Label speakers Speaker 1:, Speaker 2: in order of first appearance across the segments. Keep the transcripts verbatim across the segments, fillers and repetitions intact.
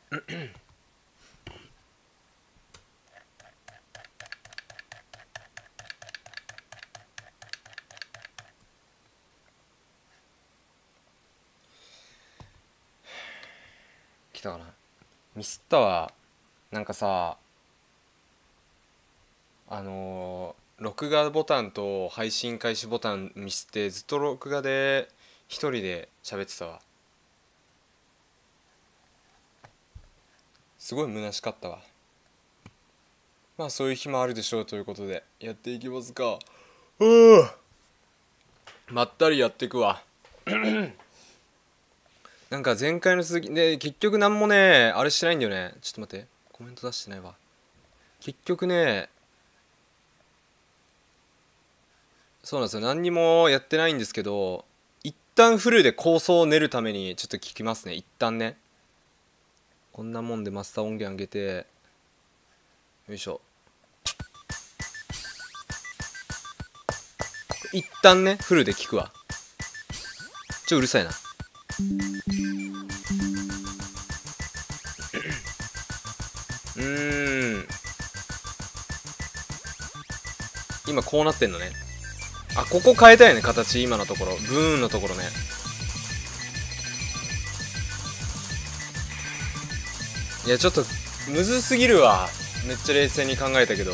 Speaker 1: 来たかな。ミスったわ。なんかさ、あのー録画ボタンと配信開始ボタンミスってずっと録画で一人で喋ってたわ。すごい虚しかったわ。まあそういう日もあるでしょうということでやっていきますか。うーまったりやっていくわ。なんか前回の続きで結局なんもねあれしてないんだよね。ちょっと待って、コメント出してないわ。結局ね、そうなんですよ、何にもやってないんですけど、一旦フルで構想を練るためにちょっと聞きますね。一旦ね、こんなもんでマスター音源上げて、よいしょ、一旦ねフルで聞くわ。ちょうるさいな。うーん、今こうなってんのね。あ、ここ変えたよね、形。今のところブーンのところね。いやちょっとむずすぎるわ。めっちゃ冷静に考えたけど、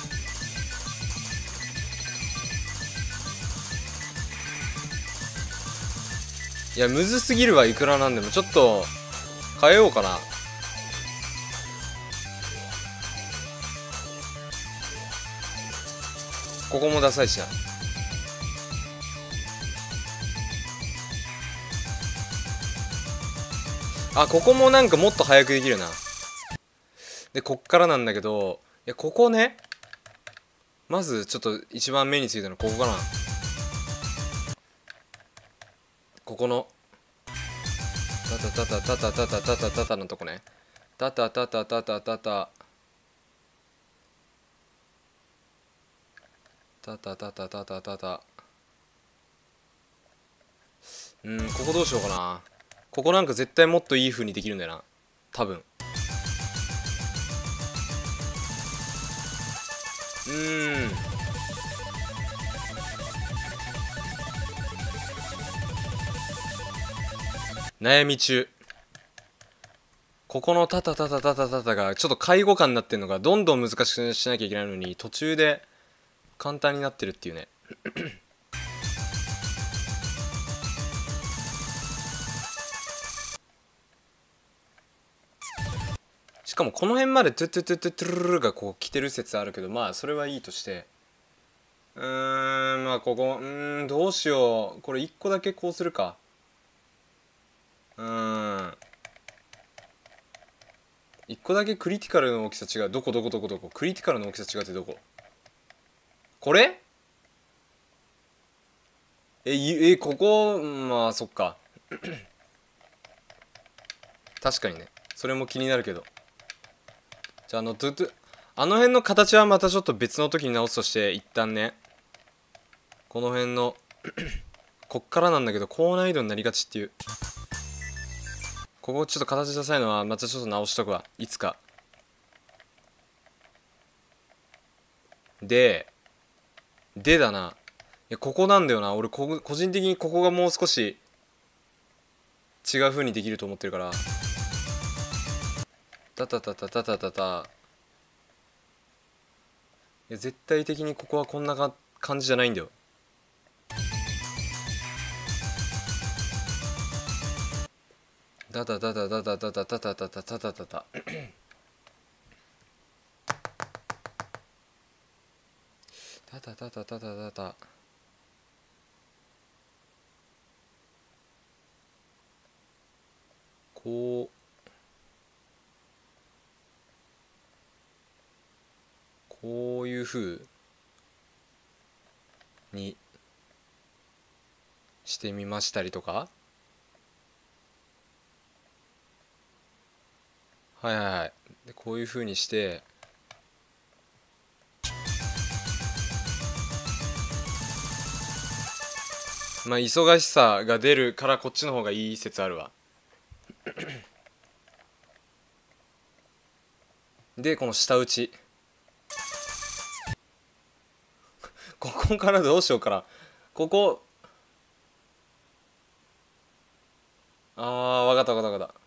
Speaker 1: いやむずすぎるわ。いくらなんでもちょっと変えようかな。ここもダサいしな。あ、ここもなんかもっと早くできるな。でこっからなんだけど、いやここね、まずちょっと一番目についたのここかな。ここのタタタタタタタタタタタのとこね。タタタタタタタタタタタタタタタタ、うん、ここどうしようかな。ここなんか絶対もっといい風にできるんだよな、多分。うーん、悩み中。ここのタタタタタタタタがちょっと介護感になってるのがどんどん難しくしなきゃいけないのに、途中で簡単になってるっていうね。しかもこの辺までトゥトゥトゥトゥトゥルルルがこう来てる説あるけど、まあそれはいいとして、うーん、まあここ、うーん、どうしよう。これいっこだけこうするか。うーん、いっこだけクリティカルの大きさ違う。どこどこどこどこ、クリティカルの大きさ違うってどこ。これええ、ここ、まあそっか。確かにね、それも気になるけど、じゃあ、あのトゥトゥあの辺の形はまたちょっと別の時に直すとして、一旦ね、この辺のこっからなんだけど高難易度になりがちっていう。ここちょっと形ダサいのはまたちょっと直しとくわ、いつか。ででだな。いやここなんだよな。俺こ個人的にここがもう少し違う風にできると思ってるから。タタタタタタタタ、いや絶対的にここはこんなか感じじゃないんだよ。タタタタタタタタタタタタタタタタ、タタタタタタタタ、こうこういう風にしてみましたりとか。はいはいはい。でこういう風にして、まあ忙しさが出るからこっちの方がいい説あるわ。 でこの下打ちここからどうしようかな。ここあーわかったわかったわかった。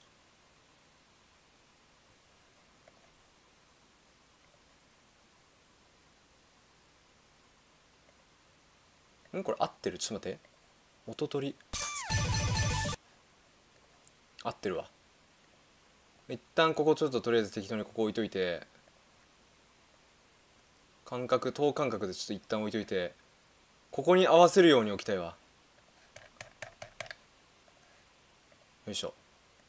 Speaker 1: んこれ合ってる？ちょっと待って、音取り合ってるわ。一旦ここちょっととりあえず適当にここ置いといて、間隔等間隔でちょっと一旦置いといて、ここに合わせるように置きたいわ。よいしょ。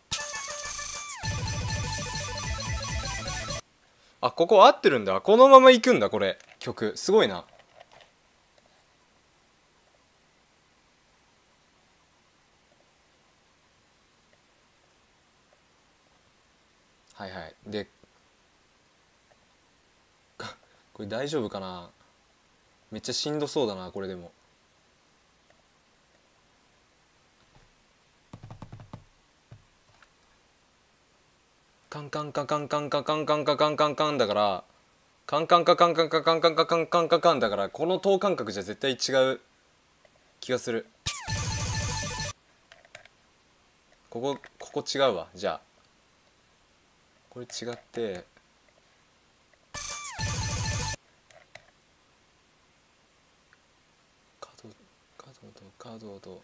Speaker 1: あ、ここ合ってるんだ。このまま行くんだ。これ曲すごいな。はいはい。でこれ大丈夫かな。めっちゃしんどそうだなこれ。でもカンカンカカンカンカカンカンカカンカンカンだから、カンカンカカンカンカカンカンカカンカンカカンだから、この等間隔じゃ絶対違う気がする。ここここ違うわ。じゃあこれ違って、角角と角と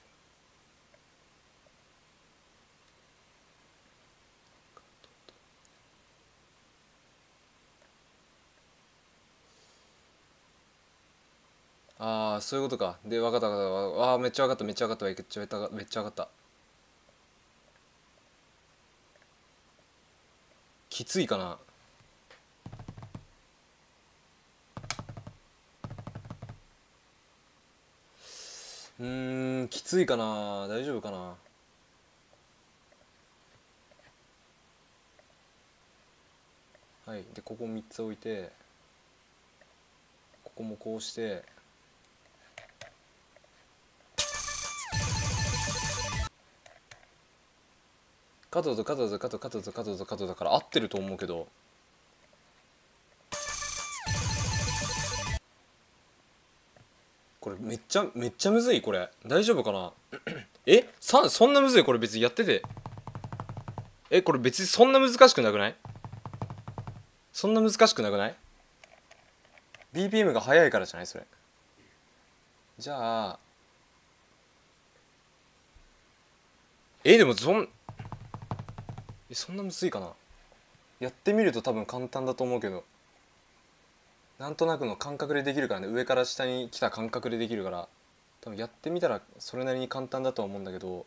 Speaker 1: ああそういうことか。で分かった分かった。ああめっちゃ分かっためっちゃ分かっためっちゃ分かっためっちゃ分かった。きついかな。うーんきついかな。大丈夫かな。はいでここみっつ置いて、ここもこうして、角と角と角と角と角と角だから合ってると思うけど、これめっちゃめっちゃむずい。これ大丈夫かな。えさそんなむずい？これ別にやってて、えこれ別にそんな難しくなくない？そんな難しくなくない？ ビーピーエム が速いからじゃないそれ。じゃあえでもそんえそんなむずいかな。やってみると多分簡単だと思うけど、なんとなくの感覚でできるからね。上から下に来た感覚でできるから、多分やってみたらそれなりに簡単だとは思うんだけど、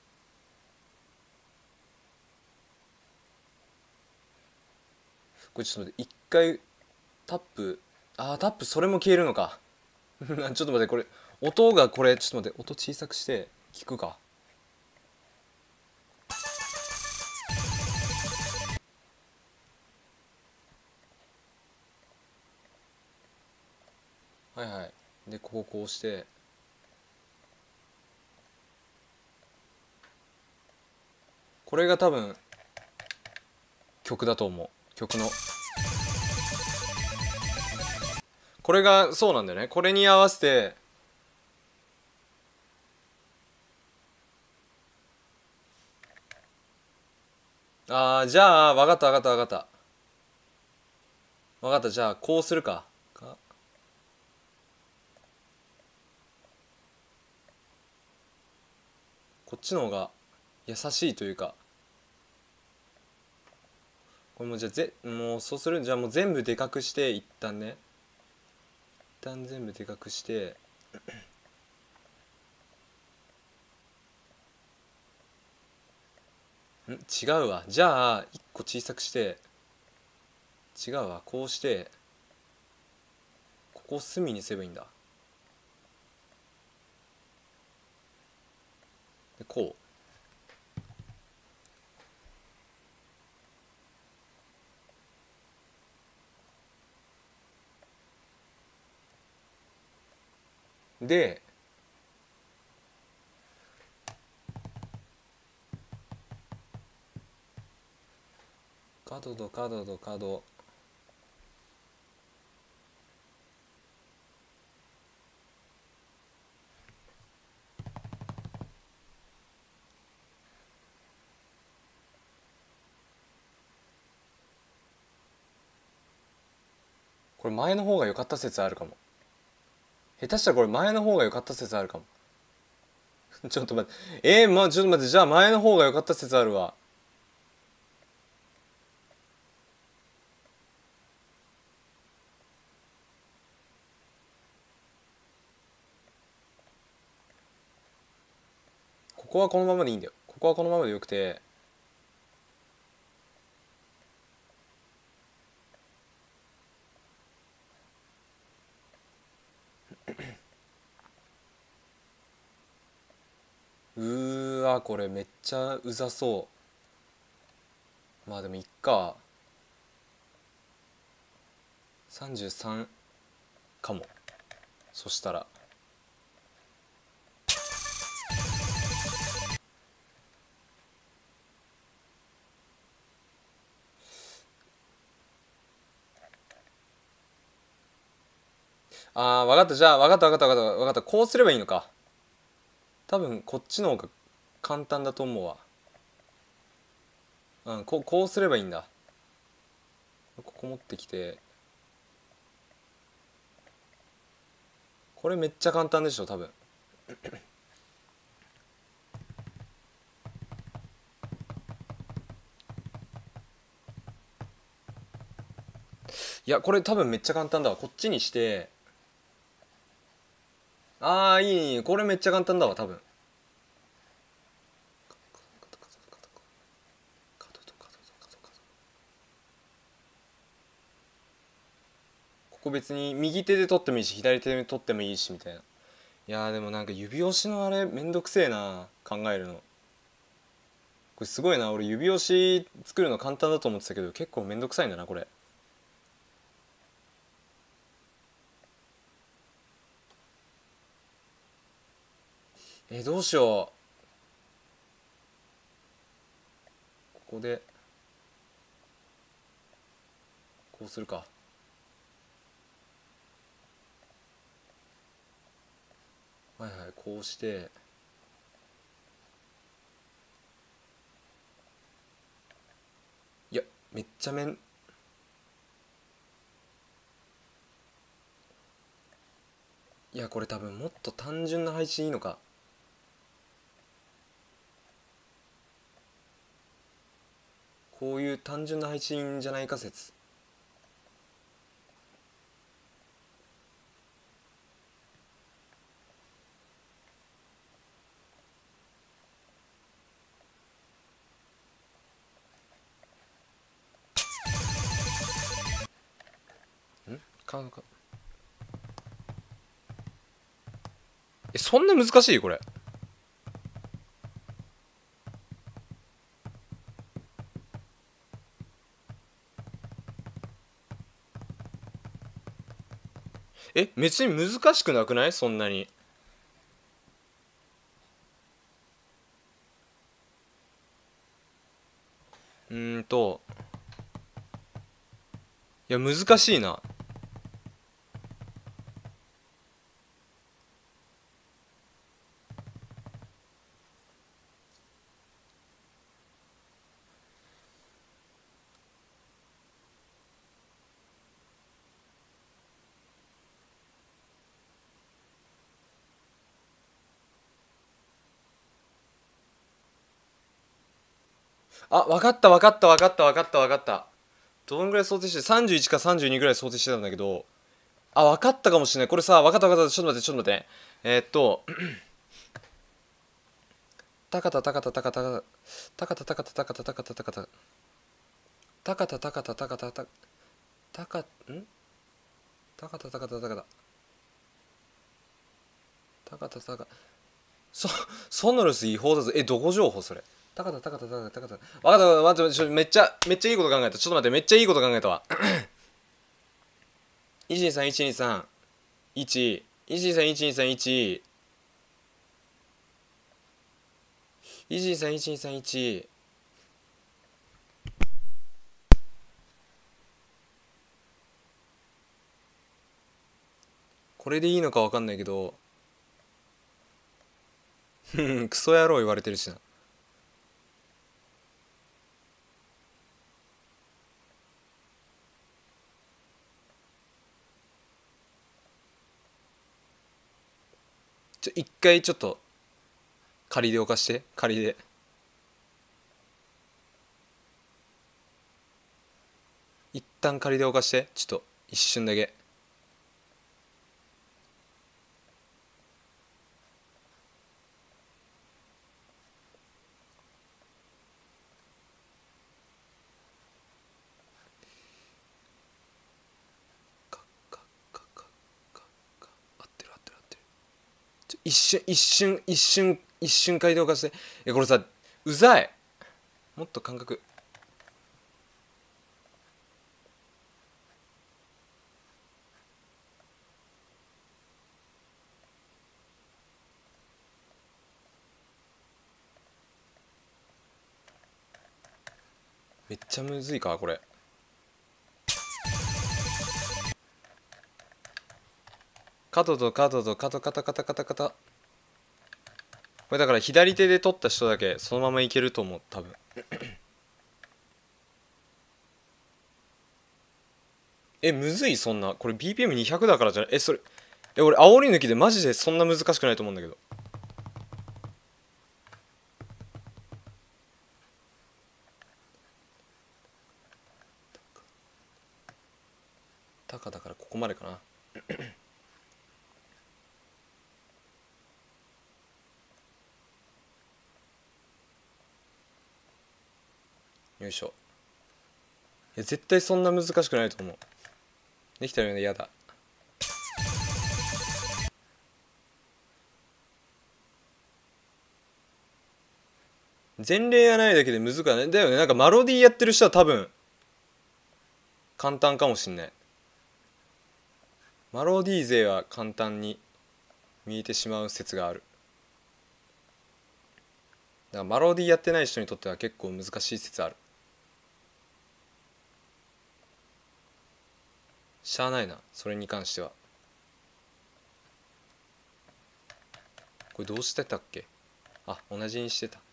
Speaker 1: これちょっと待って、一回タップ、あータップそれも消えるのか。ちょっと待って、これ音が、これちょっと待って、音小さくして聞くか。はいはい。でこここうして、これが多分曲だと思う。曲のこれがそうなんだよね。これに合わせて、ああじゃあ分かった分かった分かった分かった。じゃあこうするか。かこっちの方が優しいというか、これもじゃあぜもうそうする。じゃあもう全部でかくして、一旦ね、一旦全部でかくして、ん違うわ。じゃあ一個小さくして、違うわ。こうして、ここを隅にすればいいんだ。でこうで、角と角と角これ前の方が良かった説あるかも。下手したらこれ前の方が良かった説あるかも。ちょっと待って。えー、まあちょっと待って。じゃあ前の方が良かった説あるわ。ここはこのままでいいんだよ。ここはこのままでよくて。うーわ、これめっちゃうざそう。まあでもいっか。さんじゅうさんかも。そしたら。あー、わかった。じゃあ、わかったわかったわかったわかった。こうすればいいのか。多分こっちの方が簡単だと思うわ。うん、こう、こうすればいいんだ。ここ持ってきて。これめっちゃ簡単でしょ、多分。いや、これ多分めっちゃ簡単だわ。こっちにして。ああ、いいいい。これめっちゃ簡単だわ、多分。ここ別に右手で取ってもいいし、左手で取ってもいいし、みたいな。いやーでもなんか指押しのあれめんどくせえな、考えるの。これすごいな。俺指押し作るの簡単だと思ってたけど、結構めんどくさいんだな、これ。えー、どうしよう。ここでこうするか。はいはい、こうして。いや、めっちゃめんいや、これ多分もっと単純な配置いいのか。こういう単純な配置いいんじゃないか説。んかかえ、そんな難しいこれ。え、別に難しくなくない？そんなに。うーんといや難しいな。あ、わかったわかったわかったわかったわかった。どんぐらい想定してさんじゅういちかさんじゅうにぐらい想定してたんだけど、あ、わかったかもしれない。これさ、わかったわかった。ちょっと待ってちょっと待って。えー、っとたかたたかたたかたたかたたかたたかたたかたたかたたかたたかたたかたたたかんたかたたかたたかたたかたたかそソノルス違法だぞ。え、どこ情報それ。たかたたかたたかたかた。わかった待って、ちょめっちゃめっちゃいいこと考えた。ちょっと待って、めっちゃいいこと考えたわ。いちにさんいちにさんいち いちにさんいちにさんいち いちにさんいちにさんいち。これでいいのかわかんないけど、クソ野郎言われてるしな。 ちょ一回ちょっと仮で置かして仮で一旦仮で置かしてちょっと一瞬だけ。一瞬一瞬一瞬一瞬回動化して。えこれさうざい。もっと感覚めっちゃむずいかこれ。角と角と角カタカタカタカタ。これだから左手で取った人だけそのままいけると思う多分。えむずいそんな。これ ビーピーエムにひゃく だからじゃない。えそれえ俺煽り抜きでマジでそんな難しくないと思うんだけど。タカだからここまでかな。よいしょ。いや絶対そんな難しくないと思う。できたら嫌だ。前例がないだけで難くないだよね。なんかマロディーやってる人は多分簡単かもしんない。マロディー勢は簡単に見えてしまう説がある。だからマロディーやってない人にとっては結構難しい説ある。しゃあないなそれに関しては。これどうしてたっけ。あ同じにしてた。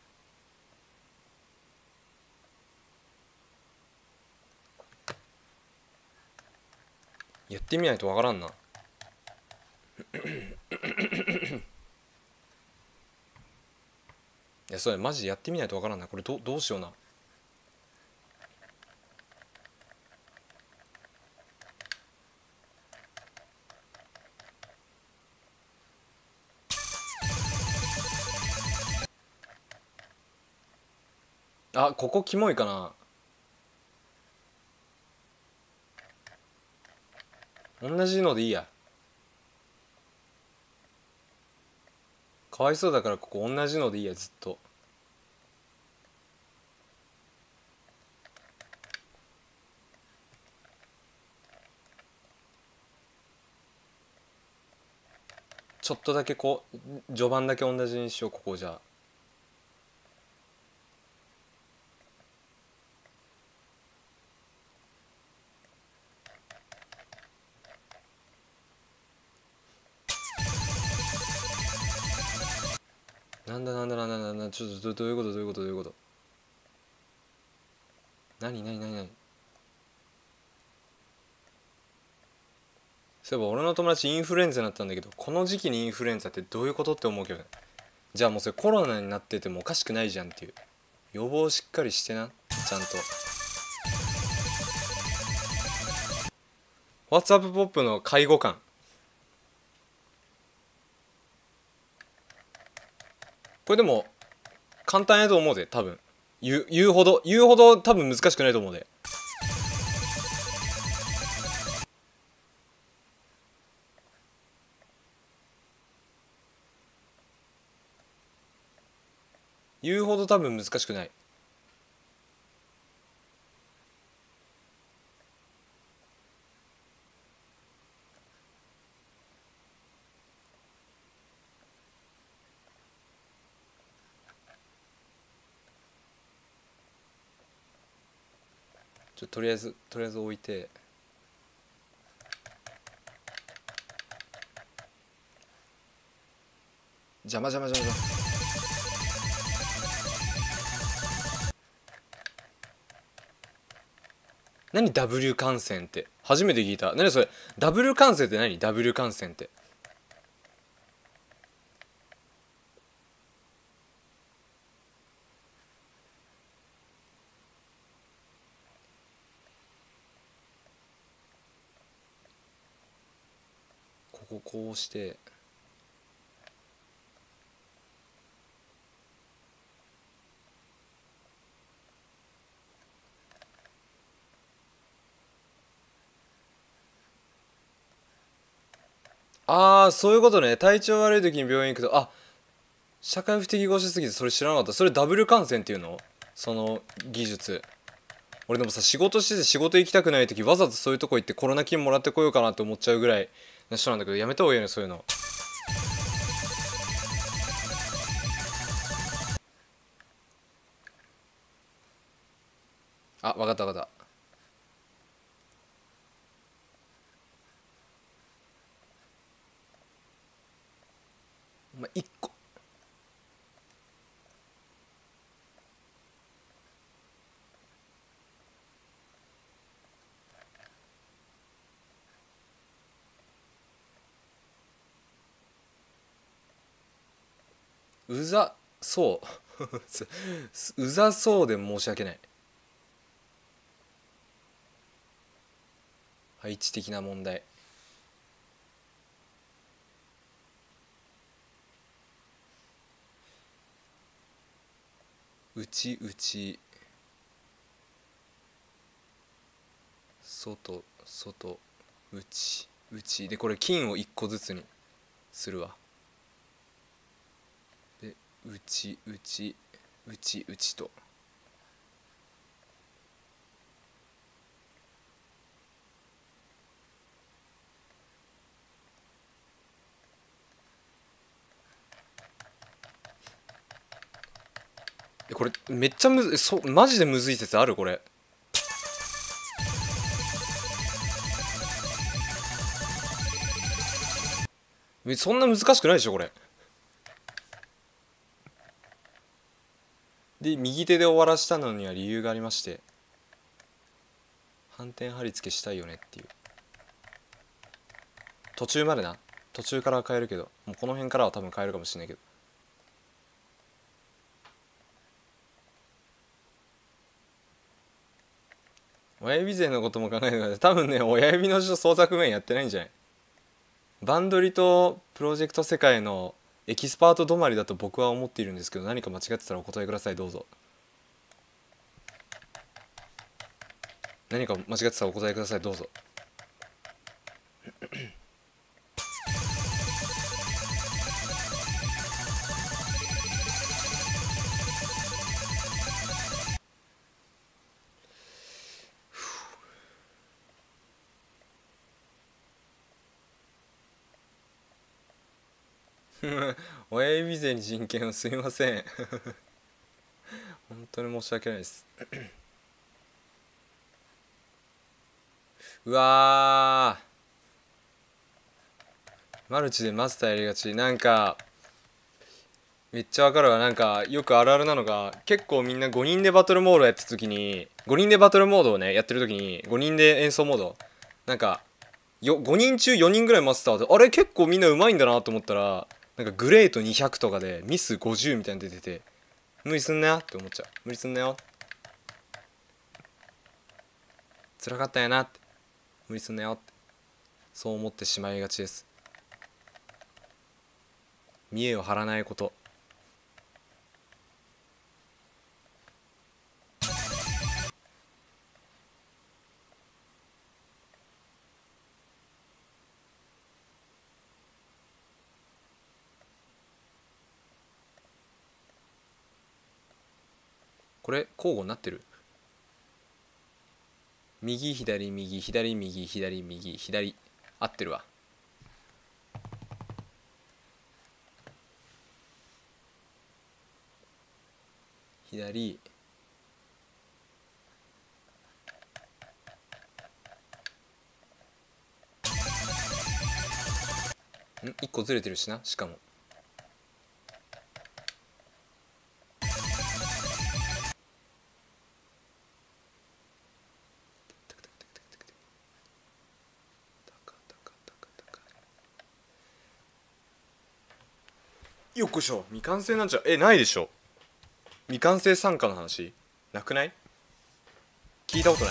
Speaker 1: やってみないとわからんな。いやそれマジでやってみないとわからんな。これどどうしような。あここキモいかな。同じのでいいや。かわいそうだからここ同じのでいいやずっと。ちょっとだけこう序盤だけ同じにしようここじゃあ。なんだなんだなんだなんだちょっとどういうことどういうことどういうこと。何何何何。そういえば俺の友達インフルエンザになったんだけど、この時期にインフルエンザってどういうことって思うけどね。じゃあもうそれコロナになっててもおかしくないじゃんっていう。予防しっかりしてなちゃんと。 WhatsApp ポップの介護官。これでも簡単やと思うで多分。言う言うほど言うほど多分難しくないと思うで。言うほど多分難しくない。ちょとりあえずとりあえず置いて。邪魔邪魔邪魔邪魔。何 W 感染って初めて聞いた。何それダブル感染って何。ダブル感染ってここうして、ああそういうことね。体調悪い時に病院行くと、あ、社会不適合しすぎてそれ知らなかった。それダブル感染っていうの？その技術。俺でもさ、仕事してて仕事行きたくない時わざとそういうとこ行ってコロナ菌もらってこようかなって思っちゃうぐらいな人なんだけど、やめた方がいいよねそういうの。あ、わかったわかった。まあ、いっこ。うざそううざそうで申し訳ない。配置的な問題。内内外外内内で、これ金をいっこずつにするわ。で内内内内と。えこれめっちゃむずい、そマジでむずい説あるこれ。そんな難しくないでしょこれ。で右手で終わらしたのには理由がありまして、反転貼り付けしたいよねっていう。途中までな、途中からは変えるけど、もうこの辺からは多分変えるかもしれないけど。親指勢のことも考えてください。多分ね、親指の創作面やってないんじゃない？バンドリとプロジェクト世界のエキスパート止まりだと僕は思っているんですけど、何か間違ってたらお答えください。どうぞ。何か間違ってたらお答えください。どうぞ。親指勢に人権をすいません。本当に申し訳ないです。うわー、マルチでマスターやりがち。なんかめっちゃわかるわ。なんかよくあるあるなのが、結構みんなごにんでバトルモードやってた時に、ごにんでバトルモードをねやってる時に、ごにんで演奏モードなんかよごにん中よにんぐらいマスターで、あれ結構みんなうまいんだなと思ったら、なんかグレートにひゃくとかでミスごじゅうみたいなの出てて、無理すんなよって思っちゃう。無理すんなよ、辛かったんやなって、無理すんなよって、そう思ってしまいがちです。見栄を張らないこと。これ交互になってる？右左右左右左右左、合ってるわ。左、んいっこずれてるしな、しかも。よっこいしょ。未完成なんちゃう？え、ないでしょ。未完成参加の話なくない？聞いたことない。 。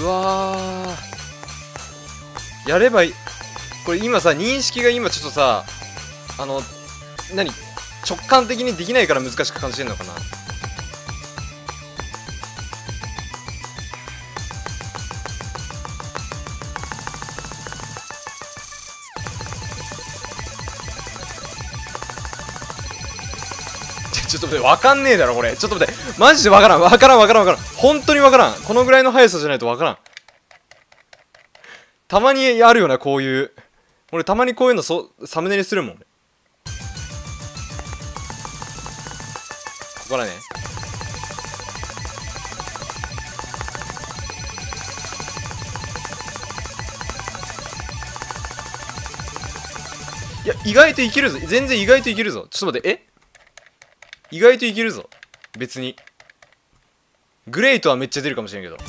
Speaker 1: うわー、やればいい。これ今さ、認識が今ちょっとさ、あの何直感的にできないから難しく感じてんのかな。ちょっと待って、わかんねえだろこれ。ちょっと待って、マジでわからんわからんわからんわからん、本当にわからん。このぐらいの速さじゃないとわからん。たまにあるよなこういう、俺たまにこういうのそサムネにするもん。ここらね。いや意外といけるぞ、全然意外といけるぞ。ちょっと待って、え意外といけるぞ。別にグレートはめっちゃ出るかもしれんけど。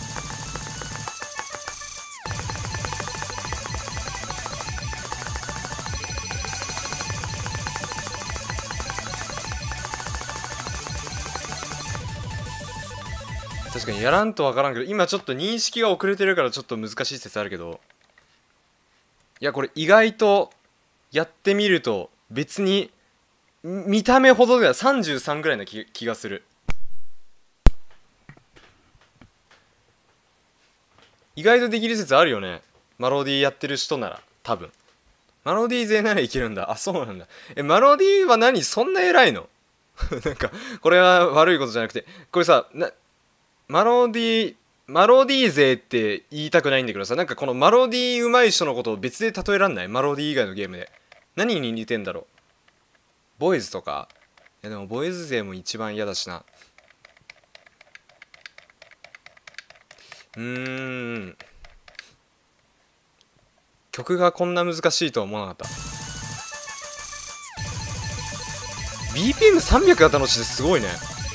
Speaker 1: 確かにやらんとわからんけど、今ちょっと認識が遅れてるからちょっと難しい説あるけど、いやこれ意外とやってみると別に見た目ほどではさんじゅうさんぐらいな 気, 気がする。意外とできる説あるよね、マロディやってる人なら。多分マロディ勢ならいけるんだ。あ、そうなんだ。え、マロディは何そんな偉いのなんかこれは悪いことじゃなくて、これさな、マロディマロディ勢って言いたくないんだけどさ、なんかこのマロディ上手い人のことを別で例えらんない？マロディ以外のゲームで何に似てんだろう。ボーイズとか。いやでもボーイズ勢も一番嫌だしな。うーん、曲がこんな難しいとは思わなかった。 ビーピーエムさんびゃく が楽しいってすごいね。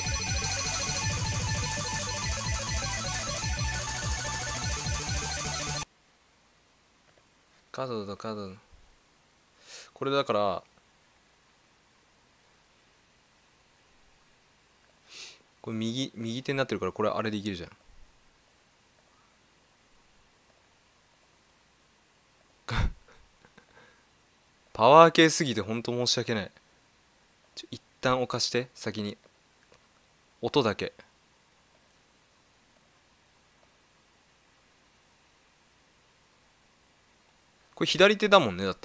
Speaker 1: カードだカードだ。これだからこれ右右手になってるから、これあれできるじゃん。パワー系すぎてほんと申し訳ない。ちょ一旦置かして先に音だけ。これ左手だもんねだって。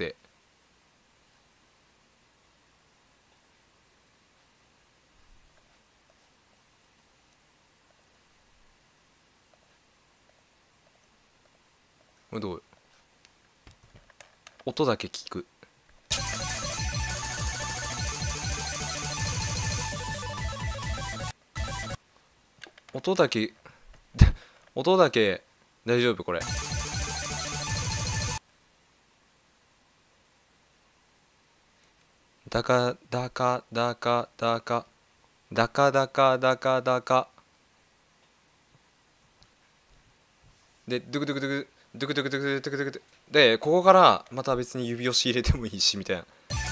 Speaker 1: これどう？音だけ聞く。音だけ音だけ大丈夫これ。だかだかだかだかだかだかだかだかでドゥクドゥクドゥクドゥクドゥクドゥクドゥクドゥクドゥクで、ここからまた別に指押し入れてもいいしみたいな。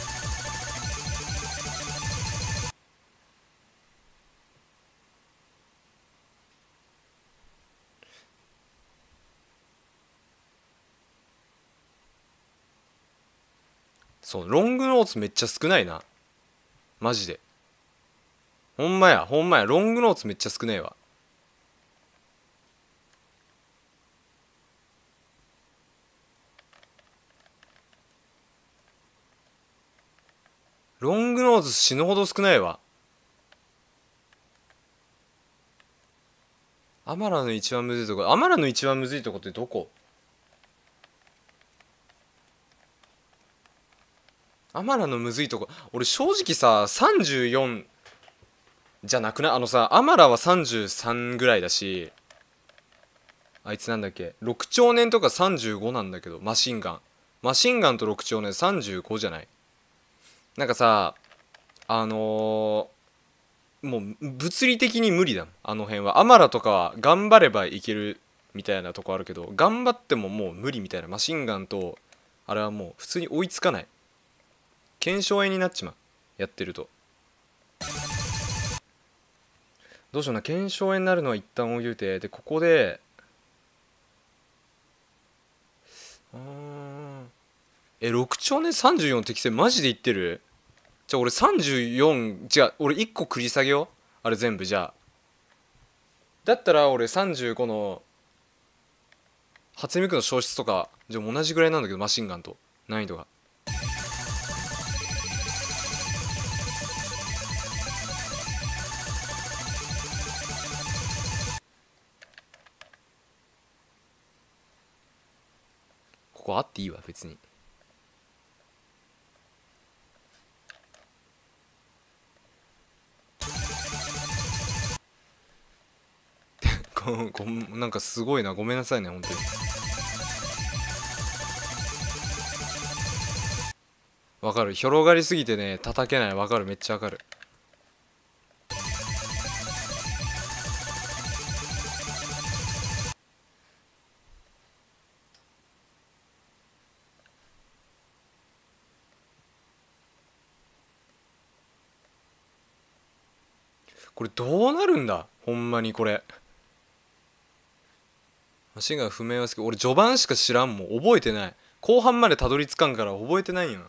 Speaker 1: そう、ロングノーツめっちゃ少ないなマジで。ほんまやほんまや、ロングノーツめっちゃ少ないわ。ロングノーツ死ぬほど少ないわ。アマラの一番むずいとこ、アマラの一番むずいとこってどこ？アマラのむずいとこ、俺正直ささんじゅうよんじゃなくない？あのさ、アマラはさんじゅうさんぐらいだし、あいつなんだっけ、ろくちょうねんとかさんじゅうごなんだけど、マシンガンマシンガンとろくちょうねんさんじゅうごじゃない？なんかさ、あのー、もう物理的に無理だもんあの辺は。アマラとかは頑張ればいけるみたいなとこあるけど、頑張ってももう無理みたいな。マシンガンとあれはもう普通に追いつかない。腱鞘炎になっちまうやってると。どうしような、腱鞘炎になるのは一旦置いといて、でここであーえろく丁ねさんじゅうよん適正マジで言ってる？じゃあ俺さんじゅうよん、違う俺いっこ繰り下げようあれ全部。じゃあだったら俺さんじゅうごの初音ミクの消失とかじゃあ同じぐらいなんだけど、マシンガンと難易度が。ここあっていいわ別に。ごごなんかすごいな、ごめんなさいね本当に。わかる、広がりすぎてね叩けない。わかる、めっちゃわかる。これどうなるんだほんまにこれ。マシンガン不明は好き。俺序盤しか知らんもん、覚えてない。後半までたどり着かんから覚えてないんよ。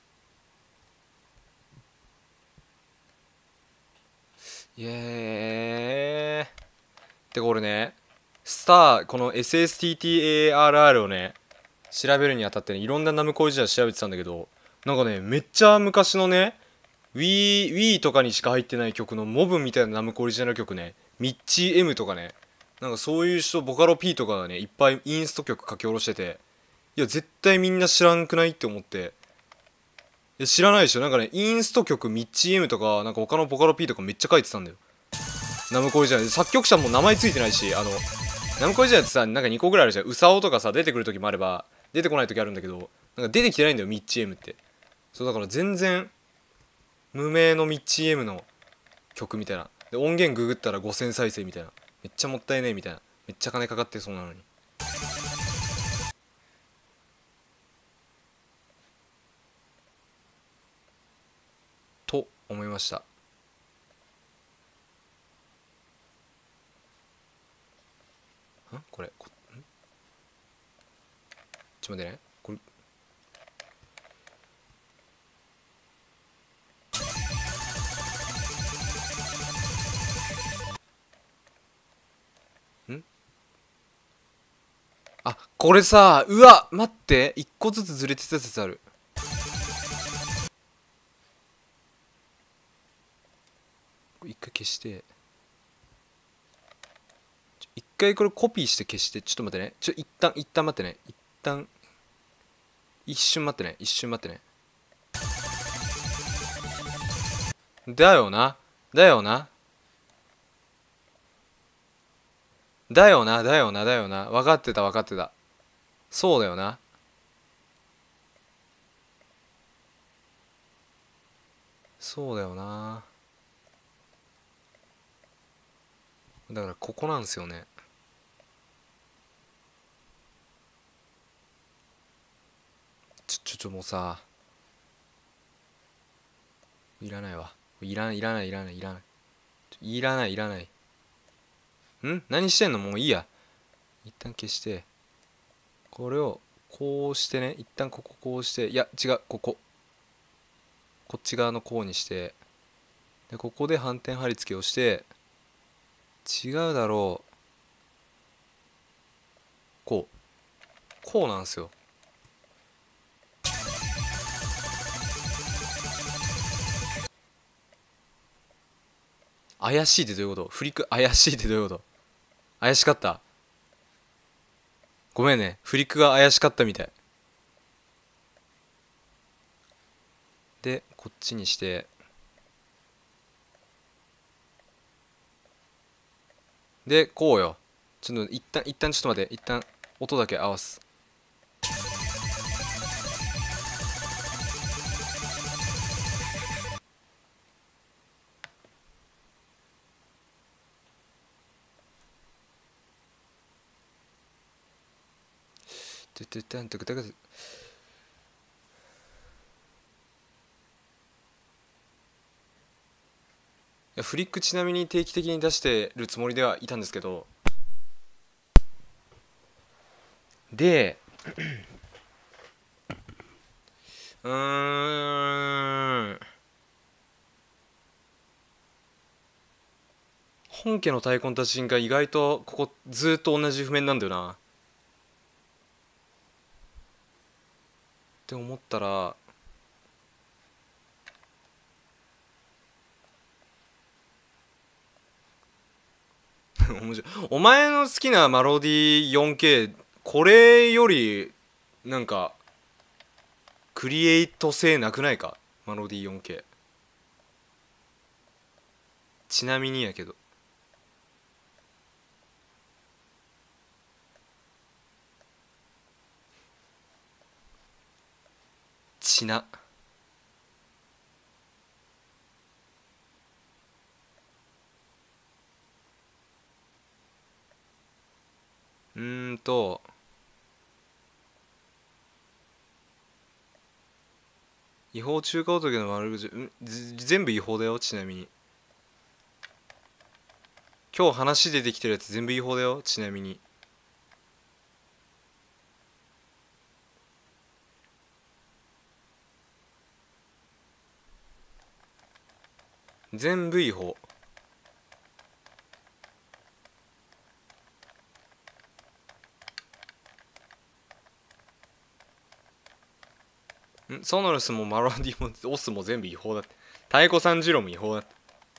Speaker 1: イエー。てか俺ね、スターこの エスエスティーティーエーアールアール をね調べるにあたってね、いろんなナムコイジャー調べてたんだけど、なんかねめっちゃ昔のね Wii, Wii とかにしか入ってない曲のモブみたいなナムコオリジナル曲ね、ミッチー M とかね、なんかそういう人、ボカロ P とかがねいっぱいインスト曲書き下ろしてて、いや絶対みんな知らんくないって思って。いや知らないでしょ。なんかねインスト曲ミッチー M とかなんか他のボカロ P とかめっちゃ書いてたんだよ、ナムコオリジナル。作曲者も名前ついてないし、あのナムコオリジナルってさなんかにこぐらいあるじゃん。ウサオとかさ出てくる時もあれば出てこない時あるんだけど、なんか出てきてないんだよミッチー M って。そうだから全然無名のミッチー M の曲みたいな。で音源ググったらごせん再生みたいな。めっちゃもったいねえみたいな。めっちゃ金かかってそうなのに。と思いました。んこれこんちょっと待ってねこれ。んあこれさ、うわ待って一個ずつずれてたやつある。一回消して、一回これコピーして消して。ちょっと待ってね、ちょ一旦一旦待ってね、一旦一瞬待ってね、一瞬待ってね。だよなだよなだよなだよなだよな分かってた分かってた。そうだよな。そうだよな。だからここなんですよね。ちょちょちょもうさ、いらないわ。いらないいらないいらないいらないいらないいらない。ん何してんの、もういいや。一旦消して、これをこうしてね、一旦こここうして、いや違う、こここっち側のこうにして、でここで反転貼り付けをして、違うだろう、こうこうなんですよ。怪しいってどういうこと？フリック怪しいってどういうこと？怪しかった？ごめんね、フリックが怪しかったみたい。でこっちにして、でこうよ。ちょっと一旦一旦ちょっと待って、一旦音だけ合わす。トゥトゥタントゥクタク。いやフリックちなみに定期的に出してるつもりではいたんですけど、でうーん。本家の太鼓の達人が意外とここずーっと同じ譜面なんだよなって思ったら面白い。お前の好きなマロディ よんケー これよりなんかクリエイト性なくないか？マロディ よんケー ちなみにやけどちなうーんと違法中華仏の悪口んぜ全部違法だよ。ちなみに今日話出てきてるやつ全部違法だよ。ちなみに全部違法。んソノルスもマロディもオスも全部違法だって。太鼓さんじろも違法だって。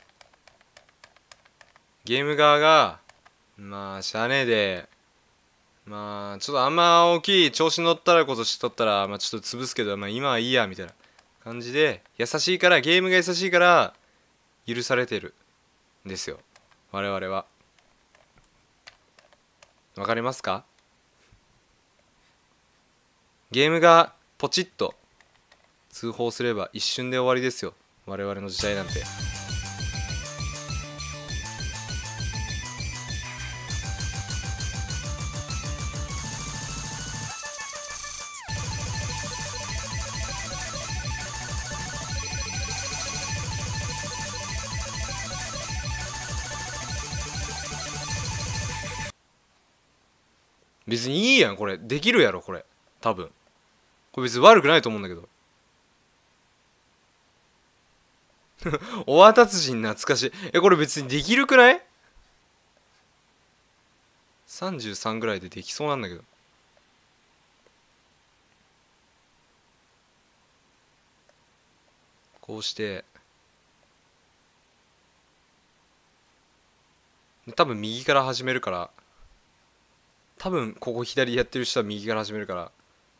Speaker 1: ゲーム側がまあしゃあねえでまあちょっとあんま大きい調子乗ったらこそしとったらまあちょっと潰すけどまあ今はいいやみたいな感じで優しいからゲームが優しいから許されてるんですよ我々は。わかりますか？ゲームがポチッと通報すれば一瞬で終わりですよ我々の時代なんて。別にいいやんこれできるやろこれ多分これ別に悪くないと思うんだけどおわ達人懐かしい。えこれ別にできるくない？ さんじゅうさん ぐらいでできそうなんだけどこうして多分右から始めるから多分ここ左やってる人は右から始めるから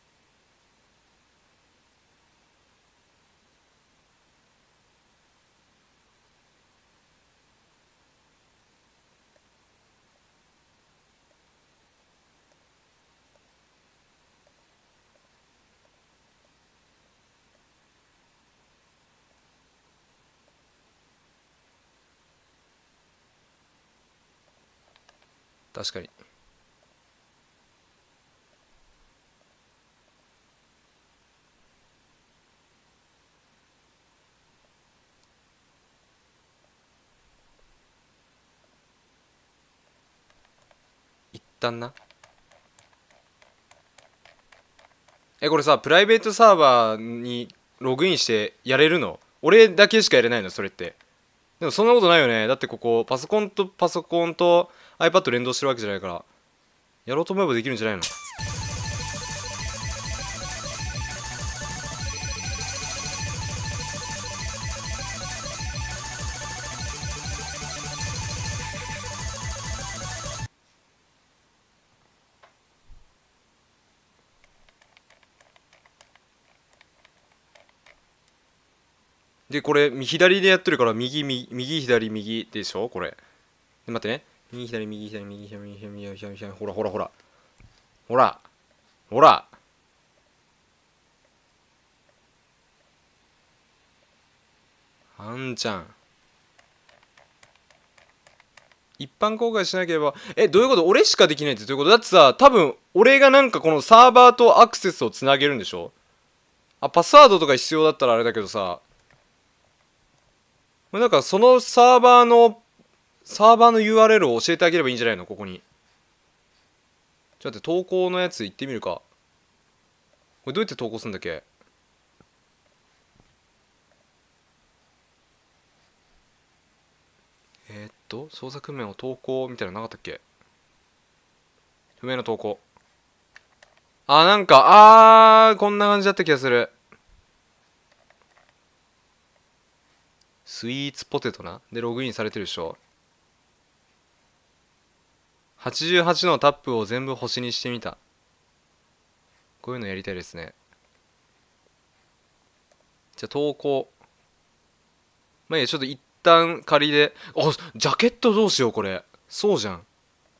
Speaker 1: 確かに一旦な。えこれさプライベートサーバーにログインしてやれるの？俺だけしかやれないのそれって？でもそんなことないよね。だってここパソコンとパソコンと iPad 連動してるわけじゃないからやろうと思えばできるんじゃないの？でこれ左でやってるから右右右左右でしょこれで待ってね右左右左右左右左右左右左ほらほらほらほらほらあんちゃん一般公開しなければえどういうこと？俺しかできないってどういうこと？だってさ多分俺がなんかこのサーバーとアクセスをつなげるんでしょ？あパスワードとか必要だったらあれだけどさなんかそのサーバーのサーバーの ユーアールエル を教えてあげればいいんじゃないのここに。ちょっと待って投稿のやつ行ってみるか。これどうやって投稿するんだっけ？ と操作面を投稿みたいなのなかったっけ。不明の投稿。あ、なんか、あー、こんな感じだった気がする。スイーツポテトな。で、ログインされてるでしょ。はちじゅうはちのタップを全部星にしてみた。こういうのやりたいですね。じゃあ、投稿。まあいいや、ちょっと一旦仮で。あ、ジャケットどうしよう、これ。そうじゃん。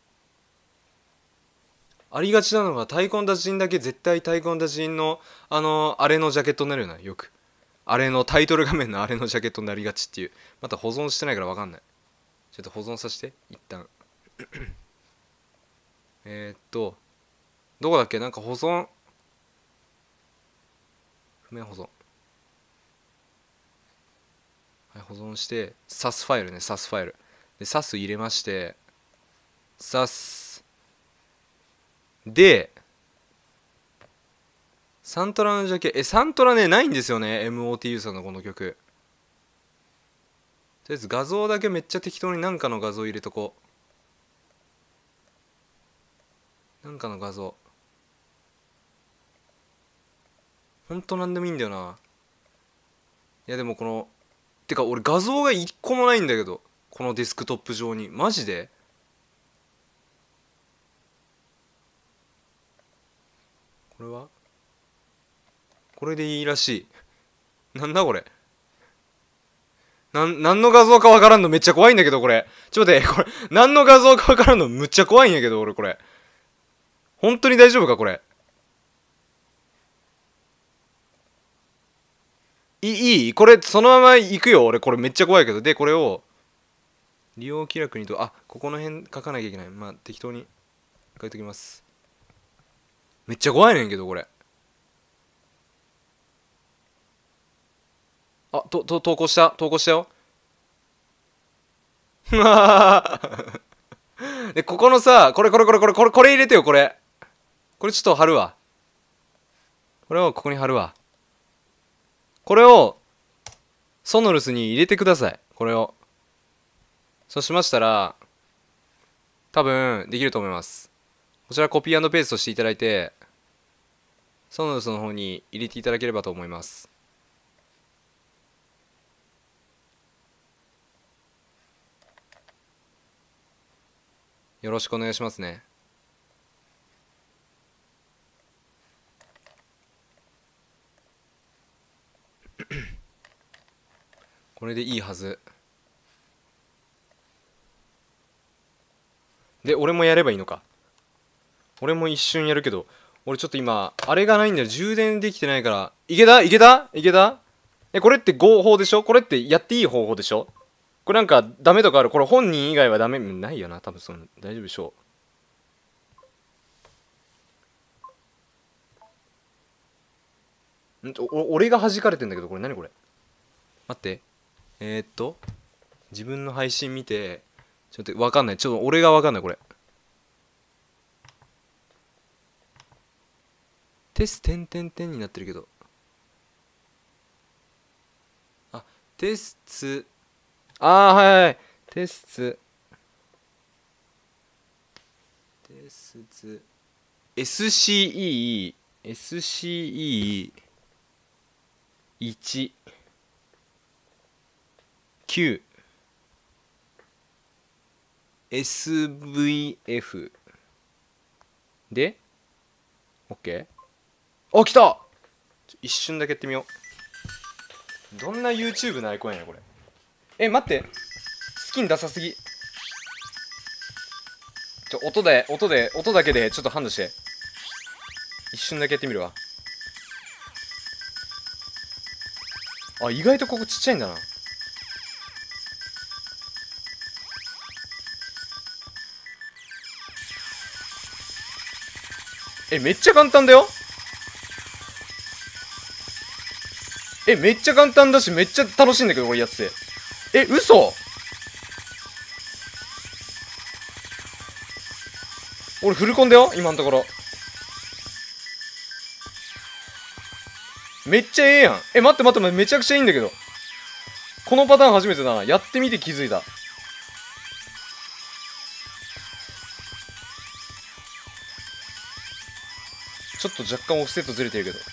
Speaker 1: ありがちなのが、太鼓の達人だけ絶対太鼓の達人の、あの、あれのジャケットになるよな、よく。あれのタイトル画面のあれのジャケットになりがちっていう。また保存してないから分かんない。ちょっと保存させて、一旦。えーっと、どこだっけ。なんか保存。不明保存。はい、保存して、サスファイルね、サスファイル。で、サス入れまして、サス。で、サントラのジャケ、え、サントラね、ないんですよね。エムオーティーユー さんのこの曲。とりあえず画像だけめっちゃ適当になんかの画像入れとこう。なんかの画像。ほんとなんでもいいんだよな。いやでもこの、てか俺画像が一個もないんだけど。このデスクトップ上に。マジでこれはこれでいいらしい。なんだこれ。なん、何の画像かわからんのめっちゃ怖いんだけど、これ。ちょっと待って、これ、何の画像かわからんのむっちゃ怖いんやけど、俺これ。本当に大丈夫か、これ。いい、いいこれ、そのまま行くよ、俺。これめっちゃ怖いけど。で、これを、利用規約にと、あ、ここの辺書かなきゃいけない。まあ、適当に書いときます。めっちゃ怖いねんけど、これ。あ、と、と、投稿した。投稿したよ。で、ここのさ、これこれこれこれこれこれ入れてよ、これ。これちょっと貼るわ。これをここに貼るわ。これを、ソノルスに入れてください。これを。そうしましたら、多分、できると思います。こちらコピー&ペーストしていただいて、ソノルスの方に入れていただければと思います。よろしくお願いしますね。これでいいはず。で、俺もやればいいのか。俺も一瞬やるけど、俺ちょっと今、あれがないんだよ。充電できてないから。いけたいけたいけたえ、これって合法でしょ。これってやっていい方法でしょ。これなんかダメとかある。これ本人以外はダメないよな。多分その大丈夫でしょう。んお俺が弾かれてんだけど、これ何これ。待って。えー、っと、自分の配信見て、ちょっとわかんない。ちょっと俺がわかんない、これ。テス、てんてんてんになってるけど。あ、テスツ。あー、はいはい。テスツ。テスツ。エスシーイー、エスシーイーいち、きゅう、エスブイエフ で OK？ あ、来た。一瞬だけやってみよう。どんな YouTube のアイコンやねんこれ。え、待って、スキンダサすぎ。ちょ、音で音で音だけでちょっと判断して。一瞬だけやってみるわ。あ、意外とここちっちゃいんだな。え、めっちゃ簡単だよ。え、めっちゃ簡単だし、めっちゃ楽しいんだけど、これやってて。え、嘘。俺フルコンだよ、今のところ。めっちゃええやん。え、待って待って待って、めちゃくちゃいいんだけど。このパターン初めてだな。やってみて気づいた。 ちょっと若干オフセットずれてるけど。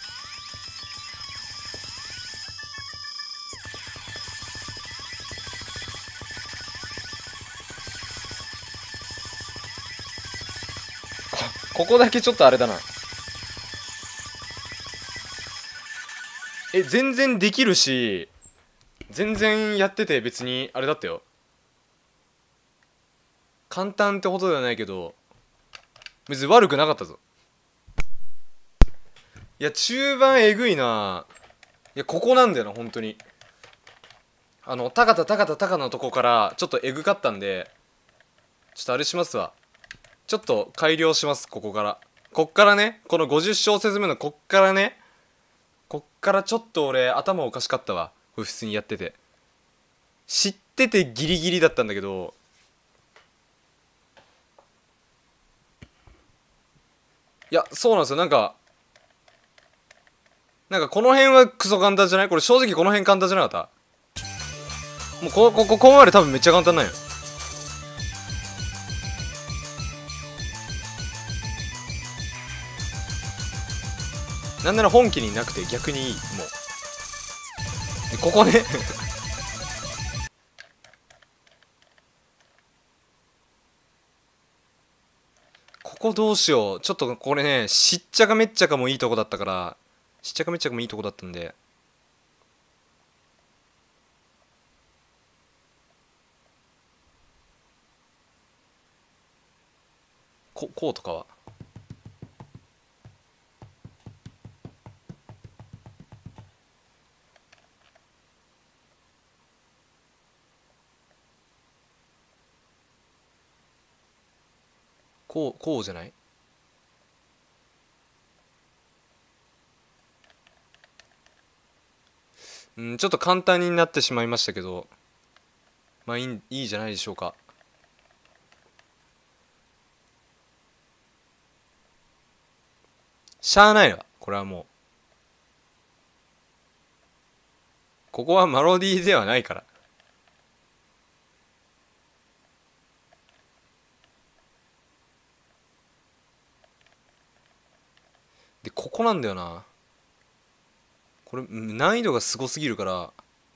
Speaker 1: ここだけちょっとあれだな。え、全然できるし、全然やってて別にあれだったよ。簡単ってほどではないけど、別に悪くなかったぞ。いや、中盤えぐいな。いや、ここなんだよな、本当に。あの、高田高田高田のとこからちょっとえぐかったんで、ちょっとあれしますわ。ちょっと改良します、ここから。こっからね、このごじゅっ小節目のこっからね、こっからちょっと俺頭おかしかったわ。これ普通にやってて。知っててギリギリだったんだけど、いや、そうなんですよ。なんか、なんかこの辺はクソ簡単じゃない？これ正直この辺簡単じゃなかった？もうこ、こ、ここまで多分めっちゃ簡単なんよ。なんなら本気になくて逆にいい。もう。ここねここどうしよう。ちょっとこれね、しっちゃかめっちゃかもいいとこだったから、しっちゃかめっちゃかもいいとこだったんで。こ、こうとかはこう、こうじゃない？うん、ちょっと簡単になってしまいましたけど、まあいい、いいじゃないでしょうか。しゃあないわ。これはもう。ここはマロディーではないから。で、ここなんだよな。これ、難易度がすごすぎるから、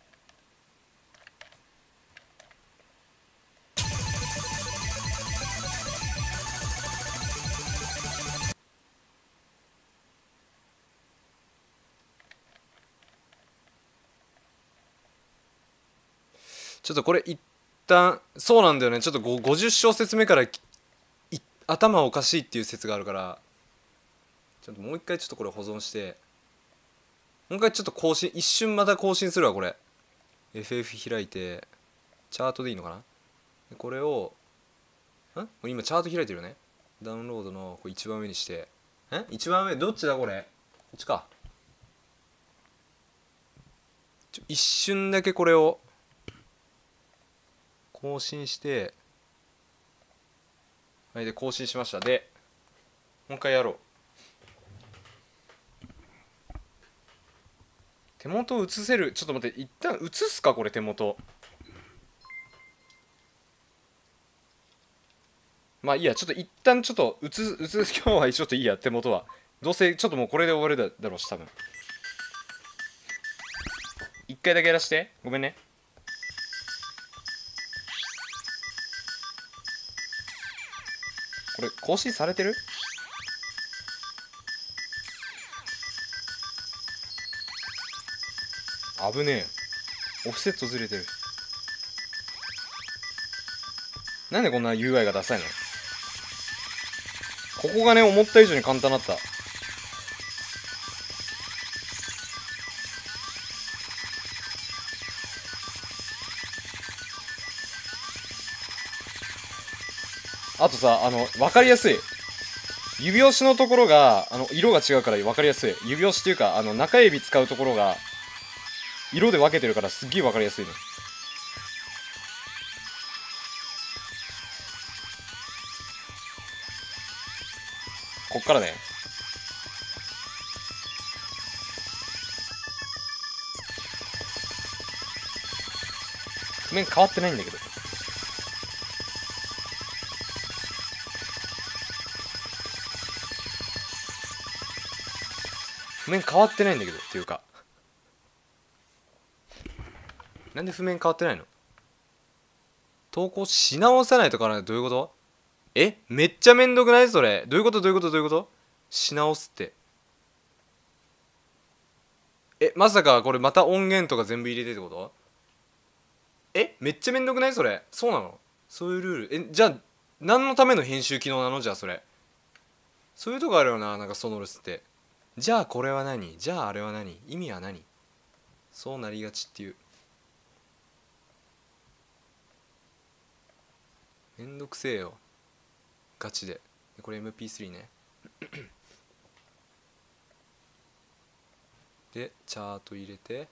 Speaker 1: ちょっとこれ一旦、そうなんだよね。ちょっとごじゅっ小節目からい頭おかしいっていう説があるから、ちょっともう一回ちょっとこれ保存して、もう一回ちょっと更新、一瞬また更新するわ、これ。エフエフ 開いて、チャートでいいのかな？でこれを、ん今チャート開いてるよね。ダウンロードのこれ一番上にして、ん一番上、どっちだこれ？こっちか。ちょ一瞬だけこれを、更新して、はい、で、更新しました。で、もう一回やろう。手元映せる？ちょっと待って、一旦映すかこれ手元。まあいいや、ちょっと一旦ちょっと映す、映す、今日はちょっといいや、手元は。どうせちょっともうこれで終わるだだろうし、多分。一回だけやらして。ごめんね。これ更新されてる？危ねえ。オフセットずれてる。なんでこんな ユーアイ がダサいの？ここがね、思った以上に簡単だった。あとさ、あの、わかりやすい。指押しのところが、あの、色が違うからわかりやすい。指押しっていうか、あの、中指使うところが、色で分けてるからすっげえわかりやすいね。こっからね。譜面変わってないんだけど。 譜面変わってないんだけどっていうか、なんで譜面変わってないの？投稿し直さないとかな。どういうこと？え、めっちゃめんどくないそれ？どういうことどういうことどういうこと？し直すって、え、まさかこれまた音源とか全部入れてってこと？え、めっちゃめんどくないそれ？そうなの？そういうルール？え、じゃあ何のための編集機能なの？じゃあそれ、そういうとこあるよな、なんかソノルスって。じゃあこれは何？じゃああれは何？意味は何？そうなりがちっていう。めんどくせえよガチで。これ エムピースリー ね。でチャート入れて、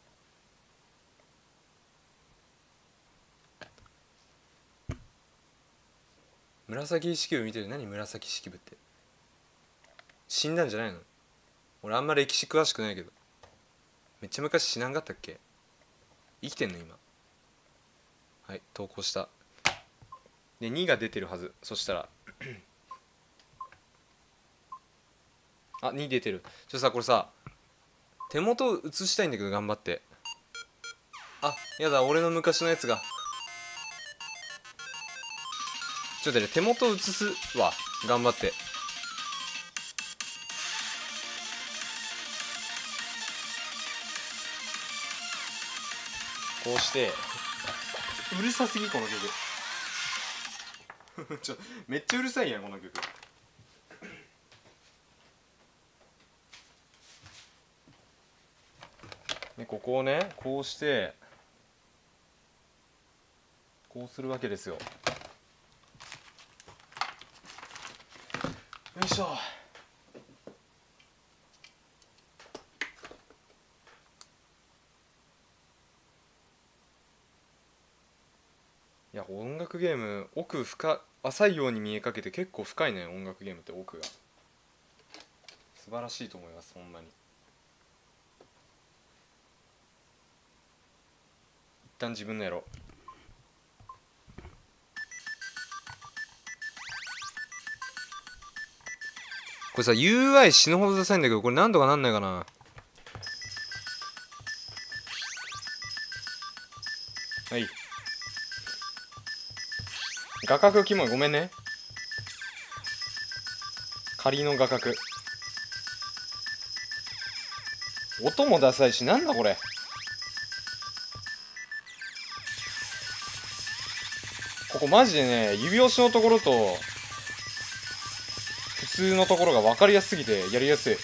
Speaker 1: 紫式部見てる。何紫式部って？死んだんじゃないの？俺あんま歴史詳しくないけど、めっちゃ昔死なんかったっけ？生きてんの今？はい、投稿した。でにが出てるはず。そしたらあ、に出てる。ちょっとさ、これさ、手元映したいんだけど頑張って。あ、やだ、俺の昔のやつが。ちょっとね、手元映すわ、頑張って。こうしてうるさすぎこの曲ちょめっちゃうるさいやんこの曲。でここをね、こうしてこうするわけですよ。よいしょ。いや、音楽ゲーム奥深浅いように見えかけて結構深いね。音楽ゲームって奥が素晴らしいと思います、ほんまに。一旦自分のやろう。これさ ユーアイ 死ぬほどダサいんだけど、これなんとかなんないかな。はい、画角キモい、ごめんね。仮の画角、音もダサいし、なんだこれ。ここマジでね、指押しのところと普通のところが分かりやすすぎてやりやすい。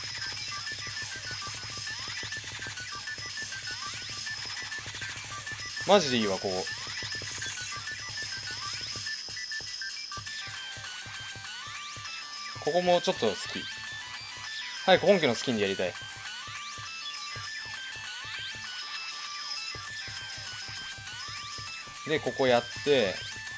Speaker 1: マジでいいわ、ここ。ここもちょっと好き。早く本家のスキンでやりたい。でここやって、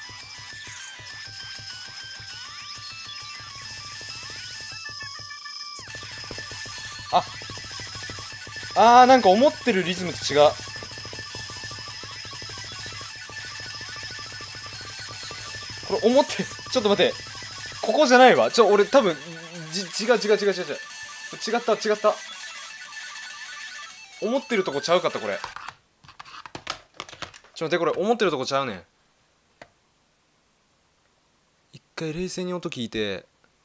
Speaker 1: ああー、なんか思ってるリズムと違う。これ思ってちょっと待って、ここじゃないわ。ちょ俺多分じ違う違う違う違う違う違った違った。思ってるとこちゃうかったこれ。ちょっと待って、これ思ってるとこちゃうねん。一回冷静に音聞いて。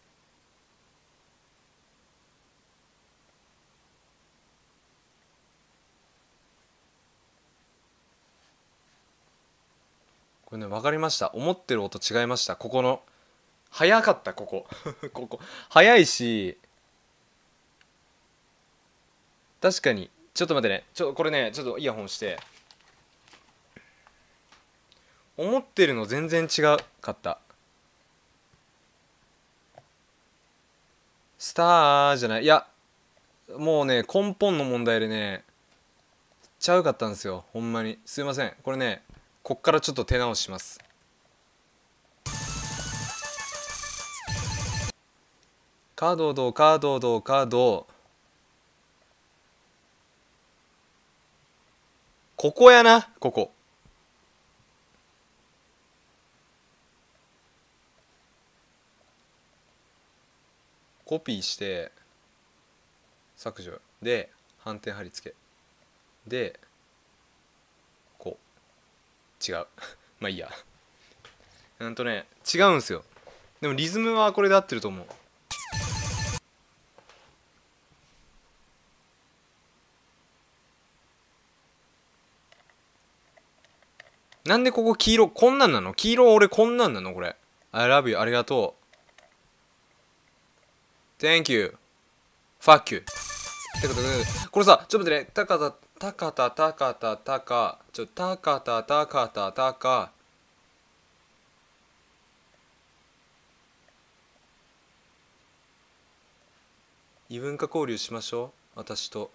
Speaker 1: これね、分かりました。思ってる音違いました。ここの早かった。ここここ早いし、確かに。ちょっと待ってね、ちょこれね、ちょっとイヤホンして。思ってるの全然違かった。スターじゃない、いや、もうね、根本の問題でね、ちゃうかったんですよ、ほんまに。すいません。これね、こっからちょっと手直しします。カードどうカードどうカード、ここやな、ここ。コピーして、 削除で反転貼り付けでこう違うまあいいや。うんとね違うんすよ。でもリズムはこれで合ってると思う。なんでここ黄色こんなんなの？黄色俺こんなんなのこれ。I love you ありがとう。Thank you。Fuck you。ってことでこれさちょっと待ってね。たかたたかたたかたたかちょたかたたかたたか異文化交流しましょう私と。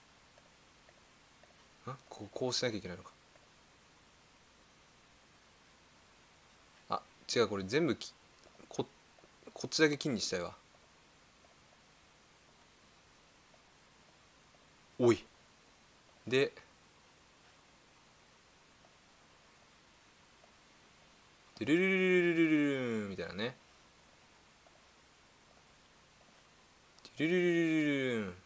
Speaker 1: あこうこうしなきゃいけないのか。あ違うこれ全部きここっちだけ金にしたいわ。おいでルルルルルルルルみたいなね。ルルルルルル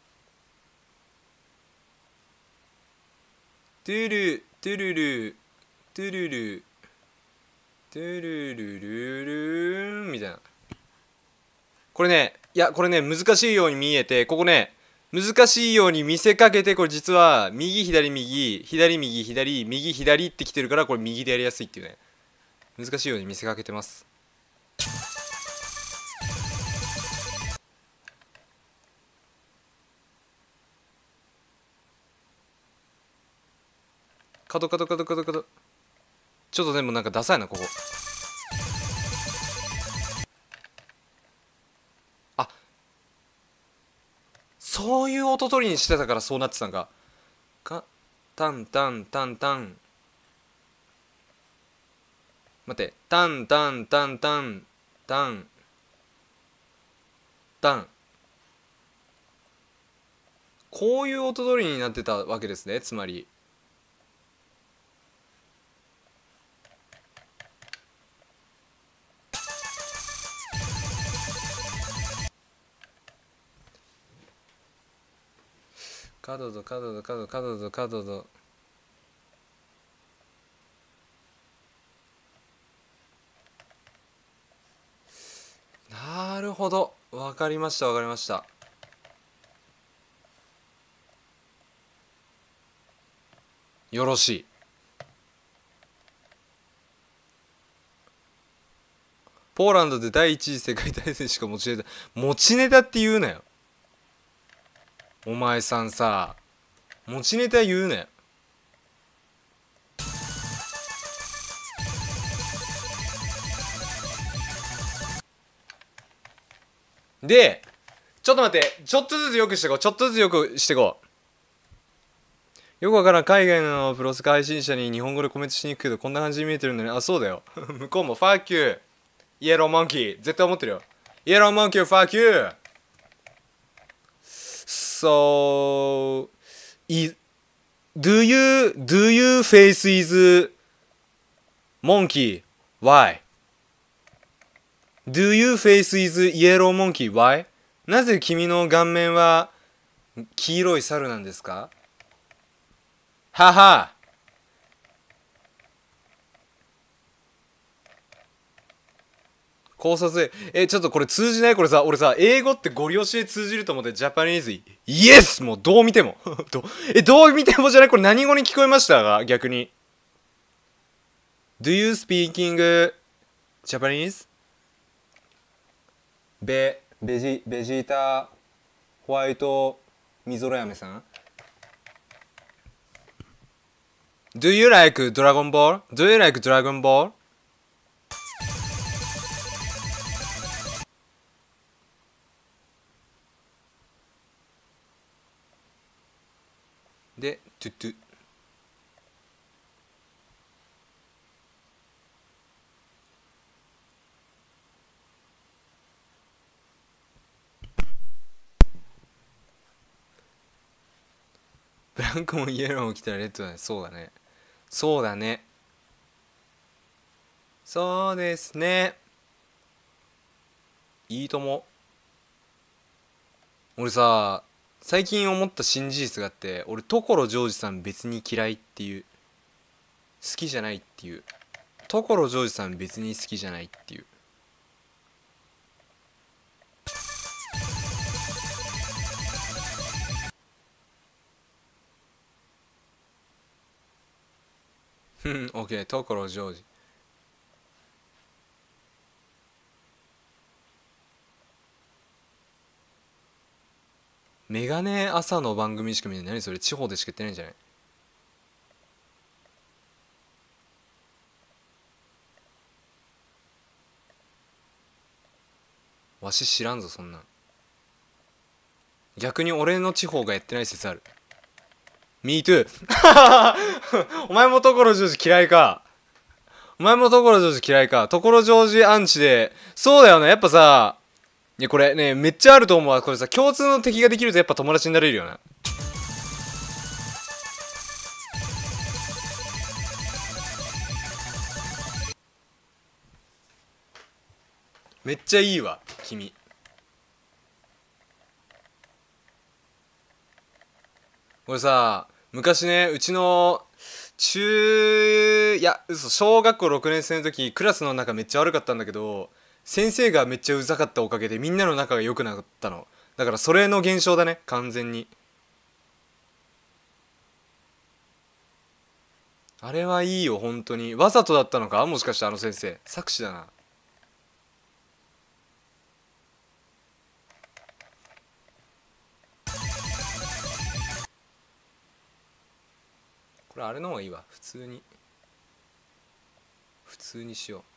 Speaker 1: トゥルトゥルルトゥルルトゥルルルルみたいな。これねいやこれね難しいように見えてここね難しいように見せかけてこれ実は右左右左右左右左ってきてるからこれ右でやりやすいっていうね難しいように見せかけてます。角角角角角ちょっとでもなんかダサいなここ。あそういう音取りにしてたからそうなってたんか。かタンタンタンタン待ってタンタンタンタンタンタンこういう音取りになってたわけですねつまり。角度角度角度角度角度なるほどわかりましたわかりました。よろしい。ポーランドで第一次世界大戦しか持ちネタ持ちネタって言うなよお前さんさ持ちネタ言うなよ。でちょっと待ってちょっとずつよくしていこうちょっとずつよくしていこう。よくわからん海外のプロスカ配信者に日本語でコメントしに行くけどこんな感じに見えてるのにあそうだよ向こうもファーキューイエローモンキー絶対思ってるよ。イエローモンキーファーキュー So is, do you do you face is monkey why do you face is yellow monkey why なぜ君の顔面は黄色い猿なんですかはは考察えちょっとこれ通じないこれさ俺さ英語ってゴリ押しで通じると思ってジャパニーズイエスもうどう見てもどえどう見てもじゃないこれ何語に聞こえましたが逆に Do you speaking Japanese? ベベジベジータホワイトミゾラヤメさん Do you like Dragon Ball? Do you like Dragon Ball? でトゥトゥブランコもイエローも来たらレッドだねそうだねそうだねそうですねいいとも俺さ最近思った新事実があって、俺所ジョージさん別に嫌いっていう、好きじゃないっていう、所ジョージさん別に好きじゃないっていう。うん、オッケー、所ジョージ。メガネ朝の番組しか見ない。何それ、地方でしかやってないんじゃない？わし知らんぞそんなん。逆に俺の地方がやってない説ある。 Me too お前も所ジョージ嫌いか。お前も所ジョージ嫌いか。所ジョージアンチで。そうだよね、やっぱさ、いやこれねめっちゃあると思うわ。これさ、共通の敵ができるとやっぱ友達になれるよな。めっちゃいいわ君。これさ、昔ね、うちの中、いや嘘、小学校ろくねん生の時クラスの仲めっちゃ悪かったんだけど、先生がめっちゃうざかったおかげでみんなの仲が良くなったの。だからそれの現象だね、完全に。あれはいいよ本当に。わざとだったのか、もしかしてあの先生作詞だな。これあれの方がいいわ、普通に。普通にしよ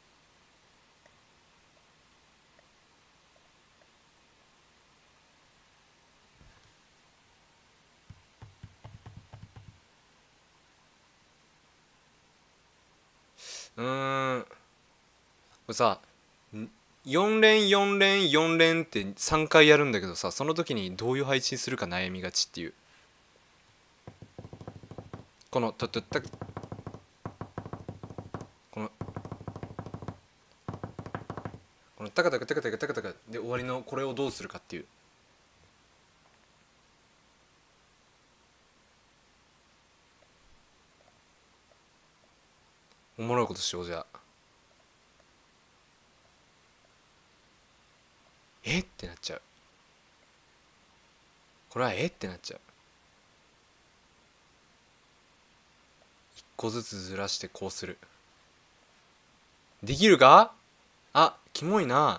Speaker 1: う。うーん、これさ、よん連よん連よん連ってさんかいやるんだけどさ、その時にどういう配信するか悩みがちっていう。このたたたこのこのタカタカタカタカタカタカで終わりのこれをどうするかっていう。おもろいことしよう。じゃあえってなっちゃう。これはえってなっちゃう。一個ずつずらしてこうする。できるか？あ、キモいな。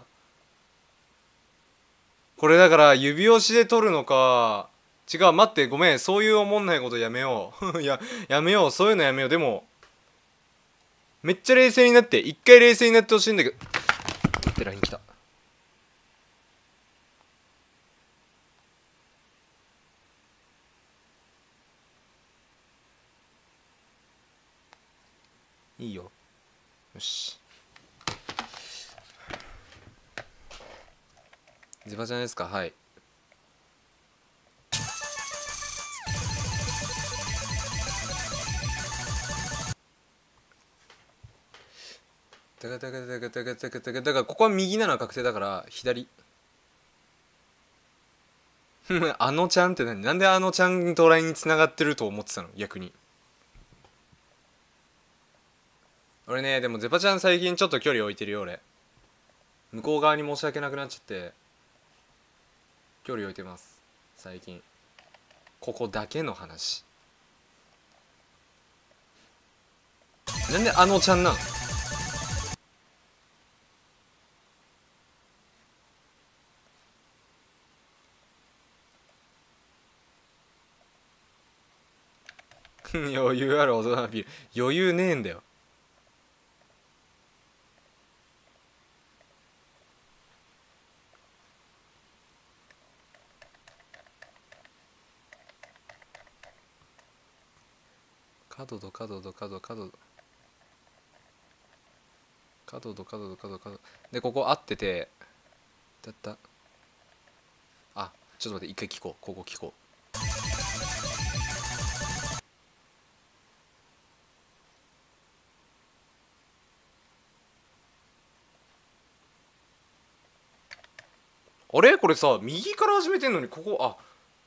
Speaker 1: これだから指押しで取るのか。違う、待って、ごめん、そういうおもんないことやめよう。いや、やめよう、そういうのやめよう。でもめっちゃ冷静になって、一回冷静になってほしいんだけど。って ライン 来た。いいよ。よし。ゼバちゃんですか？はい。だからだからだからだからだからだからここは右なのは確定だから左。あのちゃんって何？なんであのちゃんと ライン に繋がってると思ってたの逆に。俺ね、でもゼバちゃん最近ちょっと距離置いてるよ俺。向こう側に申し訳なくなっちゃって距離置いてます最近。ここだけの話。なんであのちゃんなの？余裕ある大人アピール。余裕ねえんだよ。角度角度角度角度角度角度角度角度で、ここ合っててだった。あ、ちょっと待って、一回聞こう。ここ聞こう。あれこれさ、右から始めてんのにここ、あ、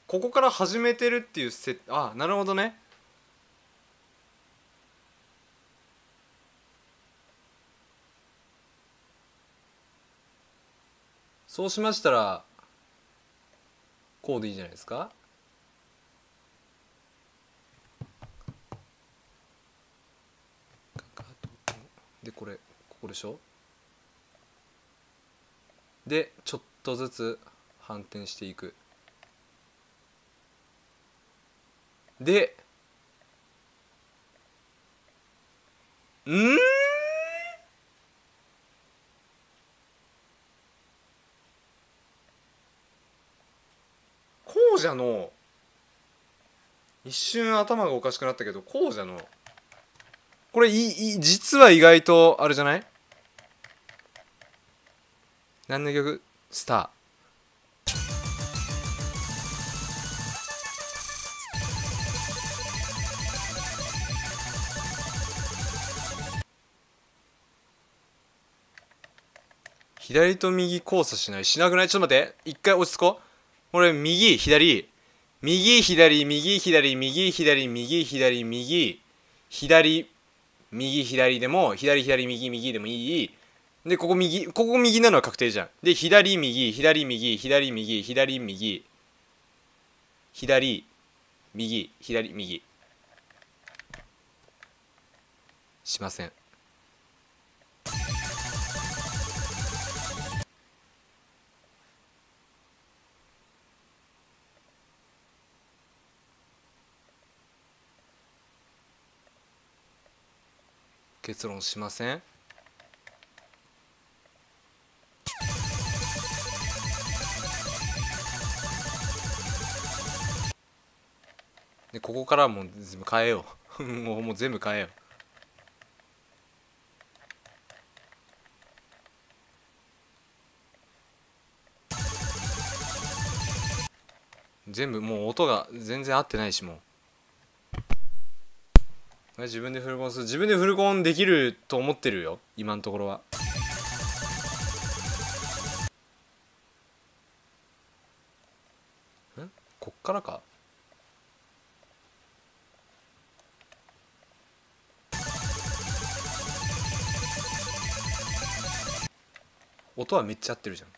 Speaker 1: ここから始めてるっていうせあなるほどね。そうしましたらこうでいいじゃないですか。でこれここでしょ。でちょっとずつ反転していく。でんこうじゃの一瞬頭がおかしくなったけどこうじゃのこれいい実は意外とあれじゃない。何の曲スター。左と右交差しないしなくない。ちょっと待って一回落ち着こう。これ右左右左右左右左右左右左右左でも左左右右でもいい。でここ右ここ右なのは確定じゃん。で左右左右左右左右左右左右しません。結論しません。でここからはもう全部変えようもうもう全部変えよう。全部もう音が全然合ってないし、もう自分でフルコンする自分でフルコンできると思ってるよ今のところは。んこっからか。音はめっちゃ合ってるじゃん。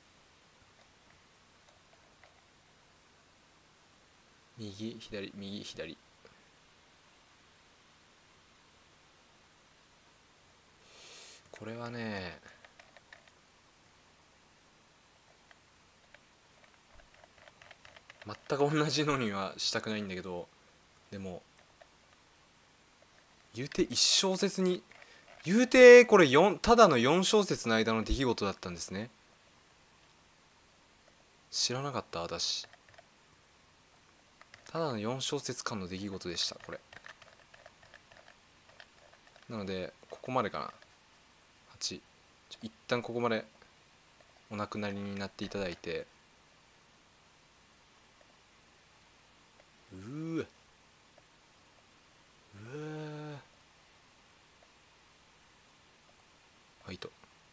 Speaker 1: 右左右左これはね全く同じのにはしたくないんだけど、でも言うていち小節に言うてこれよんただのよん小節の間の出来事だったんですね。知らなかった私。ただのよん小節間の出来事でしたこれ。なのでここまでかな。はち一旦ここまでお亡くなりになっていただいて、うーわうわはいと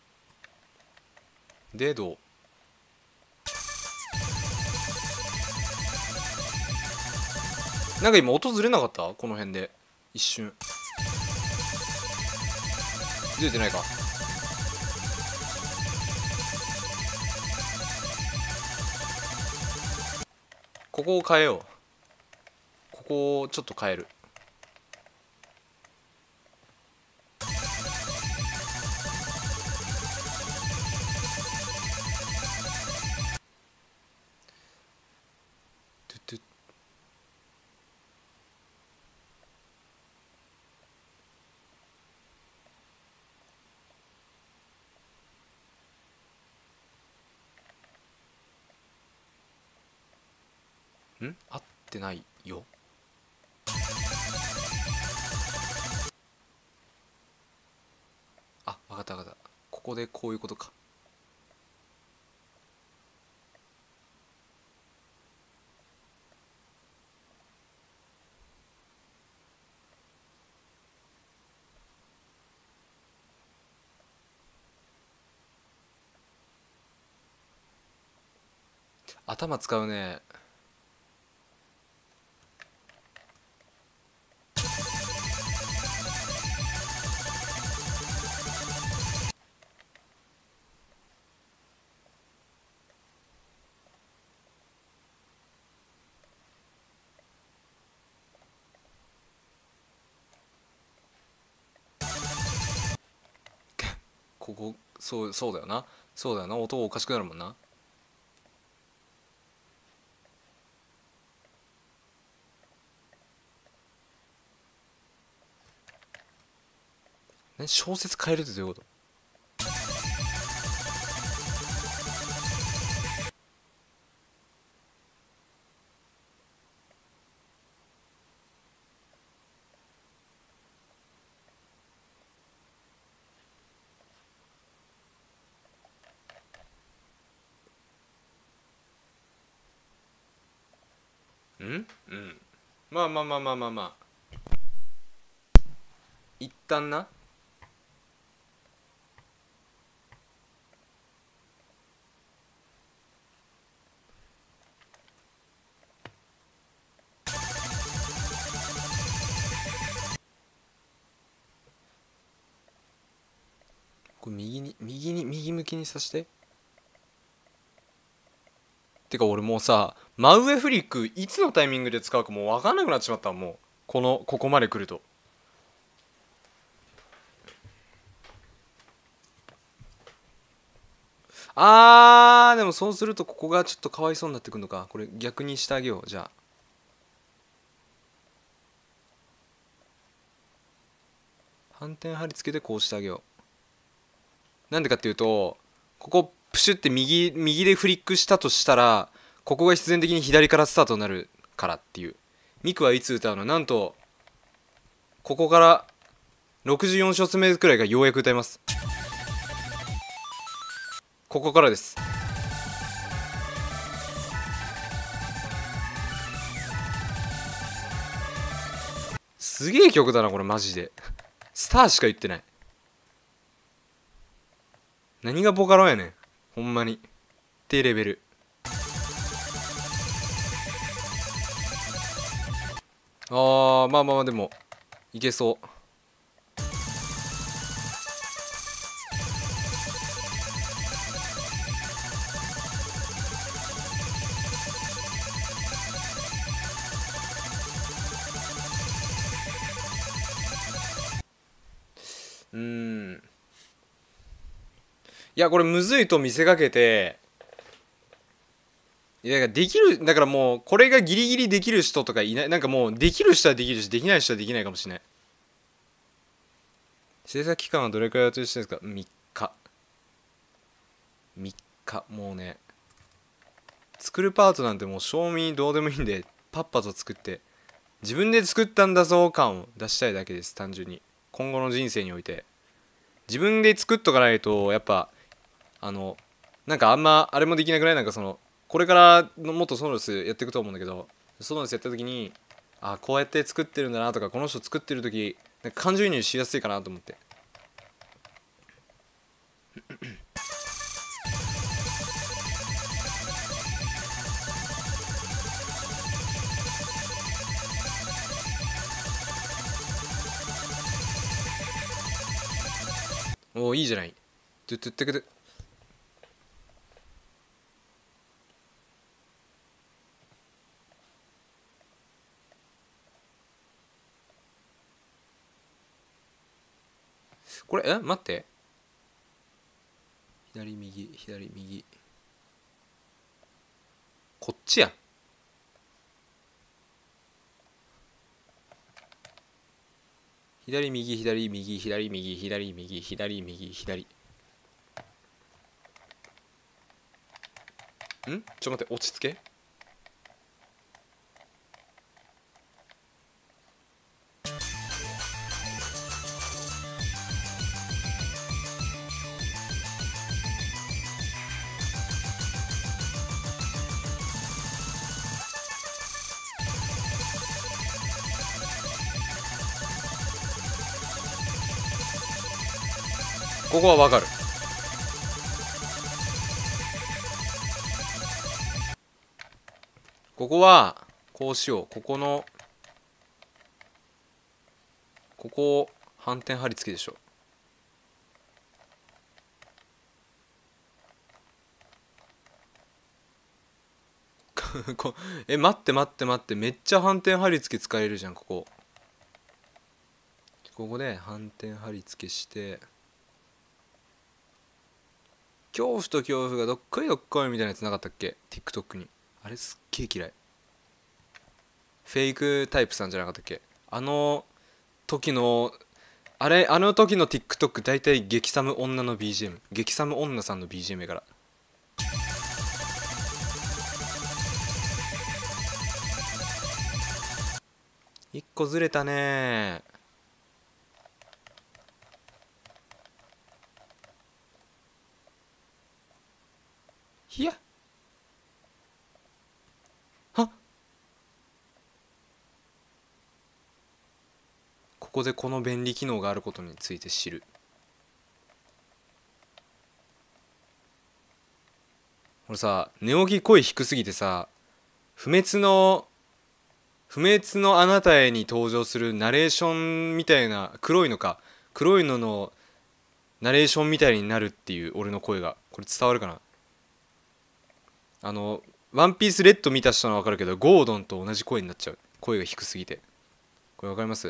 Speaker 1: でどうなんか今音ずれなかった？この辺で一瞬ずれてないか。ここを変えよう。ここをちょっと変える。トゥトゥん合ってないよ。あ、分かった分かった。ここでこういうことか。頭使うね。 ここそうそうだよな、そうだよな、音おかしくなるもんな。ね、小説変えるってどういうこと？んうん。まあまあまあまあまあまあ。一旦な。これ右に右に右向きにさして。てか俺もうさ、真上フリックいつのタイミングで使うかもう分かんなくなっちまったもう。このここまで来ると。あーでもそうするとここがちょっとかわいそうになってくるのか。これ逆にしてあげよう。じゃあ反転貼り付けてこうしてあげよう。なんでかっていうと、ここプシュって右右でフリックしたとしたら、ここが必然的に左からスタートになるからっていう。ミクはいつ歌うの？なんとここからろくじゅうよん小節目くらいがようやく歌います。ここからです。すげえ曲だなこれマジで。スターしか言ってない。何がボカロやねんほんまにってレベル。あーまあまあまあでもいけそう。うーん、いやこれむずいと見せかけて、いやだからできる、だからもうこれがギリギリできる人とかいない。なんかもうできる人はできるしできない人はできないかもしれない。制作期間はどれくらい予定してるんですか？みっか。みっかもうね、作るパートなんてもう賞味どうでもいいんでパッパと作って自分で作ったんだぞ感を出したいだけです。単純に今後の人生において自分で作っとかないとやっぱあのなんかあんまあれもできなくない？なんかそのこれからのもっとソノロスやっていくと思うんだけど、ソノロスやった時にあこうやって作ってるんだなとか、この人作ってる時なんか感情移入しやすいかなと思って。おおいいじゃない。トゥットゥッテクトゥ。これえ待って、左右左右こっちやん。左右左右左右左右左右左んちょ待って落ち着け。ここはわかる。ここはこうしよう。ここのここを反転貼り付けでしょ。こえ待って待って待って、めっちゃ反転貼り付け使えるじゃん。ここここで反転貼り付けして恐怖と恐怖がどっこいどっこいみたいなやつなかったっけ TikTok に。あれすっげえ嫌い。フェイクタイプさんじゃなかったっけ、あの時のあれあの時の TikTok 大体激寒女の ビージーエム、 激寒女さんの ビージーエム やから。一個ずれたね。いやはここでこの便利機能があることについて知る。俺さ、寝起き声低すぎてさ、不滅の不滅のあなたへに登場するナレーションみたいな、黒いのか黒いののナレーションみたいになるっていう俺の声が、これ伝わるかな。あのワンピースレッド見た人は分かるけど、ゴードンと同じ声になっちゃう。声が低すぎて。これ分かります？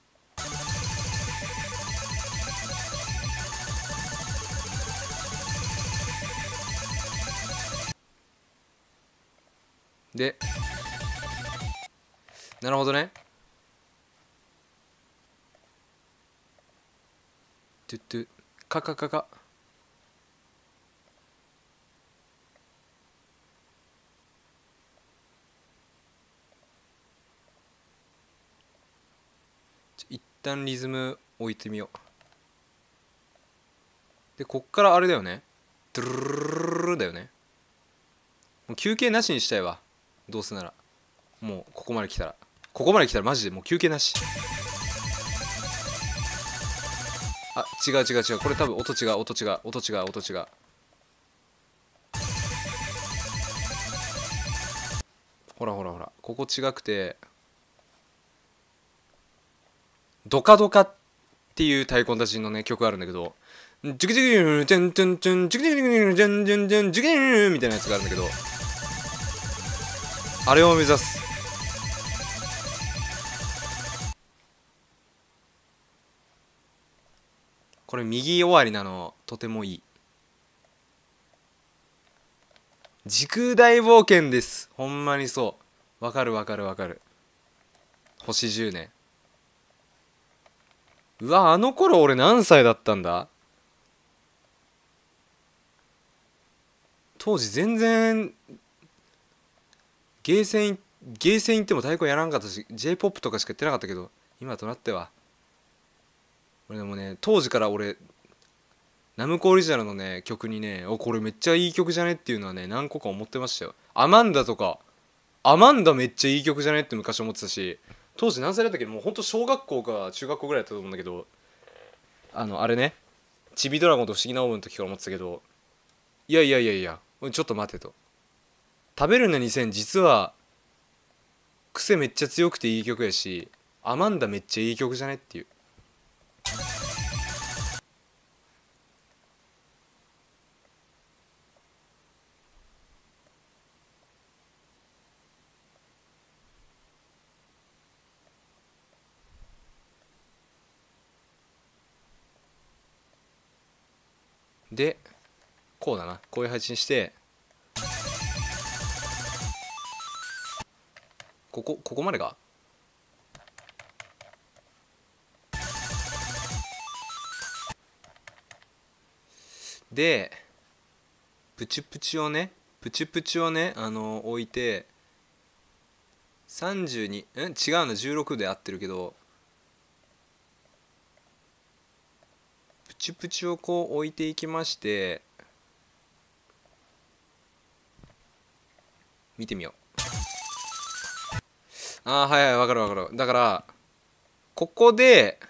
Speaker 1: で、なるほどね。トゥットゥカカカカ。一旦リズム置いてみよう。でこっからあれだよね、ドゥルルルルルだよね。もう休憩なしにしたいわ、どうせなら。もうここまで来たらここまで来たらマジでもう休憩なし。あ、違う違う違う、これ多分音違う音違う音違う音違う。ほらほらほら、ここ違くて、ドカドカっていう太鼓たちのね曲あるんだけど、ジュキジュキジュンチュンチュンチュンジュキジュキジュンジュンジュンジュンジュキジュンみたいなやつがあるんだけど、あれを目指す。これ右終わりなのとてもいい。時空大冒険です、ほんまにそう。わかるわかるわかる。星じゅうねん。うわ、あの頃俺何歳だったんだ。当時全然ゲーセンゲーセン行っても太鼓やらんかったし、 J-ポップ とかしかやってなかったけど、今となっては。俺でもね、当時から俺ナムコオリジナルのね曲にね、おこれめっちゃいい曲じゃねっていうのはね何個か思ってましたよ。アマンダとか、アマンダめっちゃいい曲じゃねって昔思ってたし、当時何歳だったっけ、もうほんと小学校か中学校ぐらいだったと思うんだけど、あのあれね、チビドラゴンと不思議なオーブの時から思ってたけど、いやいやいやいやちょっと待てと。食べるねにせん実は癖めっちゃ強くていい曲やし、アマンダめっちゃいい曲じゃねっていう。でこうだな、こういう配置にして、ここここまでがで、プチプチをねプチプチをねあの置いて、さんじゅうにん違うのじゅうろくで合ってるけど、プチプチをこう置いていきまして、見てみよう。ああ、はいはい、わかるわかる。だからここで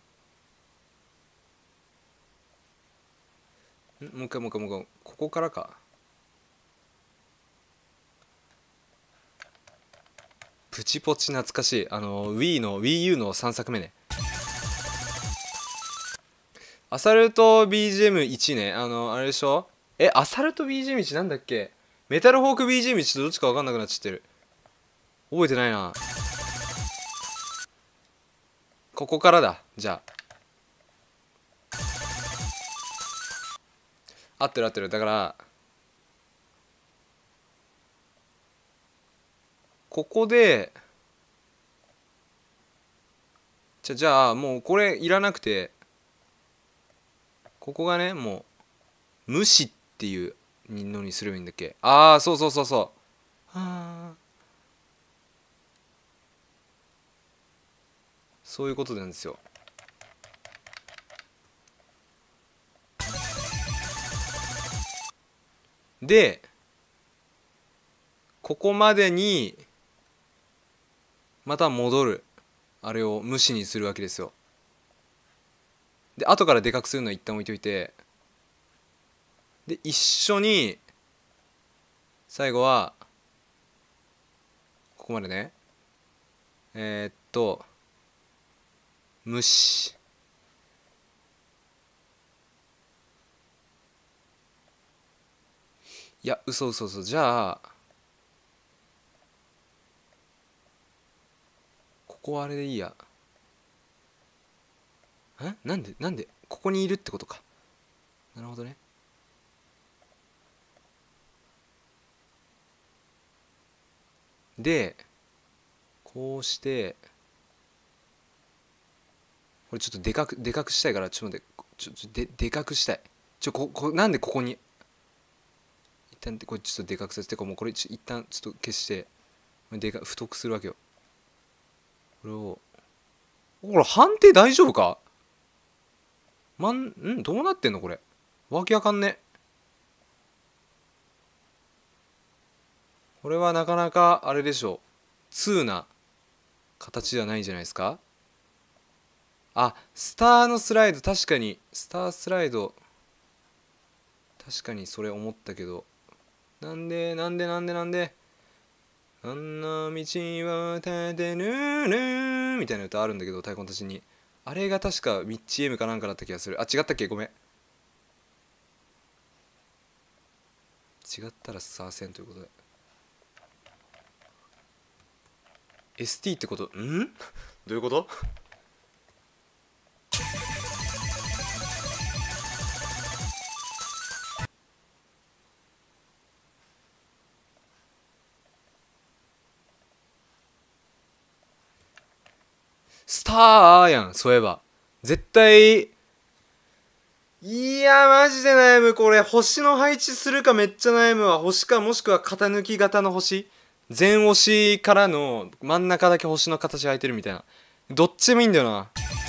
Speaker 1: んもう一回もう一回もう一回、ここからか。プチポチ懐かしい。あの Wii の WiiU のさんさくめね。アサルト ビージーエムいち ね。あのあれでしょ。えアサルト ビージーエムいち なんだっけ。メタルホーク ビージーエムいち とどっちか分かんなくなっちゃってる。覚えてないな。ここからだ。じゃあ合ってる合ってる。だからここでじゃじゃあもうこれいらなくて、ここがねもう無視っていうのにすればいいんだっけ。ああそうそうそうそう。はあ、そういうことなんですよ。でここまでにまた戻るあれを無視にするわけですよ。で後からでかくするのは一旦置いといて、で一緒に最後はここまでね、えー、っと無視、いや嘘嘘嘘、じゃあここはあれでいいや。えなんでなんでここにいるってことか。なるほどね。でこうしてこれちょっとでかくでかくしたいから、ちょっと待って、ちょちょででかくしたい。ちょここなんでここに一旦これちょっとでかくさせて、こうもうこれちょ一旦ちょっと消してでか太くするわけよ。これをこれ判定大丈夫か。まんんどうなってんのこれ。わけわかんね。これはなかなかあれでしょう、通な形じゃないんじゃないですか。あ、スターのスライド、確かにスタースライド、確かにそれ思ったけど、なんでなんでなんでなんであんな道を立てぬぬみたいな歌あるんだけど、太鼓の達人に。あれが確かミッチ M かなんかだった気がする。あ、違ったっけ、ごめん。違ったらさあせんということで エスティー ってことんどういうこと。スターやん、そういえば。絶対。いやマジで悩むこれ。星の配置するかめっちゃ悩むわ。星かもしくは型抜き型の星、全押しからの真ん中だけ星の形空いてるみたいな。どっちでもいいんだよな。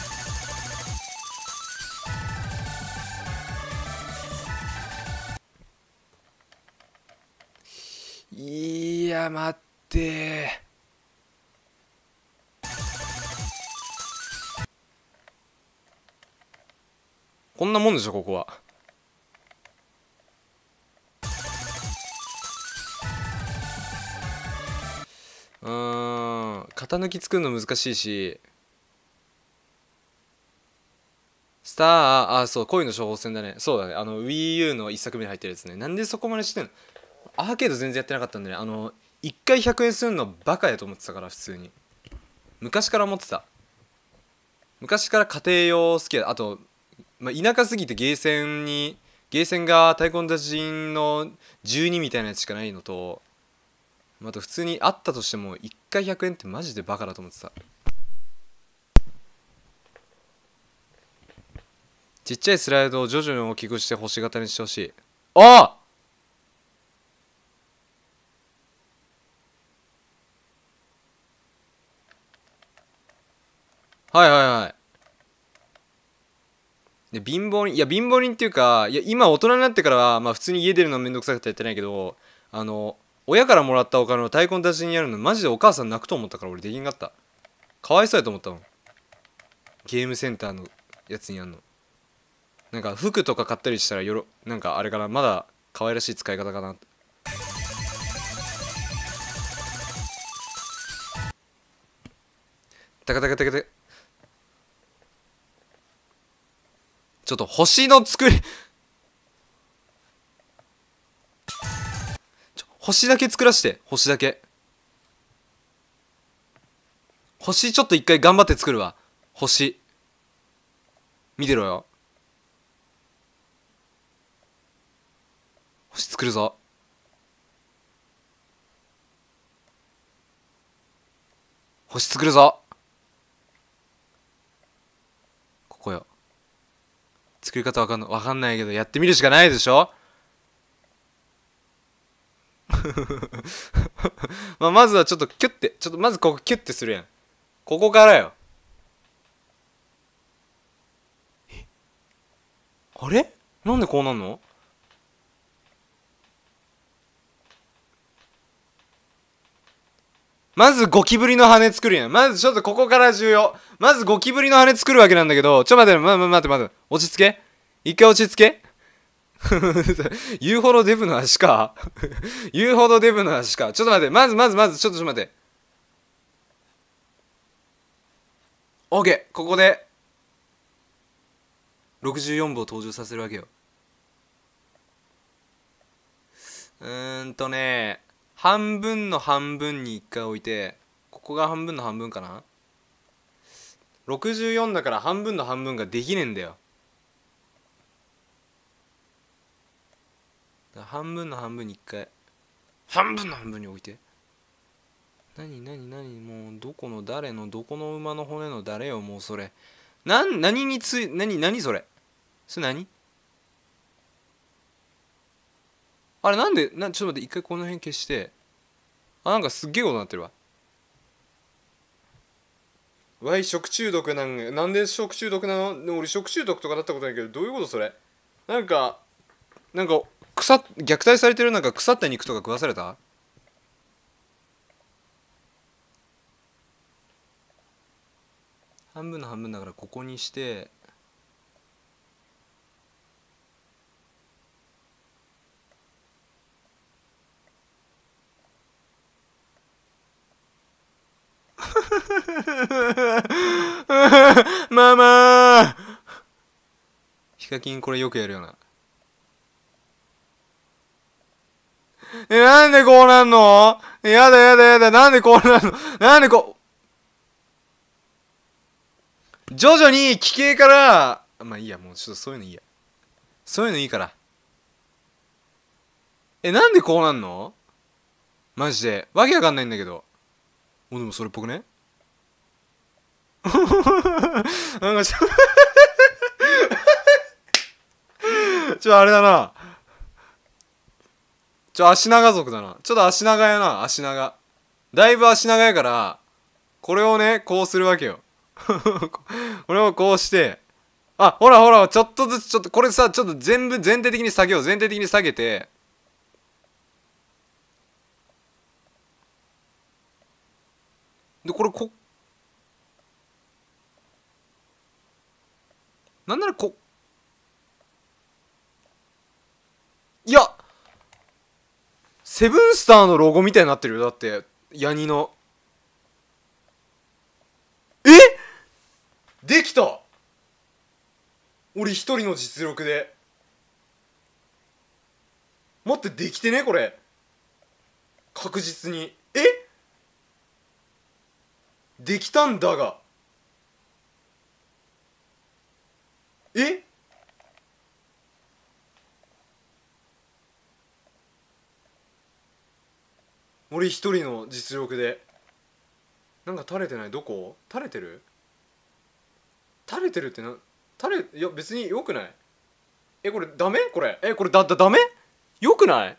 Speaker 1: いや待ってー、こんなもんでしょここは。うーん、型抜き作るの難しいし、スター、あそう、恋の処方箋だね。そうだね、あの WiiU の一作目に入ってるやつね。なんでそこまでしてんの。アーケード全然やってなかったんでね、あのいっかいひゃくえんするのバカやと思ってたから、普通に昔から思ってた。昔から家庭用好きや。あと、まあ、田舎すぎてゲーセンにゲーセンが太鼓の達人のじゅうにみたいなやつしかないのと、あと普通にあったとしてもいっかいひゃくえんってマジでバカだと思ってた。ちっちゃいスライドを徐々に大きくして星型にしてほしい。ああはいはいはい。で貧乏人、いや貧乏人っていうか、いや今大人になってからはまあ普通に家出るのめんどくさくてやってないけど、あの親からもらったお金を太鼓の達人にやるのマジでお母さん泣くと思ったから俺できんかった。かわいそうやと思ったもん、ゲームセンターのやつにやんの。なんか服とか買ったりしたらよろなんかあれかな、まだ可愛らしい使い方かな。タカタカタカタカ、ちょっと星の作りちょ星だけ作らして、星だけ。星ちょっと一回頑張って作るわ。星見てろよ。 星作るぞ。星作るぞ。ここよ。作り方わかんのわかんないけどやってみるしかないでしょ。まあまずはちょっとキュッてちょっとまずここキュッてするやん。ここからよ。え、あれなんでこうなんの？まずゴキブリの羽作るやん。まずちょっとここから重要。まずゴキブリの羽作るわけなんだけど、ちょ待って、ま、ま、待って待って。落ち着け。一回落ち着け。言うほどデブの足か。言うほどデブの足か。ちょっと待って。まずまずまず、ちょっとちょっと待って。オーケー。ここで、ろくじゅうよん部を登場させるわけよ。うーんとね、半分の半分に一回置いて、ここが半分の半分かな。ろくじゅうよんだから半分の半分ができねえんだよ。半分の半分に一回半分の半分に置いて。何何何もうどこの誰のどこの馬の骨の誰よもうそれ。なん何につい何何それそれ何あれなんでなちょっと待って一回この辺消して。あなんかすっげえことになってるわ。わい食中毒なんかなんで食中毒なの。でも俺食中毒とかなったことないけどどういうことそれ。なんかなんか腐っ虐待されてる。なんか腐った肉とか食わされた。半分の半分だからここにしてママヒカキンこれよくやるよな。え、なんでこうなんの。やだやだやだ。なんでこうなんの。なんでこう。徐々に奇形から、まあいいや、もうちょっとそういうのいいや。そういうのいいから。え、なんでこうなんのマジで。わけわかんないんだけど。お、でもそれっぽくね。なんかちょ、ちょ、あれだな。ちょ、足長族だな。ちょっと足長やな、足長。だいぶ足長やから、これをね、こうするわけよ。これをこうして、あ、ほらほら、ちょっとずつ、ちょっと、これさ、ちょっと全部、全体的に下げよう。全体的に下げて、で、これ、こ、なんならこ、いや、セブンスターのロゴみたいになってるよ。だって、ヤニの。えできた。俺一人の実力で。待って、できてねこれ。確実に。えできたんだが。え俺一人の実力で。なんか垂れてない。どこ垂れてる。垂れてるってな。垂れ、いや別によくない。えこれダメこれ。えこれだだダメよくない。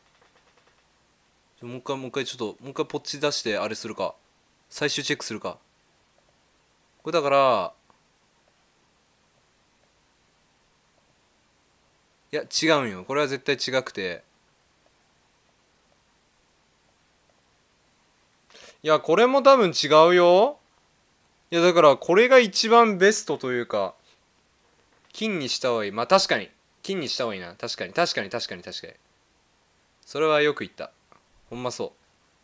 Speaker 1: もう一回もう一回ちょっともう一回ポッチ出してあれするか。最終チェックするか。これだからいや違うんよ。これは絶対違くて。いやこれも多分違うよ。いやだからこれが一番ベストというか金にした方がいい。まあ確かに金にした方がいいな。確かに確かに確かに確かにそれはよく言った。ほんまそう。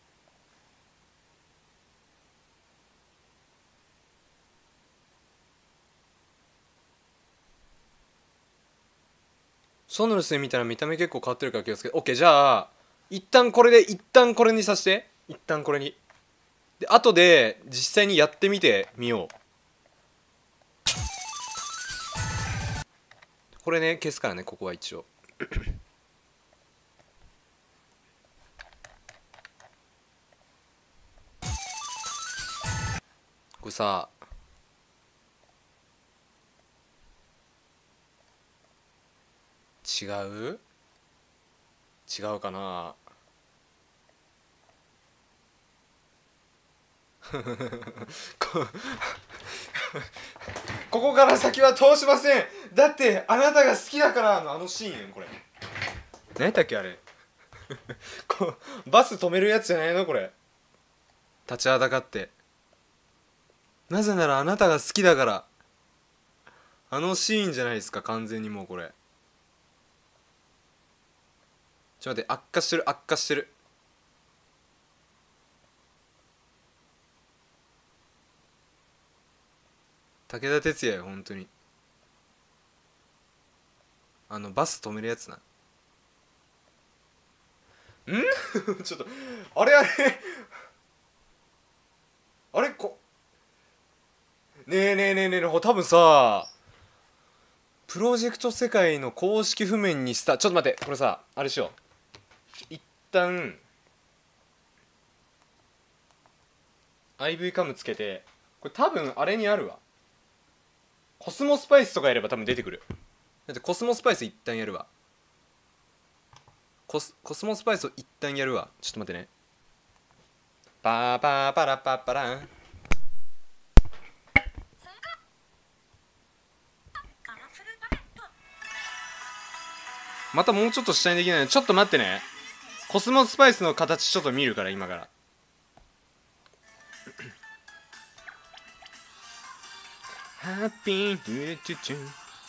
Speaker 1: ソノルスで見たら見た目結構変わってるから気をつけて。 OK じゃあ一旦これで一旦これにさせて。一旦これにで後で実際にやってみてみよう。これね消すからねここは一応これさ、違う違うかな。こここから先は通しません。だってあなたが好きだからのあのシーン。これ何やったっけあれ。こうバス止めるやつじゃないのこれ。立ちはだかって、なぜならあなたが好きだから、あのシーンじゃないですか完全に。もうこれちょっと待って、悪化してる悪化してる。武田鉄矢よ本当に。あのバス止めるやつな。んちょっとあれあれあれこねえねえねえねえ、多分さ、プロジェクト世界の公式譜面にした。ちょっと待って、これさあれしよう。一旦 アイブイ カムつけて、これ多分あれにあるわ。コスモスパイスとかやれば多分出てくる。だってコスモスパイス一旦やるわ。コスコスモスパイスを一旦やるわ。ちょっと待ってね。パーパーパラパッパラン。またもうちょっと下にできないの。ちょっと待ってね。コスモスパイスの形ちょっと見るから今から。ハッピートゥトゥトゥ。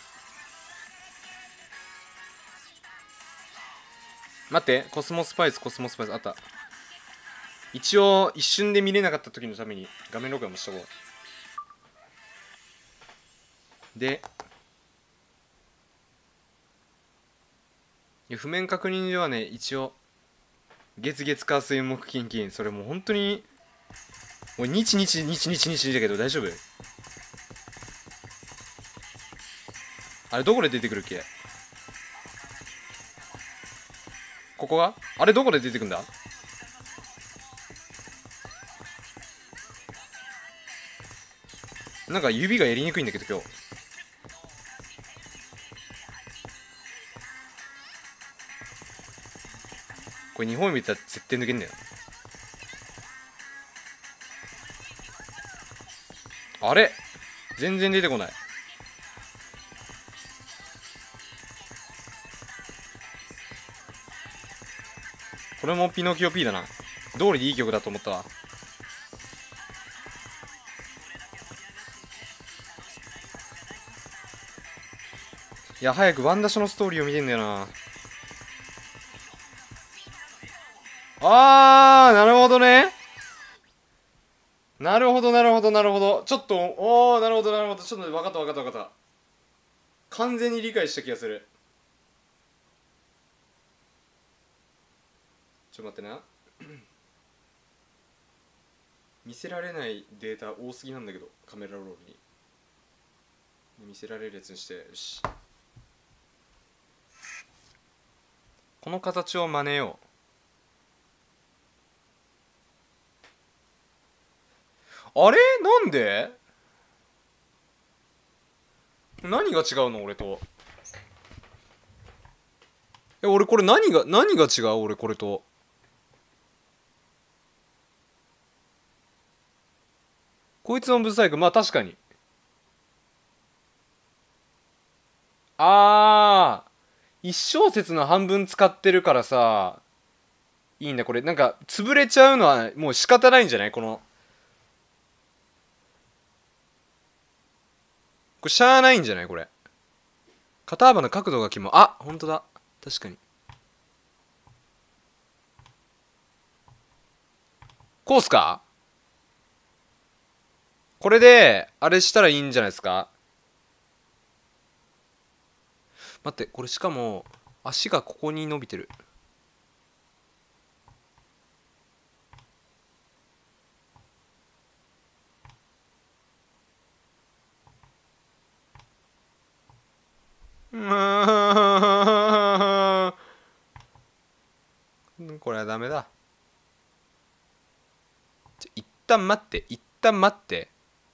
Speaker 1: 待って、コスモスパイスコスモスパイスあった。一応一瞬で見れなかった時のために画面録画もしとこう。で、いや譜面確認ではね、一応月月火水木金金、それもう本当にもう日日日日日だけど大丈夫？あれどこで出てくるっけ？ここがあれどこで出てくんだ？なんか指がやりにくいんだけど今日。これ日本見たら絶対抜けんだよ。あれ全然出てこない。これもピノキオ P だな。通りでいい曲だと思ったわ。いや早くワンダショのストーリーを見てんだよな。あーなるほどね。なるほどなるほどなるほど。ちょっとおーなるほどなるほど。ちょっと分かった分かった分かった。完全に理解した気がする。ちょっと待ってな。見せられないデータ多すぎなんだけど、カメラロールに見せられるやつにして。よし、この形を真似よう。あれなんで何が違うの俺と。え俺これ何が何が違う俺これと。こいつもブサイク。まあ確かに。あー一小節の半分使ってるからさ、いいんだこれ。なんか潰れちゃうのはもう仕方ないんじゃない？このこれしゃあないんじゃないこれ。肩幅の角度がキモ。あほんとだ確かに。こうすか？これであれしたらいいんじゃないですか。待ってこれしかも足がここに伸びてる。これはダメだ。ちょ一旦待って一旦待って。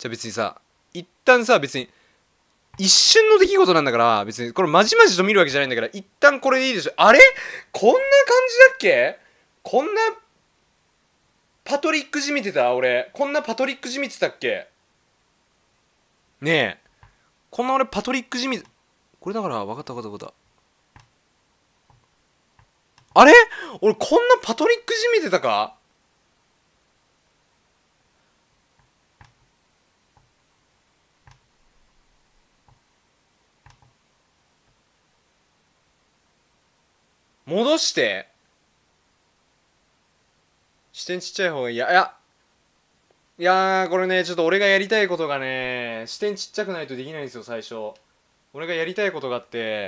Speaker 1: じゃあ別にさ、一旦さ、別に一瞬の出来事なんだから、別にこれまじまじと見るわけじゃないんだから、一旦これでいいでしょ。あれこんな感じだっけ？こんなパトリックじみてた？俺こんなパトリックじみてたっけ？ねえ、こんな俺パトリックじみ、これだから、分かった分かった分かった。あれ俺こんなパトリックじみてたか？戻して。視点ちっちゃい方がいい。いやいやいやー、これね、ちょっと俺がやりたいことがね、視点ちっちゃくないとできないんですよ。最初俺がやりたいことがあって、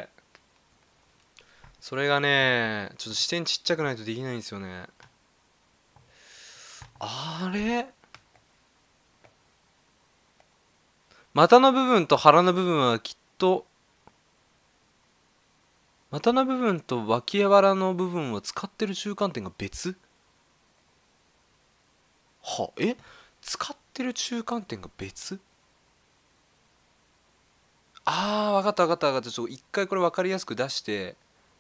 Speaker 1: それがね、ちょっと視点ちっちゃくないとできないんですよね。あれ、股の部分と腹の部分はきっと、股の部分と脇腹の部分を使ってる中間点が別？は、え使ってる中間点が別？あー、分かった分かった分かった。ちょっと一回これ分かりやすく出して、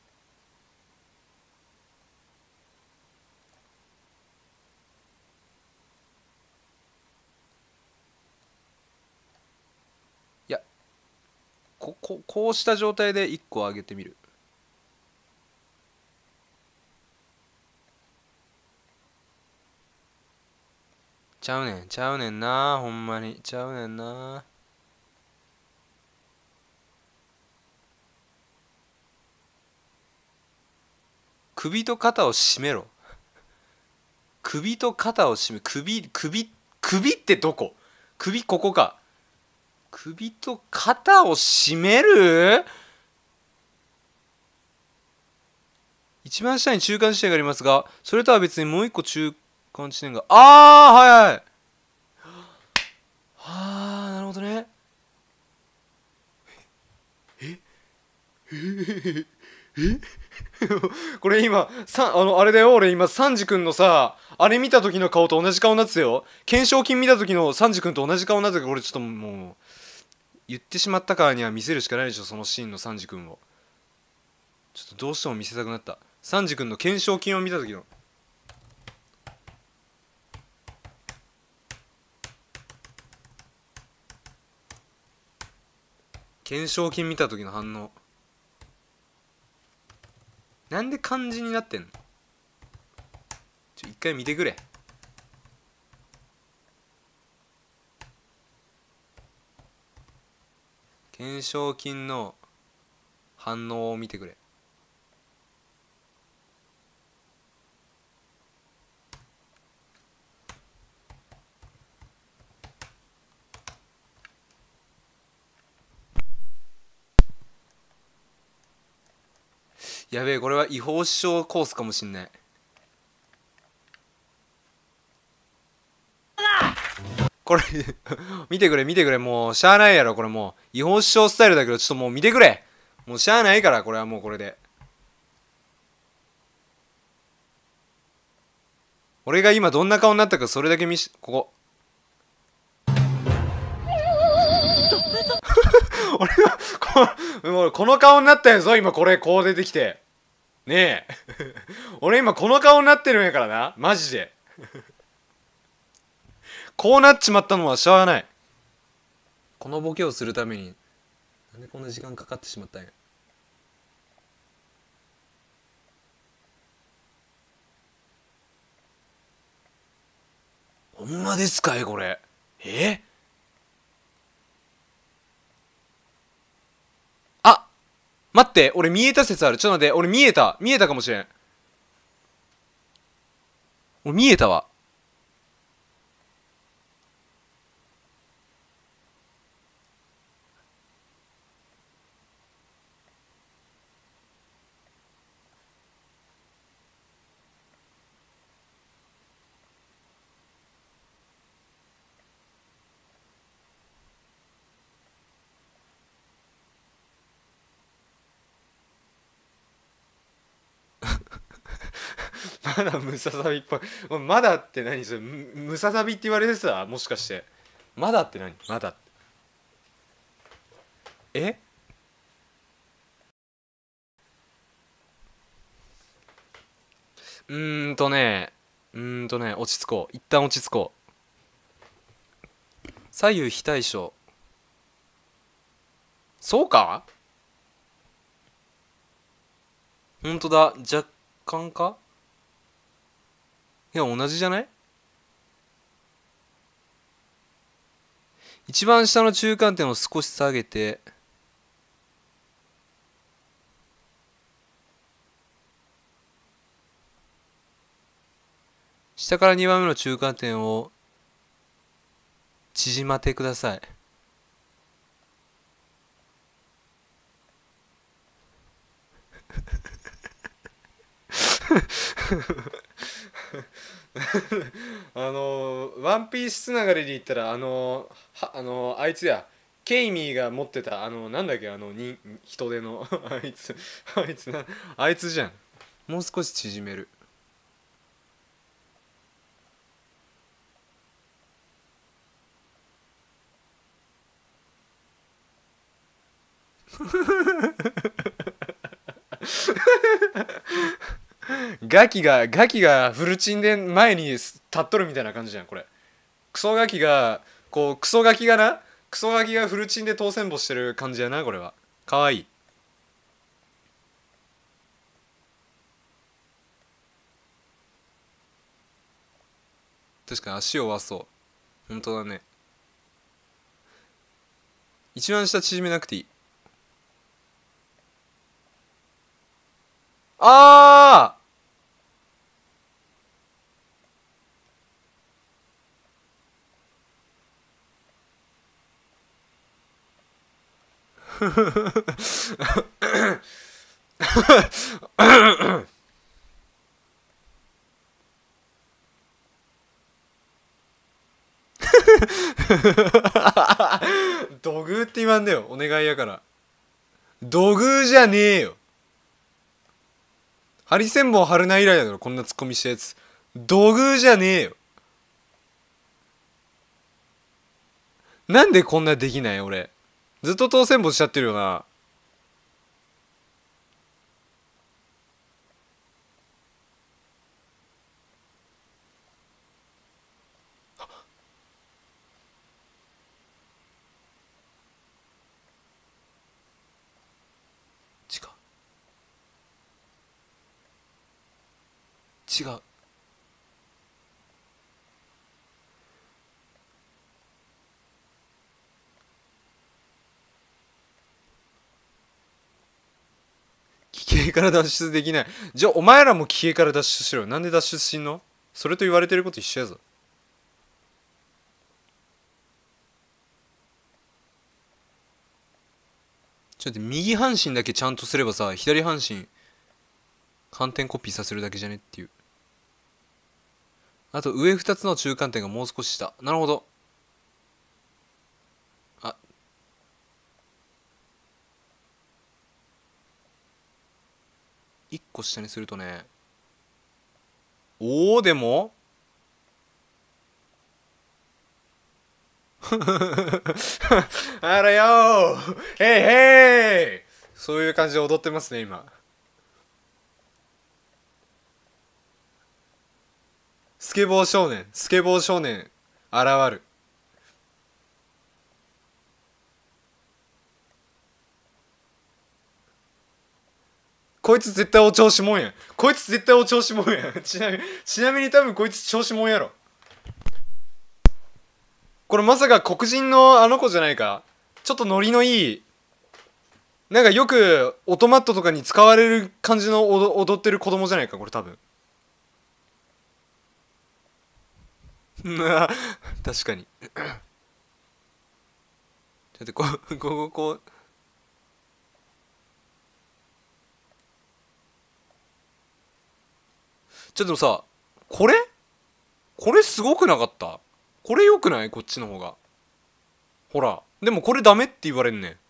Speaker 1: いや、こここうした状態でいっこ上げてみる。ちゃうねんちゃうねんな、ほんまにちゃうねんな。首と肩を締めろ。首と肩を締め、首首首ってどこ？首ここか。首と肩を締める？一番下に中間地点がありますが、それとは別にもう一個中間地点が、ああ、はいはい。ああ、なるほどね。えええこれ今さ、あのあれだよ、俺今サンジ君のさ、あれ見た時の顔と同じ顔になってたよ。懸賞金見た時のサンジ君と同じ顔になってたから、俺ちょっともう言ってしまったからには見せるしかないでしょ、そのシーンのサンジ君を。ちょっとどうしても見せたくなった。サンジ君の懸賞金を見た時の。懸賞金見た時の反応。なんで漢字になってんの？ちょ一回見てくれ。懸賞金の反応を見てくれ。やべえ、これは違法視聴コースかもしんない。これ見てくれ見てくれ、もうしゃあないやろ。これもう違法視聴スタイルだけど、ちょっともう見てくれ。もうしゃあないから、これはもうこれで。俺が今どんな顔になったかそれだけ見し、ここ俺がこのこの顔になったやぞ今。これこう出てきてねえ俺今この顔になってるんやからな、マジでこうなっちまったのはしゃあない。このボケをするためになんでこんな時間かかってしまったんや。ほんまですかいこれ。えあ、待って、俺見えた説ある。ちょっと待って、俺見えた見えたかもしれん。俺見えたわ。まだムササビっぽい。まだって何それ、ムムササビって言われてたもしかして。 まだって何？まだってえうーんとねうーんとね落ち着こう、一旦落ち着こう。左右非対称。そうか？ほんとだ、若干か。いや同じじゃない？一番下の中間点を少し下げて、下からにばんめの中間点を縮まってください。あのーワンピースつながりで言ったらあのーはあのーあいつや、ケイミーが持ってたあのなんだっけ、あのに人手のあいつあいつなあいつじゃん。もう少し縮める。ガキがガキがフルチンで前に立っとるみたいな感じじゃんこれ。クソガキがこうクソガキがなクソガキがフルチンで当選簿してる感じやなこれは。かわいい。確かに足をわそう。本当だね。一番下縮めなくていい。ああ土偶って言わんだよ、お願いやから。土偶じゃねえよ。ハリセンボン春菜以来だろこんなツッコミしたやつ。土偶じゃねえよ。なんでこんなできない俺。ずっと当選簿しちゃってるよな。違う違う。奇形から脱出できない。じゃあお前らも奇形から脱出しろよ。なんで脱出しんの？それと言われてること一緒やぞ。ちょっと待って、右半身だけちゃんとすればさ、左半身反転コピーさせるだけじゃねっていう。あと上ふたつの中間点がもう少し下。なるほど。あ、いっこ下にするとね。おお、でもあらよーへいへい、そういう感じで踊ってますね今。スケボー少年スケボー少年現る。こいつ絶対お調子もんや。こいつ絶対お調子もんや。ちなみにちなみに多分こいつ調子もんやろ。これまさか黒人のあの子じゃないか。ちょっとノリのいい、なんかよくオトマットとかに使われる感じの踊踊ってる子供じゃないかこれ多分。確かに。だってこうこうこうちょっとさ、これこれすごくなかった？これよくない？こっちの方が。ほらでもこれダメって言われんねん。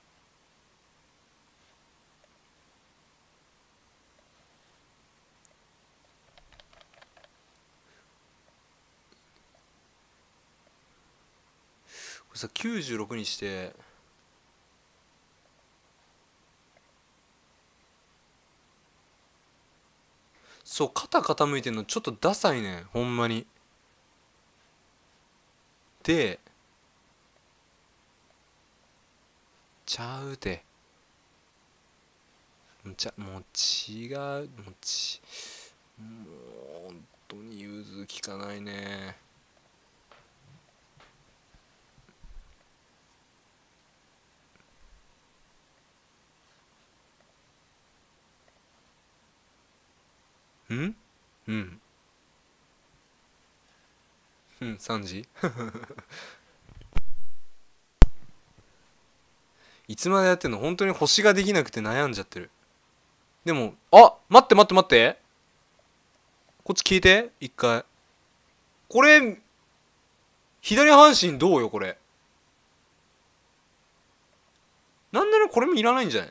Speaker 1: さきゅうじゅうろくにして、そう肩傾いてんのちょっとダサいねんほんまに。でちゃうて、ちゃもう違う、もうちもう本当に融通きかないね。んうんうんさんじいつまでやってんの。本当に星ができなくて悩んじゃってる。でもあ待って待って待って、こっち聞いて一回。これ左半身どうよこれ。なんならこれもいらないんじゃない。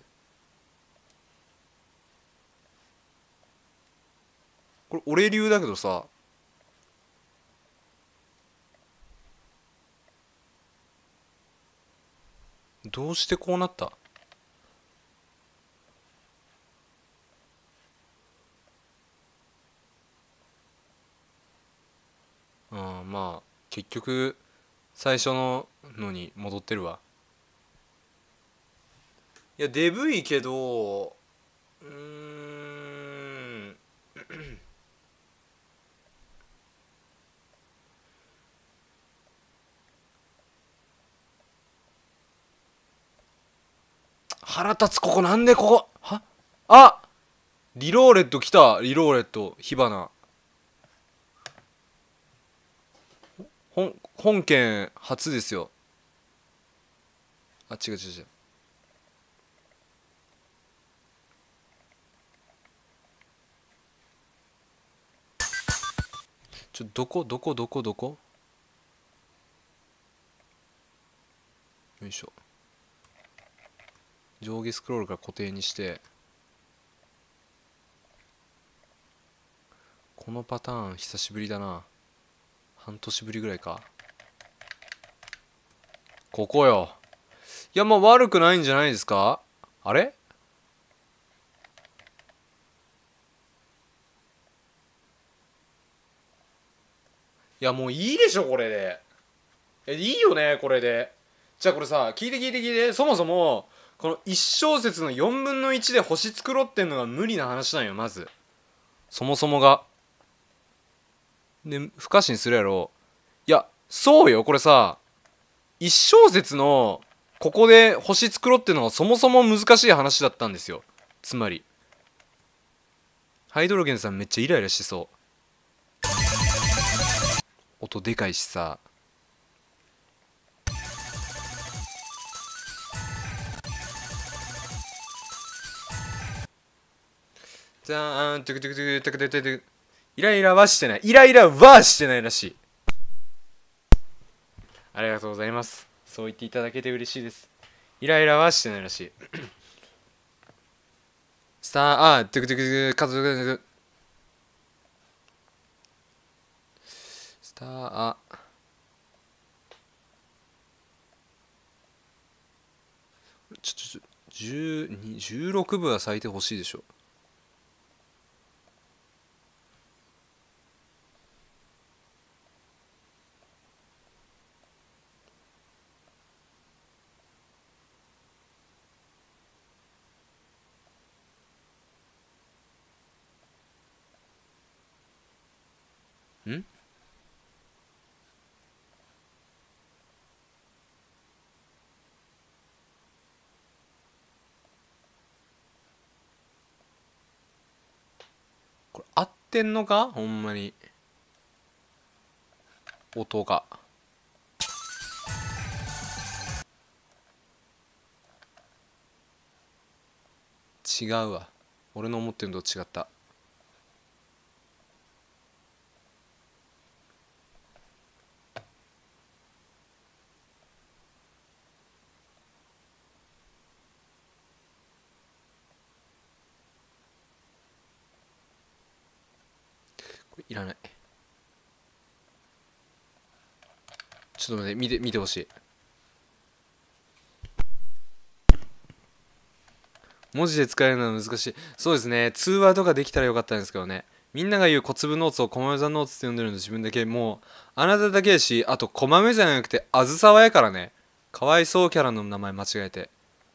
Speaker 1: これ俺流だけどさ。どうしてこうなった。うん、まあ結局最初ののに戻ってるわ。いやデブいけど、うーん腹立つ。ここなんでここはあリローレット来た。リローレット火花。本本件初ですよ。あ違う違う違う。ちょどこどこどこどこよいしょ。上下スクロールから固定にして、このパターン久しぶりだな。半年ぶりぐらいか。ここよ。いやまあ悪くないんじゃないですか。あれいやもういいでしょこれで。えいいよねこれで。じゃあこれさ聞いて聞いて聞いて、そもそもこのいち小節のよんぶんのいちで星作ろうってんのが無理な話なんよまず。そもそもが。で不可視にするやろ。いやそうよこれさ、いち小節のここで星作ろうっていうのがそもそも難しい話だったんですよ。つまりハイドロゲンさんめっちゃイライラしそう。音でかいしさ。じゃーんトゥクトゥクトゥクトゥクトゥクトゥク。イライラはしてない。イライラはしてないらしい。ありがとうございます。そう言っていただけて嬉しいです。イライラはしてないらしい。スターあートゥクトゥクトゥクカズトゥクトゥクスターあちょちょちょじゅうろく部は咲いてほしいでしょ。んこれ合ってんのかほんまに。音が違うわ。俺の思ってるのと違った。これいらない。ちょっと待って見て見てほしい。 文字で使えるのは難しい。そうですね。通話とかできたらよかったんですけどね。みんなが言う小粒ノーツを小豆座ノーツって呼んでるの自分だけ、もう、あなただけだし、あと小豆じゃなくてあずさわやからね。かわいそうキャラの名前間違えて。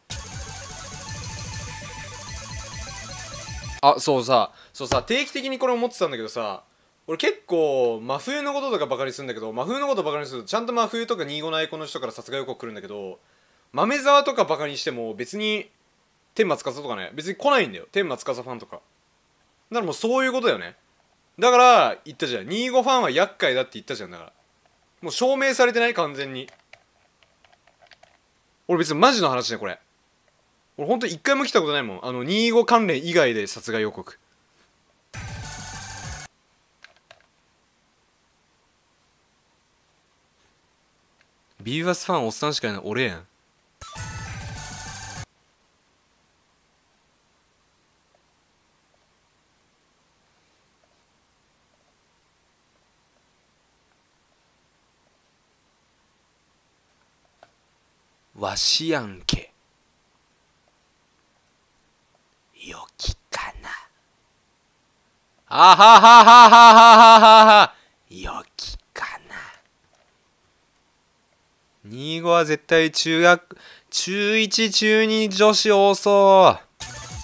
Speaker 1: あ、そうさ、そうさ、定期的にこれ思ってたんだけどさ、俺結構真冬のこととかバカにするんだけど、真冬のことバカにするとちゃんと真冬とか新潟のアイコンの人から殺害予告来るんだけど、豆沢とかバカにしても別に天松司とかね、別に来ないんだよ、天松司ファンとか。だからもうそういうことだよね。だから言ったじゃん、新潟ファンは厄介だって言ったじゃん。だからもう証明されてない、完全に。俺別にマジの話ねこれ。俺ほんと一回も来たことないもん、あの新潟関連以外で殺害予告。ビーバスファンおっさんしかいない俺やん。わしやんけ。よきかな。あはははははははは。よきかな。新潟は絶対中学、中いち、中に女子多そう。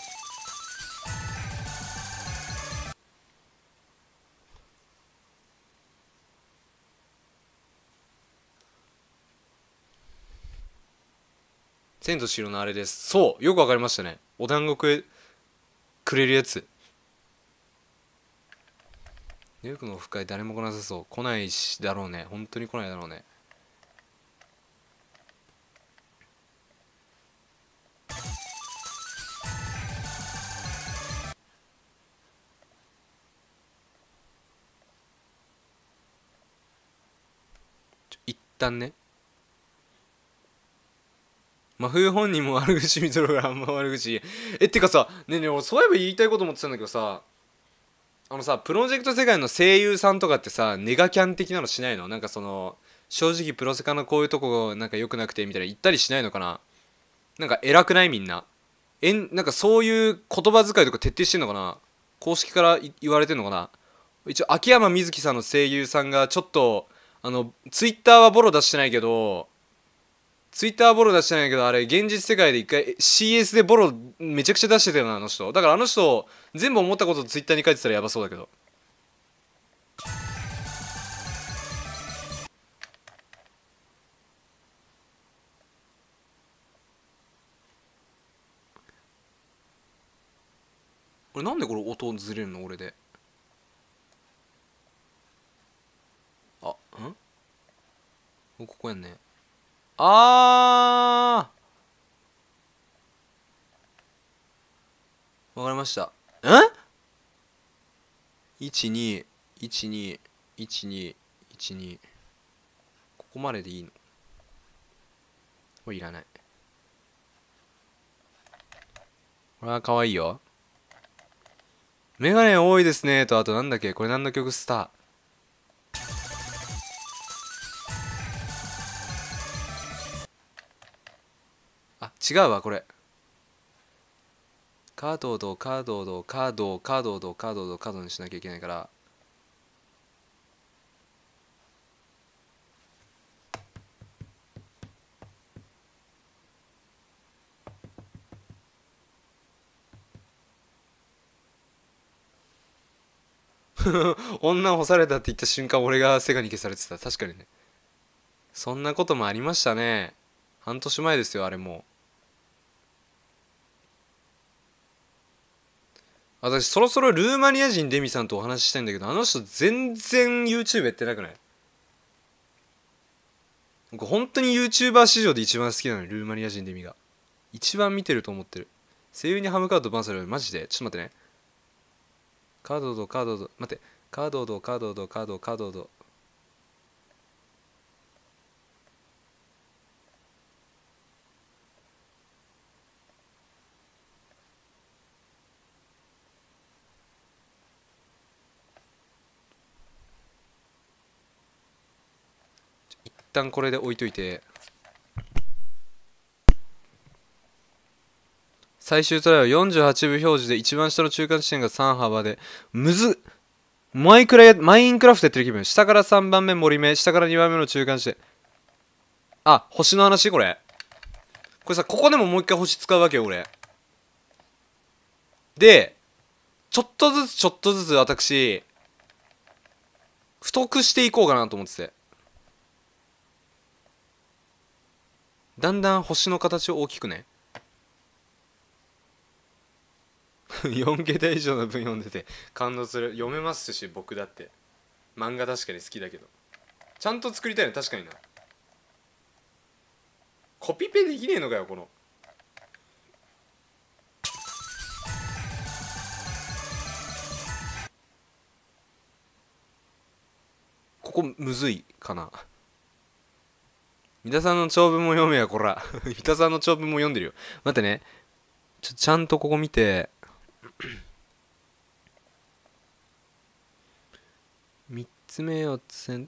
Speaker 1: 千と千尋のあれです。そう、よくわかりましたね。お団子くれくれるやつ。ニューヨークのオフ会誰も来なさそう。来ないしだろうね。本当に来ないだろうね。ちょ一旦ね。真冬本人も悪口見とるからあんま悪口。え、ってかさ、ねえねえ、俺そういえば言いたいこと思ってたんだけどさ、あのさ、プロジェクト世界の声優さんとかってさ、ネガキャン的なのしないの？なんかその、正直プロセカのこういうとこなんか良くなくてみたいな言ったりしないのかな？なんか偉くないみんな。えん、なんかそういう言葉遣いとか徹底してんのかな？公式から言われてんのかな？一応、秋山瑞希さんの声優さんがちょっと、あの、ツイッターはボロ出してないけど、ツイッターボロ出してないけど、あれ、現実世界で一回 シーエス でボロめちゃくちゃ出してたよな、あの人。だからあの人、全部思ったことツイッターに書いてたらやばそうだけど。俺なんでこれ音ずれるの俺で。あ、んここやんね。あーわかりました。ん ?いち、に、いち、に、いち、に、いち、に。ここまででいいの？これいらない。これは可愛いよ。メガネ多いですねと、あとなんだっけこれ何の曲？スター。あ、違うわ、これ。カードとカードとカードカードとカードとカードにしなきゃいけないから。女干されたって言った瞬間俺がセガに消されてた。確かにね。そんなこともありましたね。半年前ですよ、あれもう。私そろそろルーマニア人デミさんとお話ししたいんだけど、あの人全然 YouTube やってなくない？僕本当に YouTuber 史上で一番好きなのに、ルーマニア人デミが一番見てると思ってる。声優にハムカードバンされる。マジでちょっと待ってね。カードとカードと待って、カードとカードとカードカードと一旦これで置いといて。 最終トライはよんじゅうはちぶ表示で一番下の中間地点がさん幅でむずっ。マイクラやマインクラフトやってる気分。下からさんばんめ森目、下からにばんめの中間地点。あ、星の話これ。これさ、ここでももう一回星使うわけよ俺。でちょっとずつちょっとずつ私太くしていこうかなと思ってて、だんだん星の形を大きくねよんけた以上の文読んでて感動する。読めますし、僕だって漫画確かに好きだけど、ちゃんと作りたいの確かにな。コピペできねえのかよこの。ここむずいかな。三田さんの長文も読めやこら三田さんの長文も読んでるよ。待ってね、ちょちゃんとここ見てみっつめよっつせん、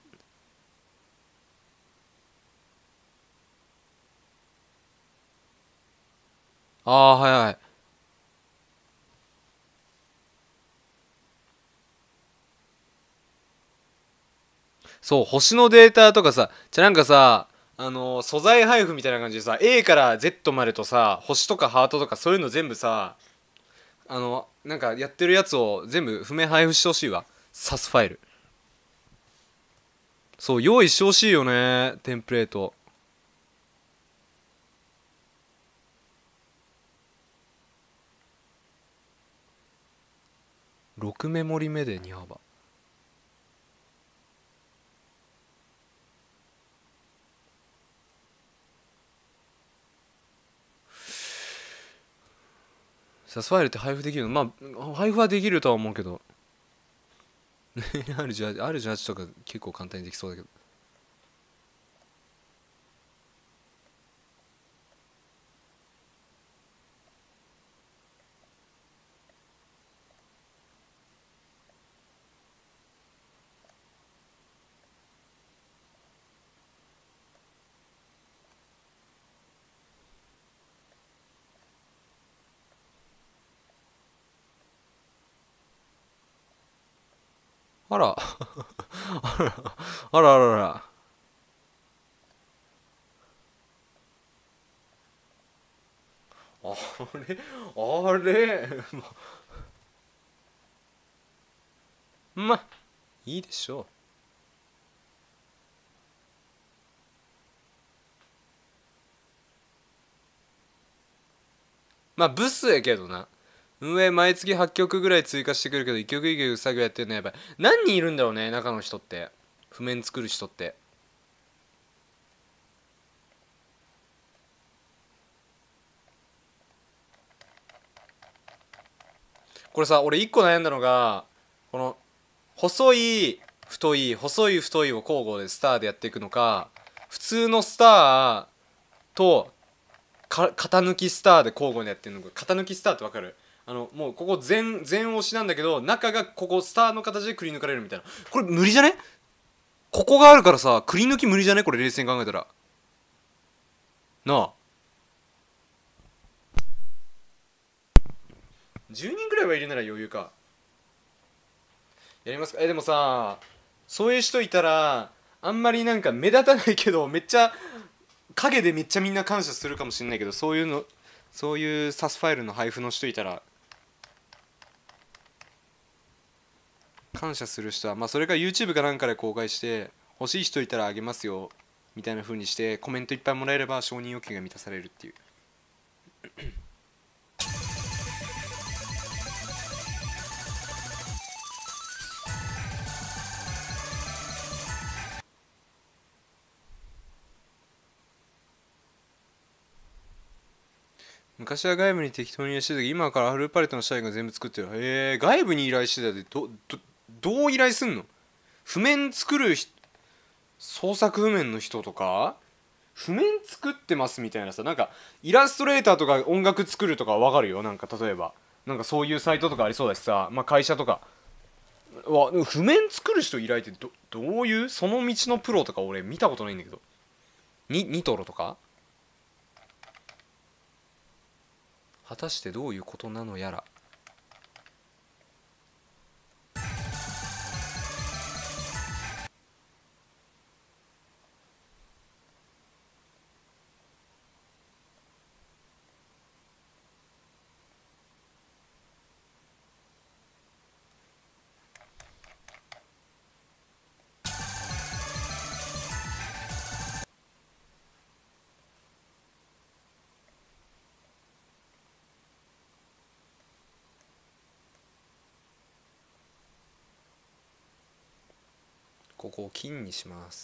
Speaker 1: ああはいはい。そう、星のデータとかさ、じゃなんかさ、あのー素材配布みたいな感じでさ A から Z までとさ、星とかハートとかそういうの全部さ、あのなんかやってるやつを全部譜面配布してほしいわ。サスファイル。そう用意してほしいよね、テンプレート。ろくメモリ目でに幅。サスファイルって配布できるの？まあ配布はできるとは思うけどアールじゅうはち アールじゅうはち とか結構簡単にできそうだけど。あらあらあらあらあら。あれあれまあいいでしょう。まあブスやけどな。運営毎月はちきょくぐらい追加してくるけどいっきょくいっきょく作業やってるのやばい。何人いるんだろうね中の人って、譜面作る人って。これさ、俺一個悩んだのが、この細い太い細い太いを交互でスターでやっていくのか、普通のスターとか型抜きスターで交互にやってるのか。型抜きスターってわかる？あのもうここ全全押しなんだけど中がここスターの形でくり抜かれるみたいな。これ無理じゃね？ここがあるからさ、くり抜き無理じゃねこれ冷静に考えたら。なあじゅうにんぐらいはいるなら余裕か。やりますか？えでもさ、そういう人いたらあんまりなんか目立たないけどめっちゃ影でめっちゃみんな感謝するかもしれないけど、そういうのそういうサスファイルの配布の人いたら感謝する人は、まあそれか YouTube かなんかで公開して欲しい人いたらあげますよみたいな風にしてコメントいっぱいもらえれば承認欲求が満たされるっていう。昔は外部に適当に依頼してたけど今からフルパレットの社員が全部作ってる。へえ、外部に依頼してたでどどどう依頼すんの？譜面作る創作譜面の人とか譜面作ってますみたいなさ、なんかイラストレーターとか音楽作るとかは分かるよ。なんか例えばなんかそういうサイトとかありそうだしさ、まあ会社とかわ譜面作る人依頼ってどどういうその道のプロとか俺見たことないんだけど。にニトロとか果たしてどういうことなのやら。ここを金にします。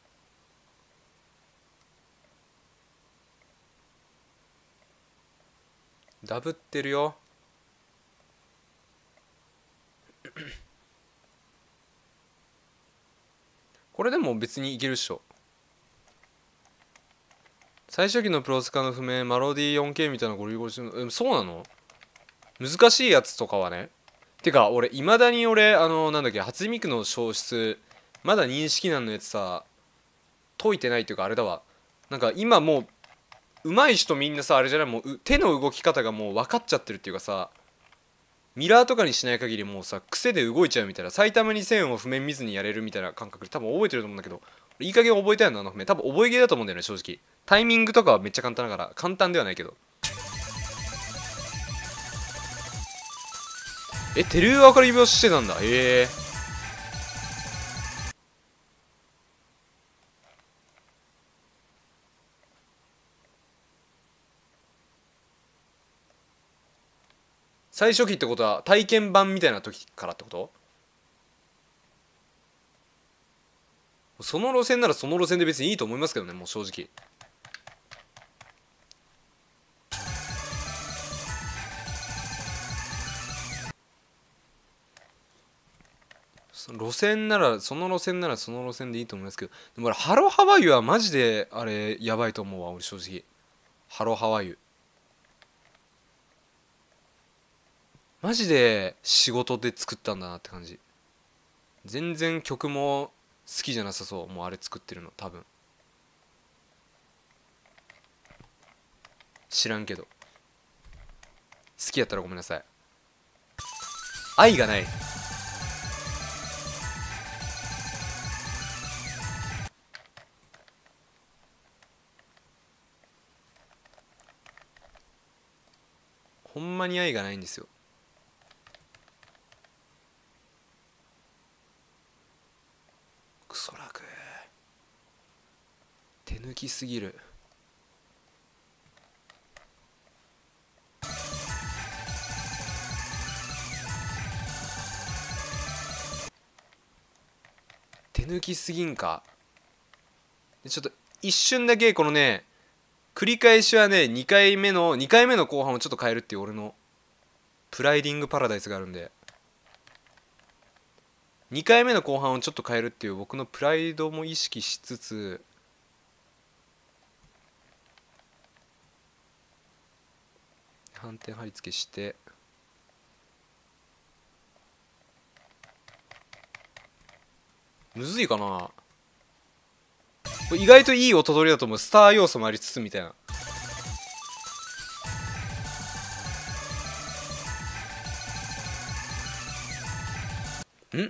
Speaker 1: ダブってるよ。これでも別にいけるっしょ。最初期のプロスカの譜面マロディー よんケー みたいなゴリゴリするの、そうなの？難しいやつとかはね。てか俺いまだに俺あのなんだっけ初音ミクの消失まだ認識難のやつさ解いてないっていうかあれだわ。なんか今もう上手い人みんなさあれじゃないもう手の動き方がもう分かっちゃってるっていうかさミラーとかにしない限りもうさ癖で動いちゃうみたいな埼玉にせんを譜面見ずにやれるみたいな感覚で多分覚えてると思うんだけどいい加減覚えたいのあの譜面多分覚えゲーだと思うんだよね正直。タイミングとかはめっちゃ簡単だから簡単ではないけど。えテルーアカリビをしてたんだ。へえ最初期ってことは体験版みたいな時からってこと？その路線ならその路線で別にいいと思いますけどねもう正直。路線ならその路線ならその路線でいいと思いますけどでも俺ハロハワイはマジであれやばいと思うわ俺正直。ハロハワイマジで仕事で作ったんだなって感じ。全然曲も好きじゃなさそうもうあれ作ってるの多分知らんけど好きやったらごめんなさい。愛がない。ほんまに愛がないんですよ。クソ楽手抜きすぎる。手抜きすぎんか。でちょっと一瞬だけこのね繰り返しはねにかいめのにかいめの後半をちょっと変えるっていう俺のプライディングパラダイスがあるんでにかいめの後半をちょっと変えるっていう僕のプライドも意識しつつ反転貼り付けしてむずいかな。これ意外といい音取りだと思う。スター要素もありつつみたいな。ん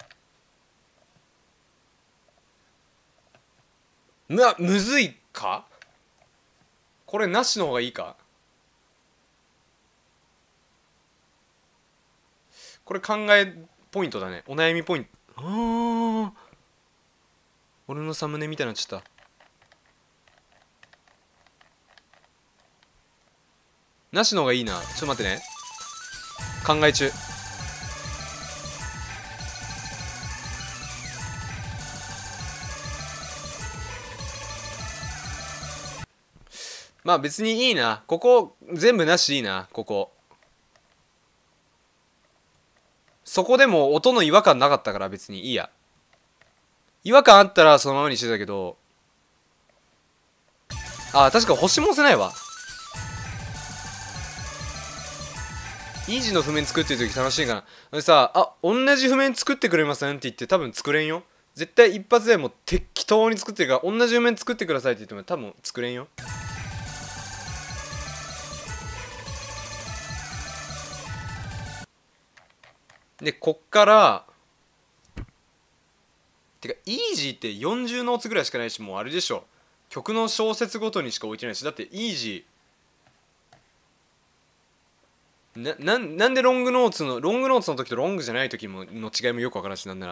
Speaker 1: うわむずいかこれなしの方がいいか。これ考えポイントだね。お悩みポイント。ああ俺のサムネみたいになっちゃった。なしの方がいいな。ちょっと待ってね考え中。まあ別にいいな。ここ全部なしでいいな。ここそこでも音の違和感なかったから別にいいや。違和感あったらそのままにしてたけどあ確か星も押せないわ。イージーの譜面作ってる時楽しいかな。でさあ同じ譜面作ってくれませんって言って多分作れんよ。絶対一発でもう適当に作ってるから同じ譜面作ってくださいって言っても多分作れんよ。 でこっからてかイージーってよんじゅうノーツぐらいしかないし、もうあれでしょ、曲の小節ごとにしか置いてないし、だってイージーな、な, なんでロングノーツのロングノーツの時とロングじゃない時もの違いもよくわからんし、なんなら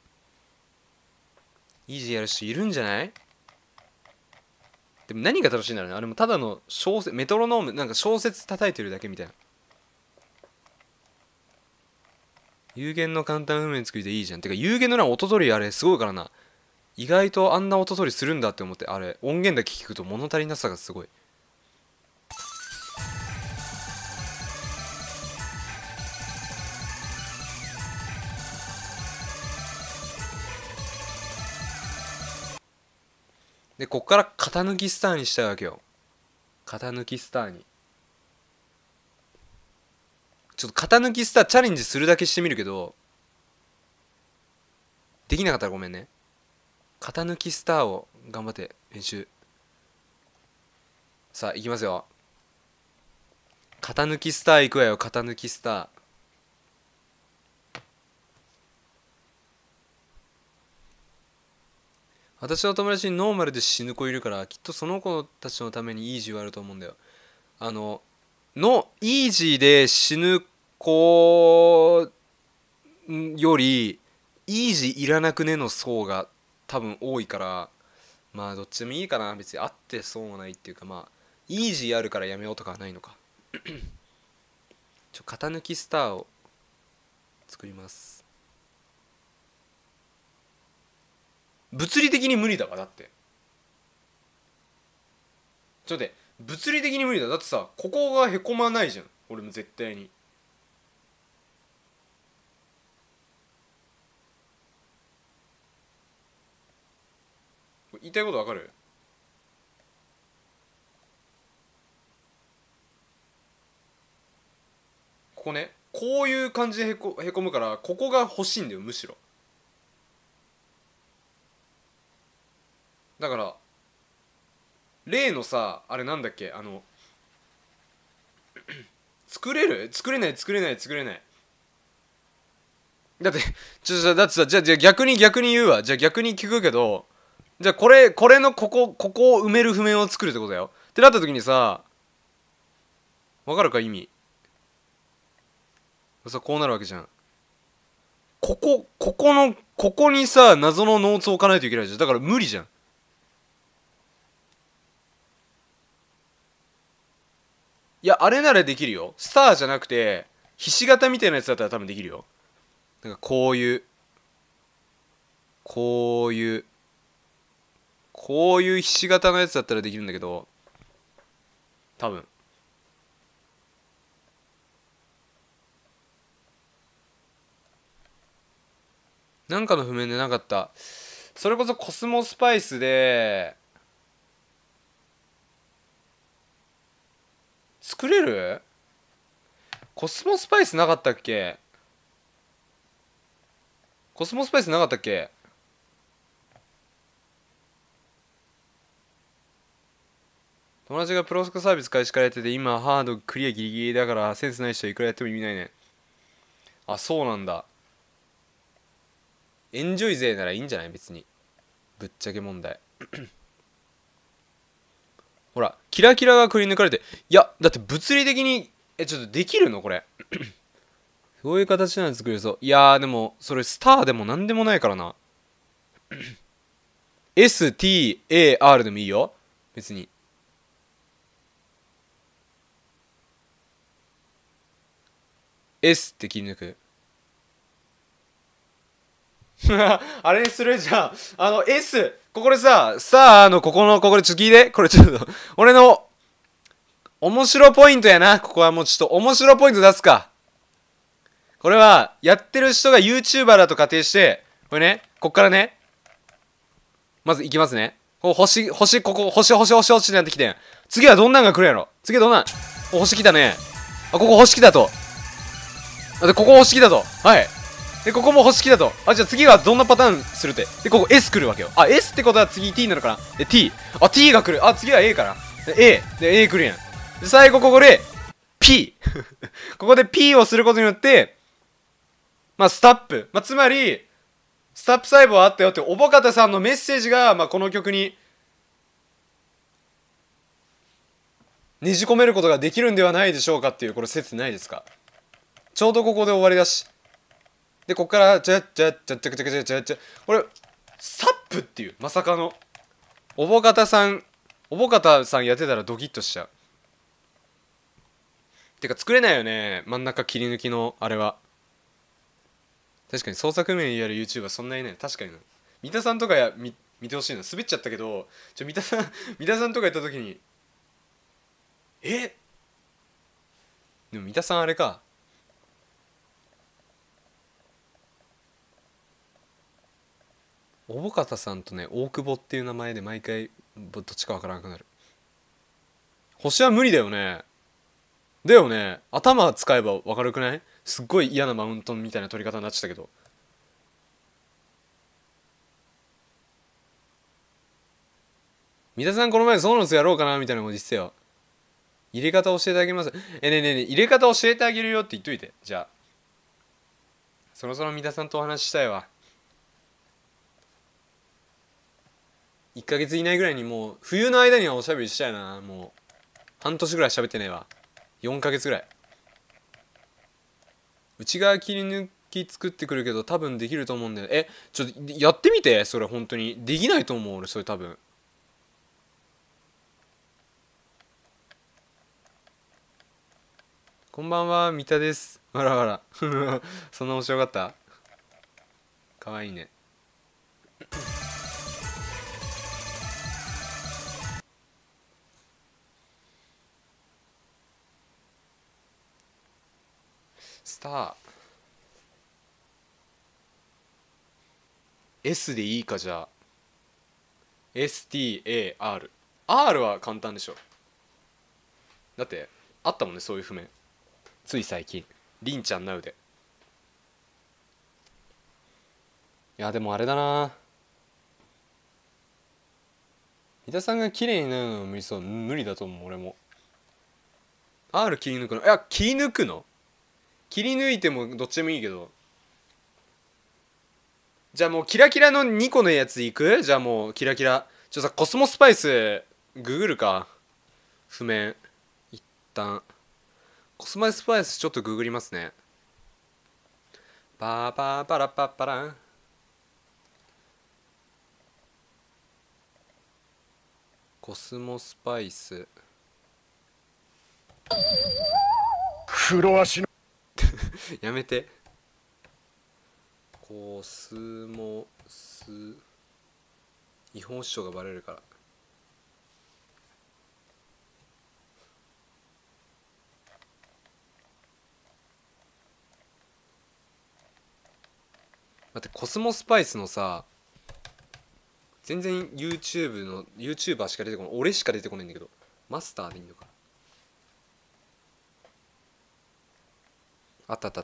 Speaker 1: イージーやる人いるんじゃない？でも何が楽しいんだろうね、あれもただの小節、メトロノーム、なんか小節叩いてるだけみたいな。有限の簡単譜面作りでいいじゃん。てか有限のな音取りあれすごいからな。意外とあんな音取りするんだって思って、あれ音源だけ聞くと物足りなさがすごい。でこっから型抜きスターにしたいわけよ。型抜きスターにちょっと型抜きスターチャレンジするだけしてみるけど、できなかったらごめんね。型抜きスターを頑張って練習。さあいきますよ。型抜きスターいくわよ。型抜きスター。私の友達にノーマルで死ぬ子いるから、きっとその子たちのためにイージーはあると思うんだよ。あののイージーで死ぬ子よりイージーいらなくねの層が多分多いから、まあどっちでもいいかな。別にあってそうもないっていうか、まあイージーあるからやめようとかはないのか。ちょ型抜きスターを作ります。物理的に無理だわ。だってちょっと待って、物理的に無理だ。だってさ、ここがへこまないじゃん、俺も絶対に。言いたいことわかる？ここね、こういう感じでへこへこむから、ここが欲しいんだよ、むしろ。だから例のさ、あれなんだっけ、あの作れる？作れない作れない作れない。だってちょっとだってさ、じゃあじゃあ逆に逆に言うわ。じゃあ逆に聞くけど、じゃあこれこれのここここを埋める譜面を作るってことだよってなった時にさ、わかるか意味？さ、こうなるわけじゃん。ここここのここにさ、謎のノーツを置かないといけないじゃん。だから無理じゃん。いや、あれならできるよ。スターじゃなくてひし形みたいなやつだったら多分できるよ。なんかこういうこういうこういうひし形のやつだったらできるんだけど、多分なんかの譜面でなかった。それこそコスモスパイスで作れる？コスモスパイスなかったっけ？コスモスパイスなかったっけ？友達がプロスクサービス開始からやってて、今ハードクリアギリギリだからセンスない人いくらやっても意味ないね。あ、そうなんだ。エンジョイ勢ならいいんじゃない？別にぶっちゃけ問題。ほらキラキラがくり抜かれて、いやだって物理的にえちょっとできるのこれ？そういう形なんで作れそう。いやーでもそれスターでもなんでもないからな。エスティーエーアール でもいいよ別に。S って切り抜く。あれにする？じゃああの S ここでさ、さあのここのここでちょっと聞いて、これちょっと俺の面白ポイントやな。ここはもうちょっと面白ポイント出すか。これはやってる人が YouTuber だと仮定して、これね、こっからね、まずいきますね。こう星星ここ星星星星ってなってきてん。次はどんなんが来るやろ。次はどんなん？お星来たね。あ、ここ星来たと。あ、でここ星来たと。はい。でここも星来たと。あ、じゃあ次はどんなパターンするって。でここ S 来るわけよ。あ、 S ってことは次 T なのかな。で T。あ、 T が来る。あ、次は A かな。で A。で A 来るやん。で最後ここで P ここで P をすることによってまあスタップ、まあ、つまりスタップ細胞あったよっておぼかたさんのメッセージが、まあ、この曲にねじ込めることができるんではないでしょうかっていう、これ説ないですか？ちょうどここで終わりだし、でこっからチャッチャッチャッチャッチャッチャッチャッチャッ、これサップっていう、まさかのおぼかたさん、おぼかたさんやってたらドキッとしちゃう。てか作れないよね、真ん中切り抜きのあれは。確かに創作面やる YouTuber そんないない。確かにな。三田さんとかや見見てほしいな。滑っちゃったけど、ちょ三田さん三田さんとかやった時に、えでも三田さんあれか、おぼかたさんとね大久保っていう名前で毎回どっちかわからなくなる。星は無理だよね。だよね、頭使えばわかるくない？すっごい嫌なマウントみたいな取り方になっちゃったけど。三田さんこの前ソーノスやろうかなみたいなこと言ってたよ。入れ方教えてあげます。えねえねえねえ、入れ方教えてあげるよって言っといて。じゃあそろそろ三田さんとお話ししたいわ。いっかげつ以内ぐらいに、もう冬の間にはおしゃべりしたいな。もう半年ぐらい喋ってねえわ。よんかげつぐらい。内側切り抜き作ってくるけど多分できると思うんだよ。えちょっとやってみて。それ本当にできないと思う俺、それ多分。こんばんは、三田です。あらあらそんな面白かった？かわいいね。スター S でいいか。じゃあ エスティーエーアール。 R は簡単でしょ。だってあったもんね、そういう譜面。つい最近りんちゃんなうで。いやでもあれだな、三田さんが綺麗になるのは無理そう。無理だと思う俺も。 R 切り抜くの？いや切り抜くの、切り抜いてもどっちでもいいけど。じゃあもうキラキラのにこのやついく？じゃあもうキラキラ、ちょっとさコスモスパイスググるか。譜面一旦コスモスパイスちょっとググりますね。パーパーパラパッパラン。コスモスパイス
Speaker 2: 黒足の
Speaker 1: やめて。コスモス、違法主張がバレるから。待って、コスモスパイスのさ、全然 YouTube の YouTuber しか出てこない。俺しか出てこないんだけど、マスターでいいのか。あったあったあった。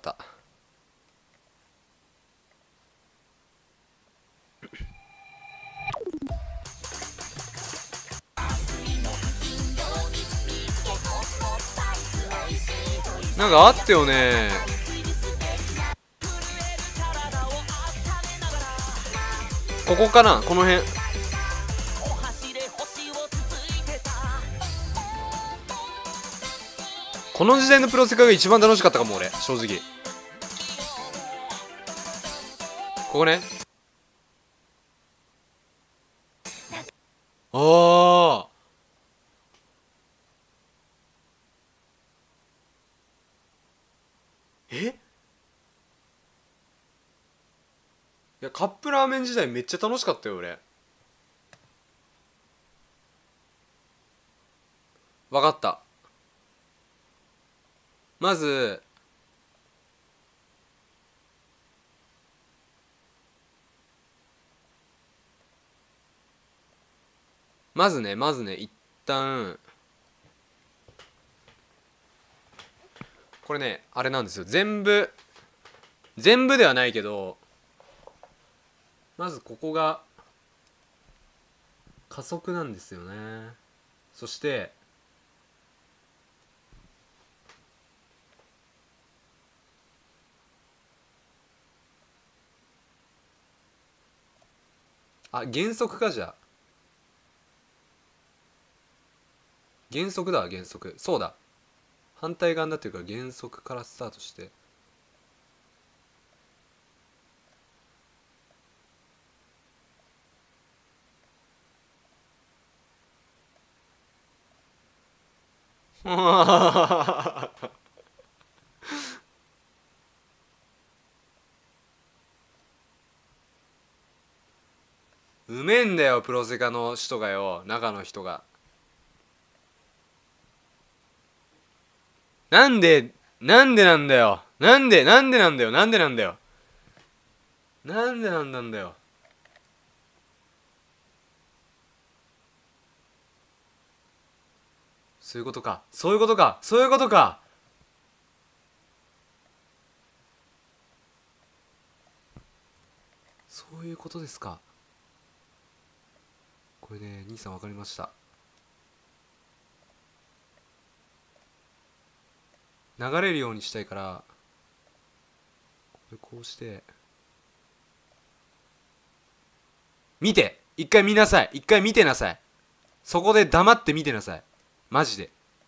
Speaker 1: なんかあったよね。ここかな、この辺。この時代のプロセカが一番楽しかったかも俺、正直。ここね。ああ、え、いやカップラーメン時代めっちゃ楽しかったよ俺。わかった。まずまずねまずね一旦これねあれなんですよ。全部全部ではないけど、まずここが加速なんですよね。そしてあ、原則か。じゃあ原則だ。原則そうだ。反対側になってるから原則からスタートして。うめえんだよプロセカの人がよ、中の人が。なんでなんでなんだよ、なんでなんでなんだよ、なんでなんだよ、なんでなんなんだよ。そういうことか、そういうことか、そういうことか。そういうことですか。これね、兄さん分かりました。流れるようにしたいから、これこうして見て、一回見なさい、一回見てなさい。そこで黙って見てなさい、マジで。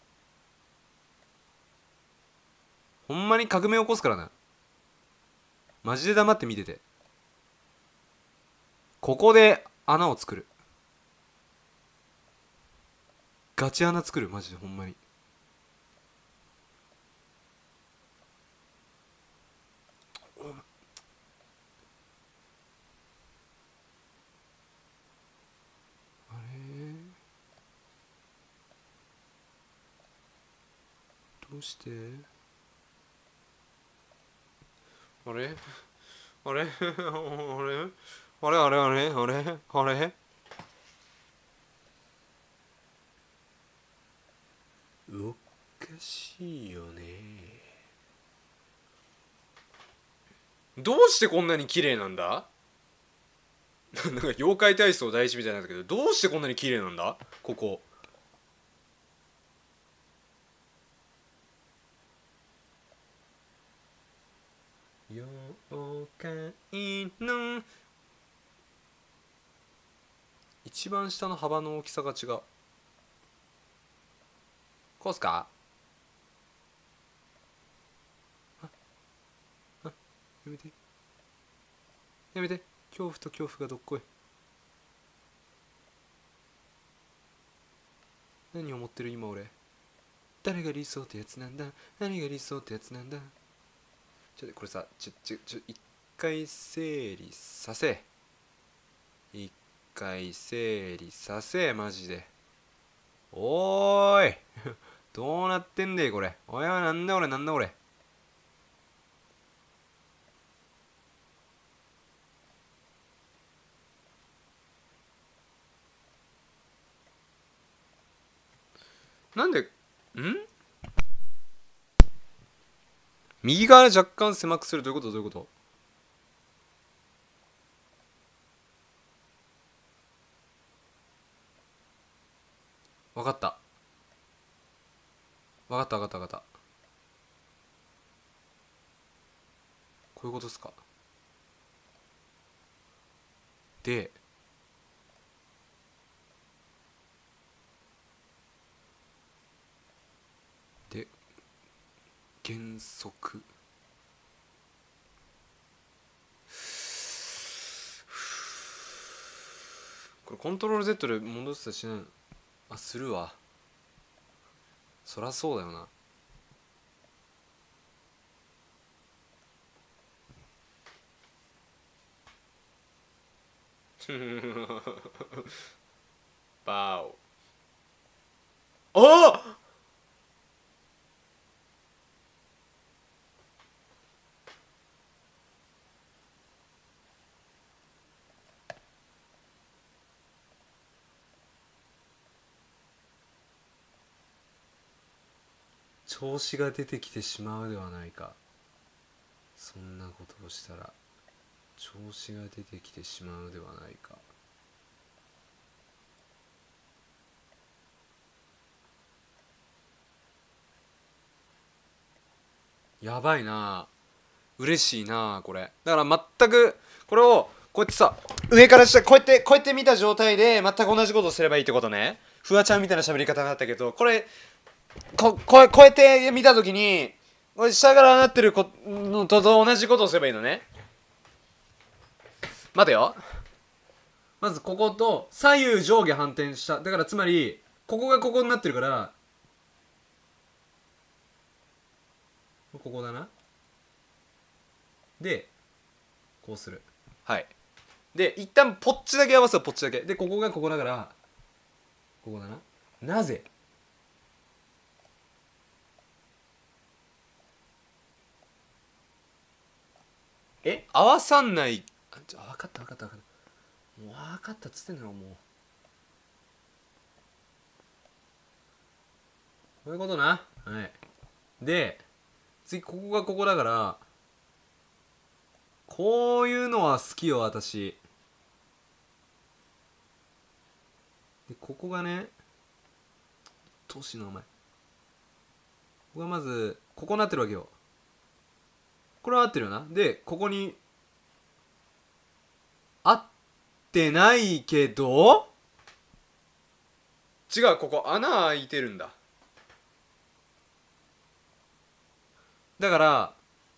Speaker 1: ほんまに革命起こすからな。マジで黙って見てて。ここで穴を作る、ガチ穴作る、マジでほんまに。あれどうして、あれあれあれあれあれあれあれあれあれ、おかしいよね。どうしてこんなに綺麗なんだ。なんか妖怪体操第一みたいなんだけど、どうしてこんなに綺麗なんだここ。妖怪の一番下の幅の大きさが違う。こうすか。ああ、やめてやめて、恐怖と恐怖がどっこい。何思ってる今俺。誰が理想ってやつなんだ、何が理想ってやつなんだ。ちょっとこれさ、ちょちょちょ一回整理させ、一回整理させ、マジで。おーいどうなってんだよこれ。おいおい、なんだ俺、なんだ俺。なんでん右側若干狭くする。どういうこと、どういうこと。わかった。わかったわかったわかった。こういうことですか。で、で、原則。これコントロール Z で戻したりしないの。あ、するわ。そらそうだよな。バオ。あ、調子が出てきてしまうではないか。そんなことをしたら調子が出てきてしまうではないか。やばいな、嬉しいなこれ。だから全くこれをこうやってさ上から下こうやってこうやって見た状態で全く同じことをすればいいってことね。フワちゃんみたいな喋り方になったけど、これこここうやって見た時にこれ下からなってるこのとと同じことをすればいいのね。待てよ。まずここと左右上下反転した。だからつまりここがここになってるからここだな。でこうする。はい。で一旦ポッチだけ合わせよう。ポッチだけでここがここだからここだな。なぜえ合わさんない。あじゃ分かった分かった分かった。もう分かったっつってんのよ。もうこういうことな。はいで次ここがここだからこういうのは好きよ私。でここがねどうしのお前ここがまずここなってるわけよ。これは合ってるよな。でここに合ってないけど違う。ここ穴開いてるんだ。だから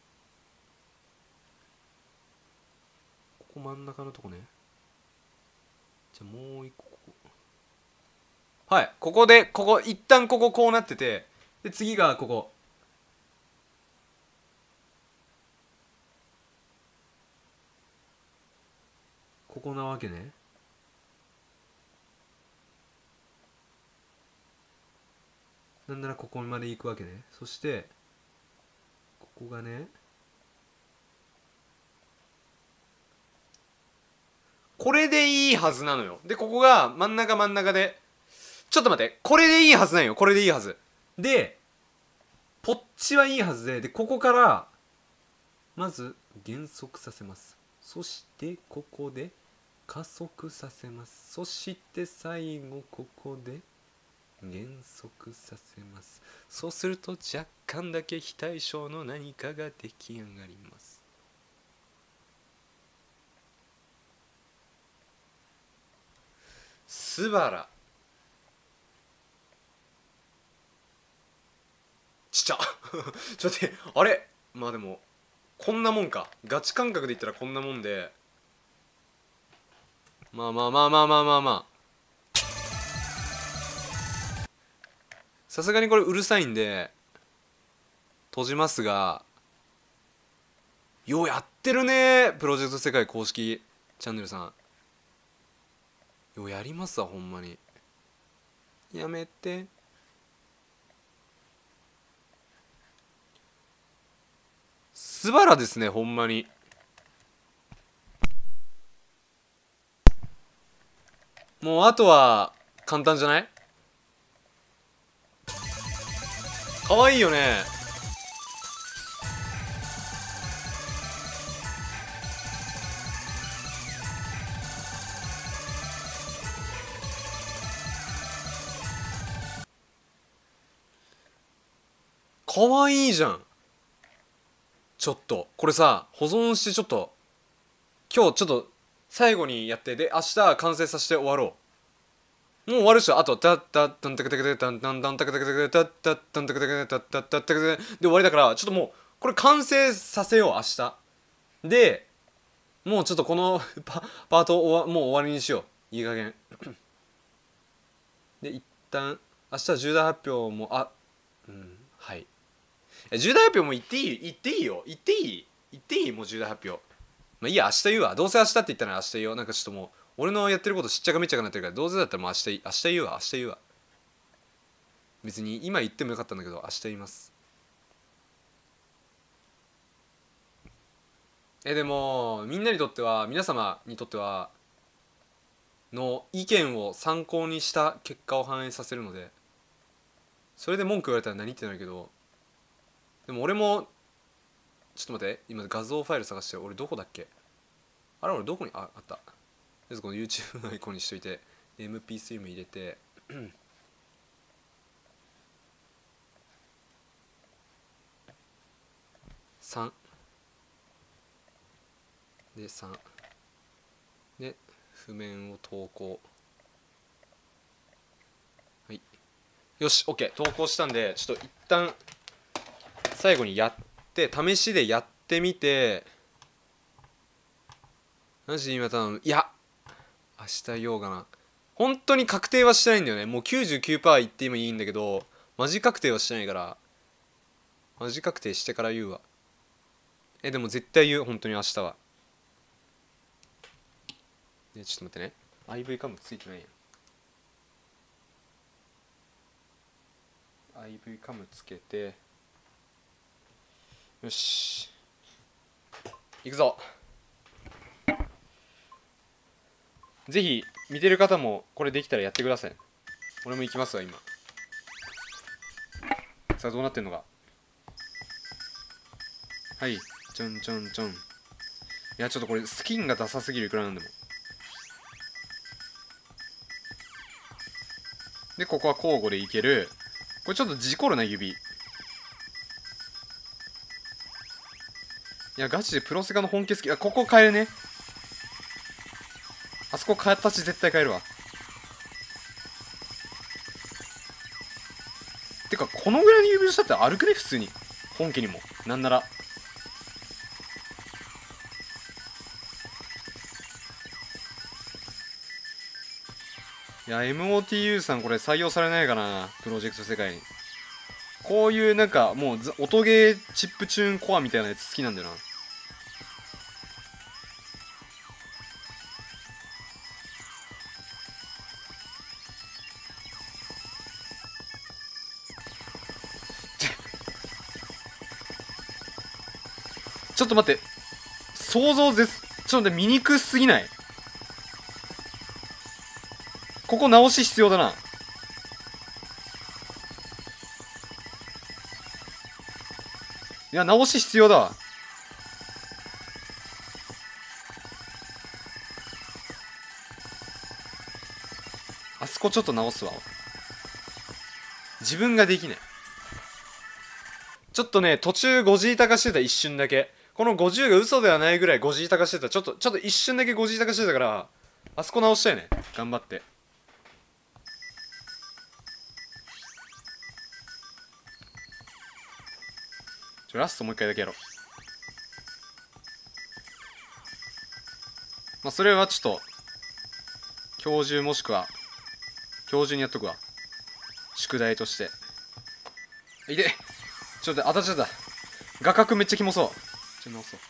Speaker 1: ここ真ん中のとこね。じゃあもう一個ここ。はいここでここ一旦こここうなっててで次がここここなわけね。なんならここまで行くわけね。そしてここがねこれでいいはずなのよ。でここが真ん中真ん中でちょっと待ってこれでいいはずなんよ。これでいいはずでポッチはいいはずででここからまず減速させます。そしてここで加速させます。そして最後ここで減速させます。そうすると若干だけ非対称の何かが出来上がります。すばらちっちゃちょっと待ってあれまあでもこんなもんか。ガチ感覚で言ったらこんなもんでまあまあまあまあまあまあまあさすがにこれうるさいんで閉じますがようやってるねプロジェクト世界公式チャンネルさん。ようやりますわほんまに。やめてすばらですねほんまに。もうあとは簡単じゃない。かわいいよね。かわいいじゃん。ちょっとこれさ保存してちょっと今日ちょっと最後にやってで明日完成させて終わろう。もう終わるっしょ。あとタッタッタンタクタクタクタンタンタンタクタクタクタッタッタンタクタクタッタッタッタクで終わりだからちょっともうこれ完成させよう明日で。もうちょっとこのパパート終わもう終わりにしよういい加減で一旦明日重大発表もあうんはい重大発表も言っていい言っていいよ言っていい言っていいもう重大発表まあいいや明日言うわ。どうせ明日って言ったら明日言おう。なんかちょっともう俺のやってることしっちゃかめっちゃかなってるからどうせだったらもう明日明日言うわ明日言うわ。別に今言ってもよかったんだけど明日言います。えでもみんなにとっては皆様にとってはの意見を参考にした結果を反映させるのでそれで文句言われたら何ってなるけどでも俺もちょっと待って今画像ファイル探してる。俺どこだっけあれ俺どこにああった。とりあえずこの YouTube のアイコンにしといて エムピースリー も入れてさんでさん譜面を投稿。はい、よし OK 投稿したんで、ちょっと一旦最後にやって試しでやってみて、マジで今頼む。いや明日言おうかな。本当に確定はしてないんだよね。もう きゅうじゅうきゅうパーセント 言ってもいいんだけど、マジ確定はしてないから、マジ確定してから言うわ。えでも絶対言う、本当に明日は。でちょっと待ってね、 アイブイ カムついてないやん。 アイブイ カムつけて、よし行くぞ。ぜひ見てる方もこれできたらやってください。俺も行きますわ今。さあどうなってんのか。はい、ちょんちょんちょん。いやちょっとこれスキンがダサすぎる、いくらなんでも。でここは交互でいける。これちょっと事故るな指。いやガチでプロセカの本気好き。あここ変えるね。あそこ形絶対変えるわ。てかこのぐらいの指の下って歩くね普通に。本家にもなんなら。いや エムオーティーユー さんこれ採用されないかな、プロジェクト世界に。こういうなんかもう音ゲーチップチューンコアみたいなやつ好きなんだよな。ちょっと待って、想像絶、ちょっと待って、見にくすぎない？ここ直し必要だな。いや直し必要だわ。あそこちょっと直すわ。自分ができない。ちょっとね途中ごじ板化してた、一瞬だけ。このごじゅうが嘘ではないぐらいごじ板化してた。ちょっとちょっと一瞬だけごじ板化してたから、あそこ直したいね、頑張って。ちょラストもう一回だけやろう。まあそれはちょっと今日中もしくは今日中にやっとくわ、宿題として。いでちょっと当たっちゃった。画角めっちゃキモそう。ちょっと直そう。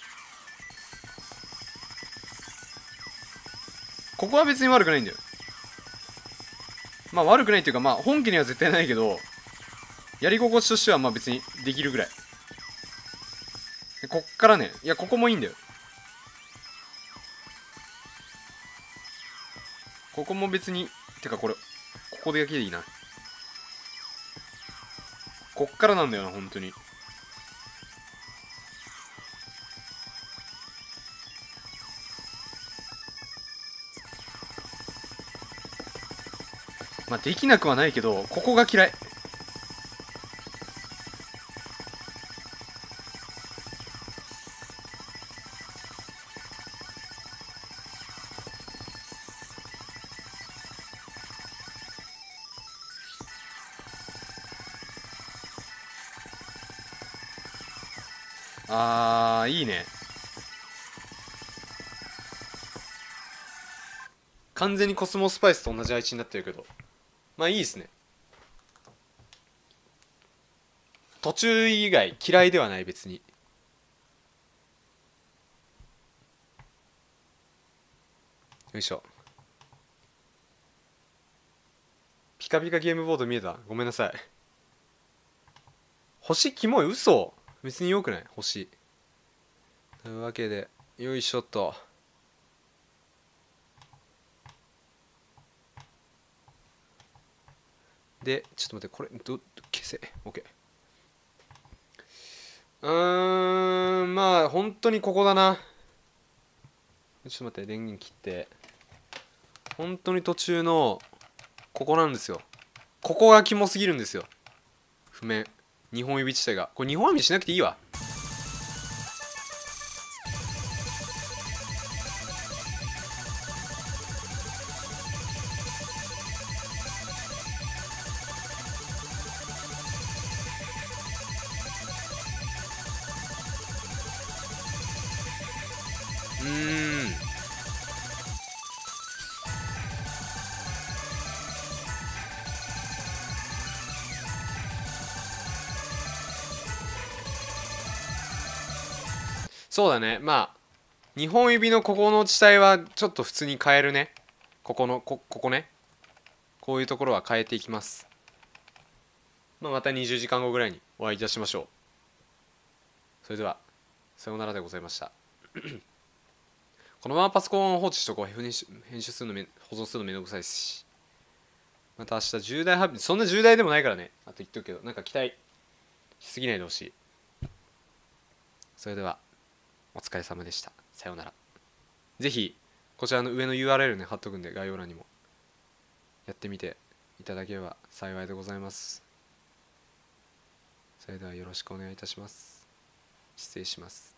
Speaker 1: ここは別に悪くないんだよ。まあ悪くないっていうか、まあ本家には絶対ないけど、やり心地としてはまあ別にできるぐらい。でこっからね、いやここもいいんだよ。ここも別に、てかこれここでだけでいいな。こっからなんだよな本当に。まあできなくはないけど、ここが嫌い。あーいいね。完全にコスモスパイスと同じ配置になってるけど、まあいいですね。途中以外嫌いではない別に。よいしょ。ピカピカゲームボード見えた、ごめんなさい。星キモい、嘘。別によくない星。というわけでよいしょっと。でちょっと待って、これど消せ OK。 うーんまあ本当にここだな。ちょっと待って、電源切って。本当に途中のここなんですよ。ここがキモすぎるんですよ、譜面。にほん指自体が、これにほん指しなくていいわ。 そうだね。まあにほん指のここの地帯はちょっと普通に変えるね。ここのこここね、こういうところは変えていきます。まあ、またにじゅうじかんごぐらいにお会いいたしましょう。それではさようならでございました。このままパソコンを放置しとこう。編集編集するのめ保存するのめんどくさいし、また明日重大発表、そんな重大でもないからね。あと言っとくけど、なんか期待しすぎないでほしい。それではお疲れ様でした。さようなら。ぜひこちらの上の ユーアールエル ね貼っとくんで、概要欄にもやってみていただければ幸いでございます。それではよろしくお願いいたします。失礼します。